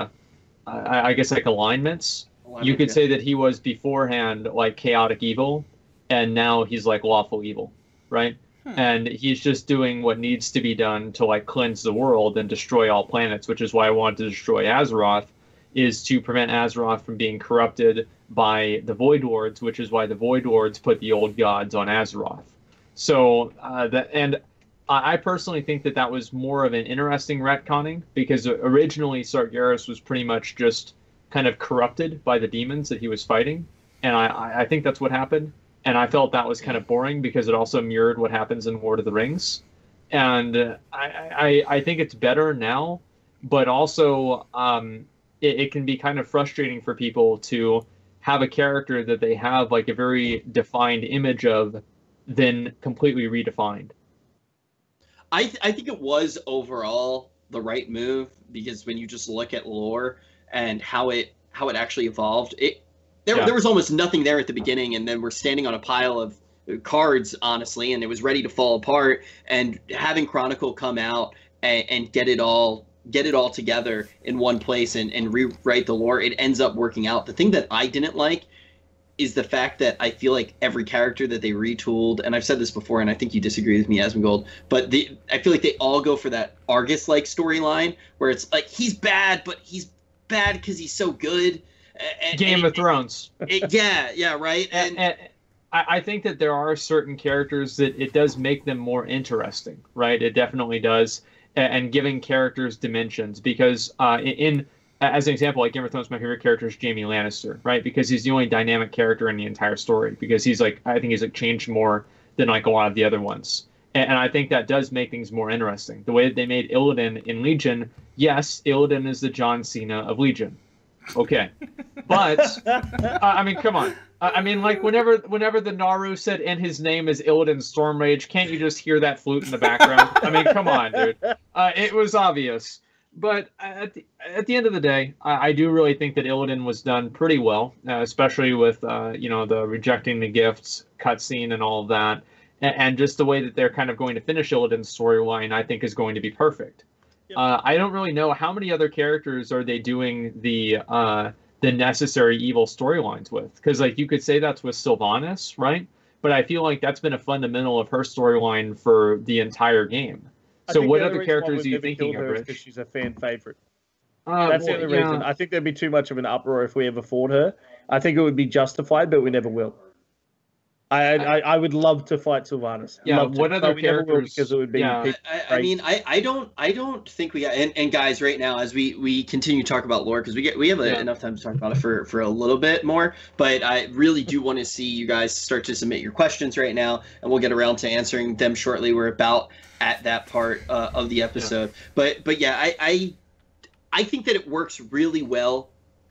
Speaker 3: I guess like alignments, you could say that he was beforehand like chaotic evil. And now he's like lawful evil, right? And he's just doing what needs to be done to like cleanse the world and destroy all planets, which is why I wanted to destroy Azeroth, is to prevent Azeroth from being corrupted by the Void Lords, which is why the Void Lords put the old gods on Azeroth. So I personally think that was more of an interesting retconning, because originally Sargeras was pretty much just kind of corrupted by the demons that he was fighting, and I think that's what happened. And I felt that was kind of boring because it also mirrored what happens in Lord of the Rings. And I think it's better now, but also it can be kind of frustrating for people to have a character that they have like a very defined image of, then completely redefined.
Speaker 1: I think it was overall the right move, because when you just look at lore and how it actually evolved, There was almost nothing there at the beginning, and then we're standing on a pile of cards, honestly, and it was ready to fall apart. And having Chronicle come out and get it all together in one place and rewrite the lore, it ends up working out. The thing that I didn't like is the fact that I feel like every character that they retooled, and I've said this before, and I think you disagree with me, Asmongold, but I feel like they all go for that Argus-like storyline where it's like he's bad, but he's bad because he's so good.
Speaker 3: Game of Thrones.
Speaker 1: Yeah, right.
Speaker 3: And I think that there are certain characters that it does make them more interesting, right? It definitely does, and giving characters dimensions, because in as an example, like Game of Thrones, my favorite character is Jaime Lannister, right? Because he's the only dynamic character in the entire story. Because he's like, I think he's like changed more than like a lot of the other ones. And I think that does make things more interesting. The way that they made Illidan in Legion, yes, Illidan is the John Cena of Legion. Okay. But, I mean, come on. I mean, like, whenever the Naru said, and his name is Illidan Stormrage, can't you just hear that flute in the background? I mean, come on, dude. It was obvious. But at the end of the day, I do really think that Illidan was done pretty well, especially with, the rejecting the gifts cutscene and all of that. And just the way that they're kind of going to finish Illidan's storyline, I think, is going to be perfect. Yep. I don't really know how many other characters are they doing the necessary evil storylines with, because like you could say that's with Sylvanas, right? But I feel like that's been a fundamental of her storyline for the entire game. So what other characters are you thinking of, Rich?
Speaker 2: Because she's a fan favorite. That's the only reason. I think there'd be too much of an uproar if we ever fought her. I think it would be justified, but we never will. I would love to fight Sylvanas.
Speaker 3: Yeah, what other characters?
Speaker 2: Because it would be.
Speaker 1: I mean, I don't think we got. And guys, right now, as we continue to talk about lore, because we have enough time to talk about it for a little bit more. But I really do want to see you guys start to submit your questions right now, and we'll get around to answering them shortly. We're about at that part of the episode. Yeah. But yeah, I think that it works really well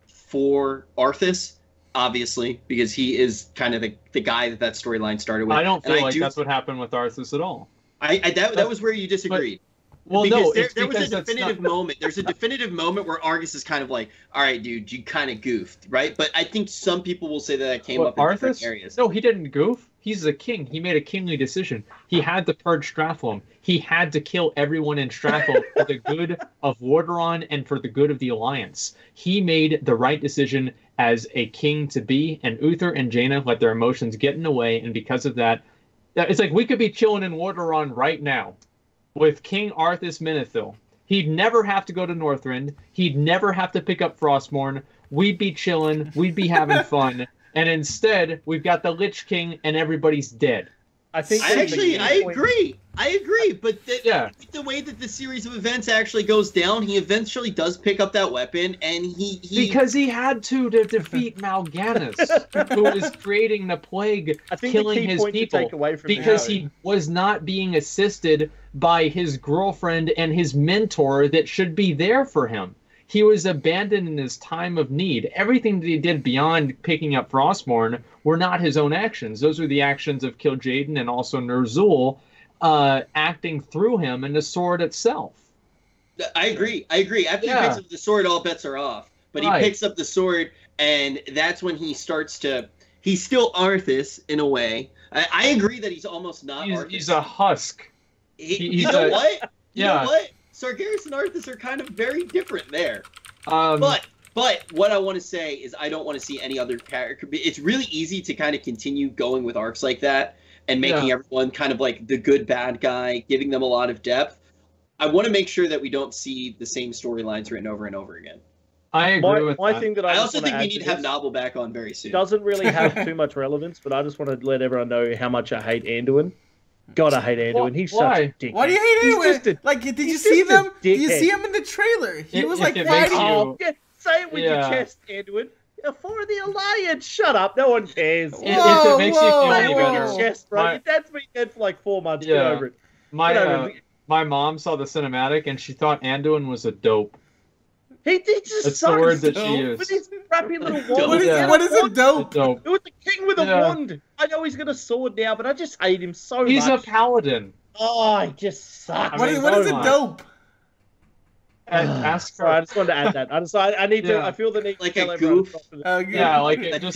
Speaker 1: for Arthas. Obviously, because he is kind of the guy that storyline started with.
Speaker 3: I don't feel like that's what happened with Arthas at all.
Speaker 1: That was where you disagreed.
Speaker 3: Well,
Speaker 1: because
Speaker 3: no,
Speaker 1: there was a definitive moment. There's a definitive moment where Argus is kind of like, all right, dude, you kind of goofed, right? But I think some people will say that came up in different areas.
Speaker 3: No, he didn't goof. He's a king. He made a kingly decision. He had to purge Stratholme. He had to kill everyone in Stratholme for the good of Lordaeron and for the good of the Alliance. He made the right decision as a king to be, and Uther and Jaina let their emotions get in the way, and because of that, it's like we could be chilling in Lordaeron right now with King Arthas Menethil. He'd never have to go to Northrend. He'd never have to pick up Frostmourne. We'd be chilling. We'd be having fun. And instead, we've got the Lich King, and everybody's dead.
Speaker 1: I agree. But the way that the series of events actually goes down, he eventually does pick up that weapon, and he
Speaker 3: because he had to defeat Mal'Ganis, who was creating the plague, killing his people, because he was not being assisted by his girlfriend and his mentor that should be there for him. He was abandoned in his time of need. Everything that he did beyond picking up Frostmourne were not his own actions. Those were the actions of Kil'jaeden and also Ner'zhul acting through him and the sword itself.
Speaker 1: I agree. After he picks up the sword, all bets are off. But he picks up the sword, and that's when he starts to... He's still Arthas, in a way. I agree that he's almost not Arthas.
Speaker 3: He's a husk.
Speaker 1: You know what? You know what? Sargeras and Arthas are kind of very different there. But what I want to say is I don't want to see any other character. It's really easy to kind of continue going with arcs like that and making everyone kind of like the good bad guy, giving them a lot of depth. I want to make sure that we don't see the same storylines written over and over again.
Speaker 3: I agree with that.
Speaker 2: Thing that
Speaker 1: I also think we need to have Novel back on very soon.
Speaker 2: Doesn't really have too much relevance, but I just want to let everyone know how much I hate Anduin. God, I hate Anduin. He's such a dick.
Speaker 4: Why do you hate Anduin? Like, did you see them? Did you see him in the trailer? He was like fighting.
Speaker 2: Say it with your chest, Anduin. For the Alliance. Shut up. No one cares.
Speaker 3: If it makes you feel any better.
Speaker 2: Chest, bro. Your dad's been dead for like 4 months. Get over it.
Speaker 3: My mom saw the cinematic and she thought Anduin was a dope.
Speaker 2: He just
Speaker 3: That's the word that she used.
Speaker 2: With his crappy little wand.
Speaker 4: What is a dope?
Speaker 2: It was the king with a wand. I know he's got a sword now, but I just hate him so much.
Speaker 3: He's a paladin.
Speaker 2: Oh, he just sucks.
Speaker 4: What is a dope?
Speaker 3: Ask her.
Speaker 2: I just wanted to add that. I need to. I feel the need
Speaker 1: like
Speaker 2: to tell
Speaker 1: a goof.
Speaker 3: Yeah, like just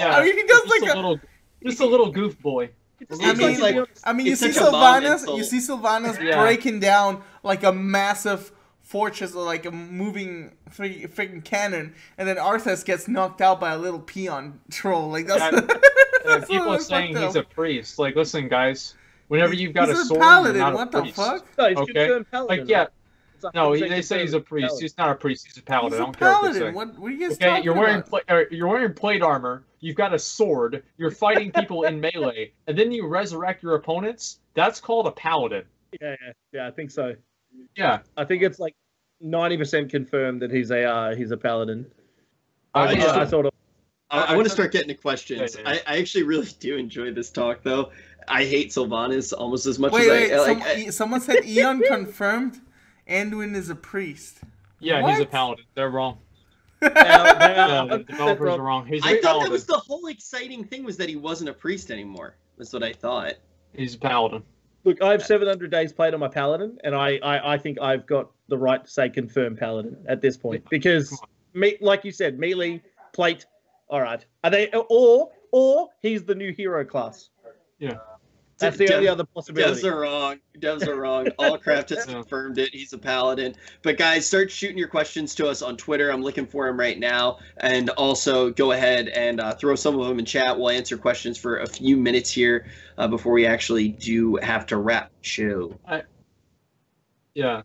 Speaker 3: a little goof boy.
Speaker 4: I mean, you see Sylvanas breaking down like a massive fortress or like a moving freaking cannon, and then Arthas gets knocked out by a little peon troll. Like that's
Speaker 3: people are saying he's a priest. Like, listen, guys, whenever you've got a sword,
Speaker 4: paladin.
Speaker 3: You're not
Speaker 4: what
Speaker 3: a
Speaker 4: the fuck?
Speaker 2: No, he's confirmed paladin.
Speaker 3: Like, no, they say he's a priest. He's not a priest. He's a paladin. I don't care what they say.
Speaker 4: What are you guys talking
Speaker 3: you're wearing plate armor. You've got a sword. You're fighting people in melee, and then you resurrect your opponents. That's called a paladin.
Speaker 2: Yeah, I think so.
Speaker 3: Yeah,
Speaker 2: I think it's like 90% confirmed that he's a paladin.
Speaker 1: I
Speaker 2: thought.
Speaker 1: I want to start getting to questions.
Speaker 3: Yeah.
Speaker 1: I actually really do enjoy this talk, though. I hate Sylvanas almost as much
Speaker 4: Wait,
Speaker 1: as
Speaker 4: someone said Eon confirmed Anduin is a priest.
Speaker 3: Yeah,
Speaker 4: What?
Speaker 3: he's a paladin. They're wrong.
Speaker 2: Now,
Speaker 3: The developers are wrong. He's a
Speaker 1: I thought that
Speaker 3: paladin.
Speaker 1: was the whole exciting thing, was that he wasn't a priest anymore. That's what I thought.
Speaker 3: He's a paladin.
Speaker 2: Look, I have 700 days played on my paladin, and I think I've got the right to say confirmed paladin at this point because, like you said, melee, plate. All right, are they or he's the new hero class?
Speaker 3: Yeah.
Speaker 2: That's the only other possibility.
Speaker 1: Devs are wrong. Devs are wrong. Allcraft has confirmed it. He's a paladin. But guys, start shooting your questions to us on Twitter. I'm looking for them right now. And also go ahead and throw some of them in chat. We'll answer questions for a few minutes here before we actually do have to wrap the show.
Speaker 3: Yeah.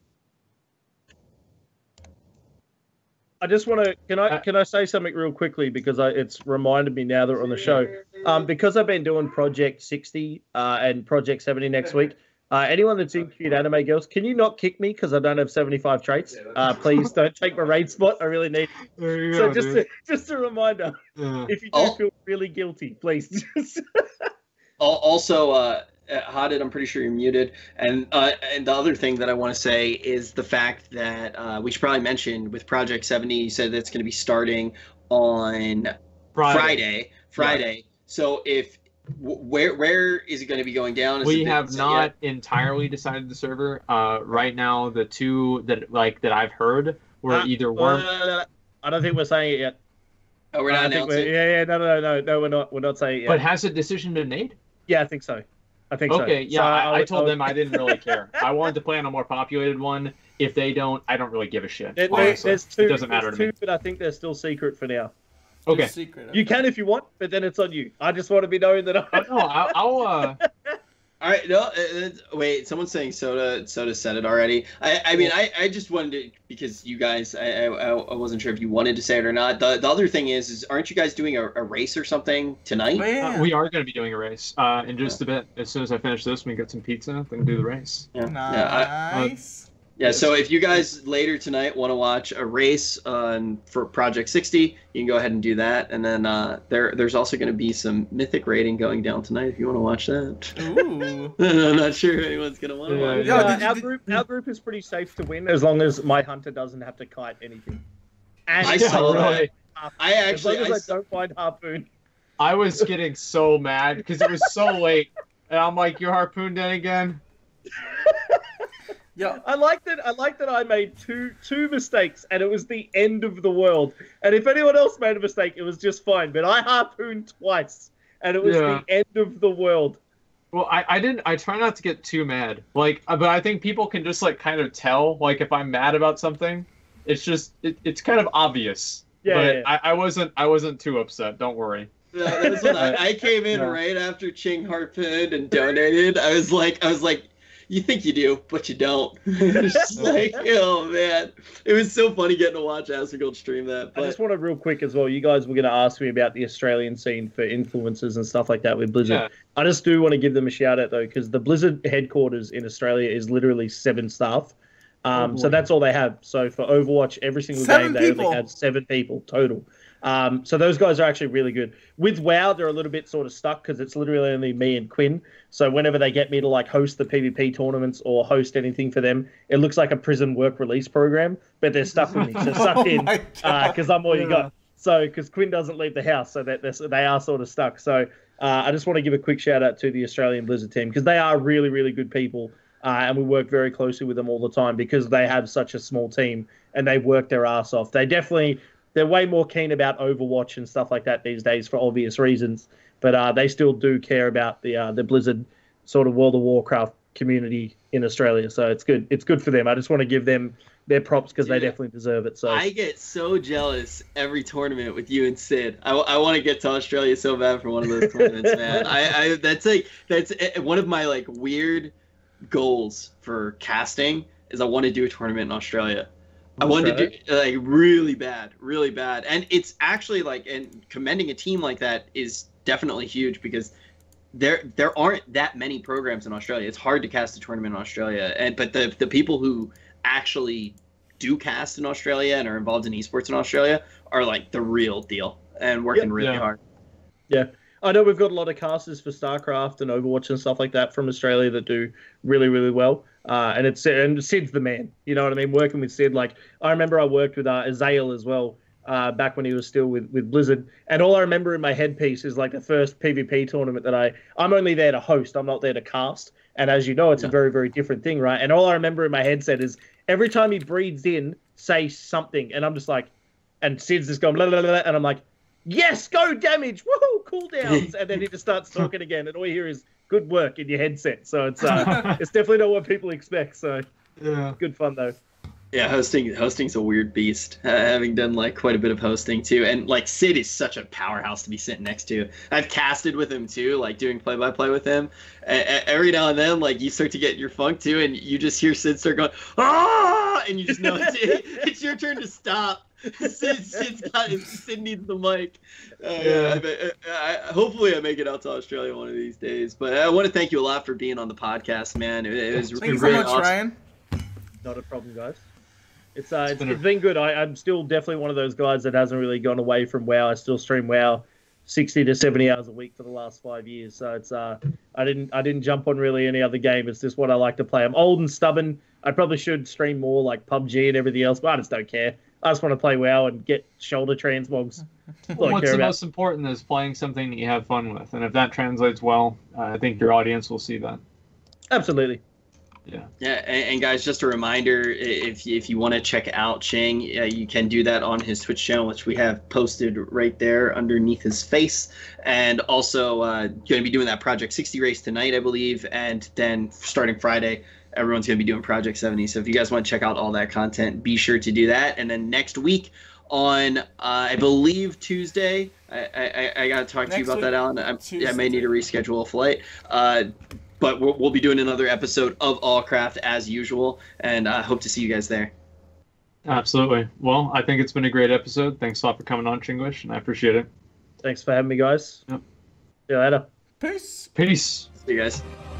Speaker 2: I just want to can I say something real quickly because it's reminded me now that we're on the show. Because I've been doing Project 60 and Project 70 next week. Anyone that's in Cute Anime Girls, can you not kick me because I don't have 75 traits? Please don't take my raid spot. I really need. So just a reminder, if you do feel really guilty, please.
Speaker 1: Also, Hadid, I'm pretty sure you're muted. And the other thing that I want to say is the fact that we should probably mention with Project 70, you said that's going to be starting on Friday. Yeah. So where is it going to be going down?
Speaker 3: We have not entirely decided the server. Right now, the two that I've heard were either one.
Speaker 2: I don't think we're saying it yet.
Speaker 1: Oh, we're not announcing.
Speaker 2: No, we're not saying it yet.
Speaker 3: But has a decision been made?
Speaker 2: Yeah, I think so.
Speaker 3: Okay, yeah, I told them I didn't really care. I wanted to play on a more populated one. If they don't, I don't really give a shit.
Speaker 2: There's two.
Speaker 3: It doesn't matter to me.
Speaker 2: But I think they're still secret for now.
Speaker 3: Okay.
Speaker 4: Secret.
Speaker 2: You can if you want, but then it's on you. I just want to be knowing that
Speaker 3: I'll
Speaker 1: All right, no, wait. Someone's saying Soda said it already. I mean, I just wanted to, because you guys, I wasn't sure if you wanted to say it or not. The other thing is aren't you guys doing a race or something tonight?
Speaker 3: We are going to be doing a race in just a bit. As soon as I finish this, we get some pizza, then do the race.
Speaker 1: Yeah.
Speaker 4: Nice.
Speaker 1: Yeah, so if you guys later tonight want to watch a race for Project 60, you can go ahead and do that. And then there's also going to be some Mythic rating going down tonight if you want to watch that.
Speaker 4: Ooh.
Speaker 1: I'm not sure if anyone's going to want to watch it.
Speaker 2: Our group is pretty safe to win as long as my hunter doesn't have to kite anything. And
Speaker 1: I saw that.
Speaker 2: As long as I don't find harpoon.
Speaker 3: I was getting so mad because it was so late. And I'm like, you harpooned it again?
Speaker 2: Yeah, I like that I made two mistakes and it was the end of the world. And if anyone else made a mistake, it was just fine. But I harpooned twice and it was the end of the world.
Speaker 3: Well, I try not to get too mad. But I think people can just kind of tell, if I'm mad about something, it's just it's kind of obvious. Yeah. But I wasn't too upset. Don't worry.
Speaker 1: That was when I came in right after Ching harpooned and donated. I was like, you think you do, but you don't. It's just oh man, it was so funny getting to watch Asmongold stream that. But...
Speaker 2: I just want to real quick as well. You guys were going to ask me about the Australian scene for influencers and stuff like that with Blizzard. Yeah. I just do want to give them a shout out though, because the Blizzard headquarters in Australia is literally 7 staff. So that's all they have. So for Overwatch, every single game they only have 7 people total. So those guys are actually really good. With WoW, they're a little bit sort of stuck because it's literally only me and Quinn. So whenever they get me to host the PvP tournaments or host anything for them, it looks like a prison work release program, but they're stuck with me. So sucked in because I'm all you got. So because Quinn doesn't leave the house, so that they are sort of stuck. So I just want to give a quick shout out to the Australian Blizzard team because they are really, really good people. And we work very closely with them all the time because they have such a small team and they work their ass off. They're way more keen about Overwatch and stuff like that these days for obvious reasons. But they still do care about the Blizzard sort of World of Warcraft community in Australia. So it's good. It's good for them. I just want to give them their props because they definitely deserve it. So
Speaker 1: I get so jealous every tournament with you and Sid. I want to get to Australia so bad for one of those tournaments, man. That's one of my weird goals for casting is I want to do a tournament in Australia. I wanted to do really bad, and it's actually and commending a team like that is definitely huge because there aren't that many programs in Australia. It's hard to cast a tournament in Australia, but the people who actually do cast in Australia and are involved in esports in Australia are like the real deal and working really hard.
Speaker 2: Yeah. I know we've got a lot of casters for StarCraft and Overwatch and stuff like that from Australia that do really, really well. And Sid's the man. You know what I mean? Working with Sid, like I remember I worked with Azael as well back when he was still with Blizzard. And all I remember in my headpiece is like the first PvP tournament that I'm only there to host. I'm not there to cast. And as you know, it's a very, very different thing, right? And all I remember in my headset is every time he breathes in, say something. And I'm just like, and Sid's just going, blah, blah, blah, and I'm like, yes, go damage, woohoo, cooldowns, and then he just starts talking again, and all you hear is good work in your headset. So it's definitely not what people expect. So good fun though.
Speaker 1: Yeah, hosting's a weird beast. Having done like quite a bit of hosting too, and like Sid is such a powerhouse to be sitting next to. I've casted with him too, like doing play-by-play with him. Every now and then, like you start to get your funk too, and you just hear Sid start going ah, and you just know it's your turn to stop. Sid needs the mic. Hopefully I make it out to Australia one of these days. But I want to thank you a lot for being on the podcast, man. It was
Speaker 4: Thank you
Speaker 1: really
Speaker 4: so much,
Speaker 1: awesome.
Speaker 4: Ryan.
Speaker 2: Not a problem, guys. It's been good. I'm still definitely one of those guys that hasn't really gone away from WoW. I still stream WoW 60 to 70 hours a week for the last 5 years. So it's I didn't jump on really any other game. It's just what I like to play. I'm old and stubborn. I probably should stream more like PUBG and everything else, but I just don't care. I just want to play WoW and get shoulder transmogs.
Speaker 3: What's the most important is playing something that you have fun with, and if that translates well, I think your audience will see that.
Speaker 2: Absolutely.
Speaker 1: Yeah, and guys, just a reminder, if you want to check out Ching, you can do that on his Twitch channel, which we have posted right there underneath his face. And also going to be doing that Project 60 race tonight, I believe, and then starting Friday, everyone's going to be doing Project 70. So if you guys want to check out all that content, be sure to do that. And then next week on, I believe, Tuesday, I got to talk to you about that, Alan. I may need to reschedule a flight. But we'll be doing another episode of Allcraft as usual, and I hope to see you guys there.
Speaker 3: Absolutely. Well, I think it's been a great episode. Thanks a lot for coming on, Chinglish, and I appreciate it.
Speaker 2: Thanks for having me, guys.
Speaker 3: Yep.
Speaker 2: See you later.
Speaker 4: Peace.
Speaker 3: Peace.
Speaker 1: See you guys.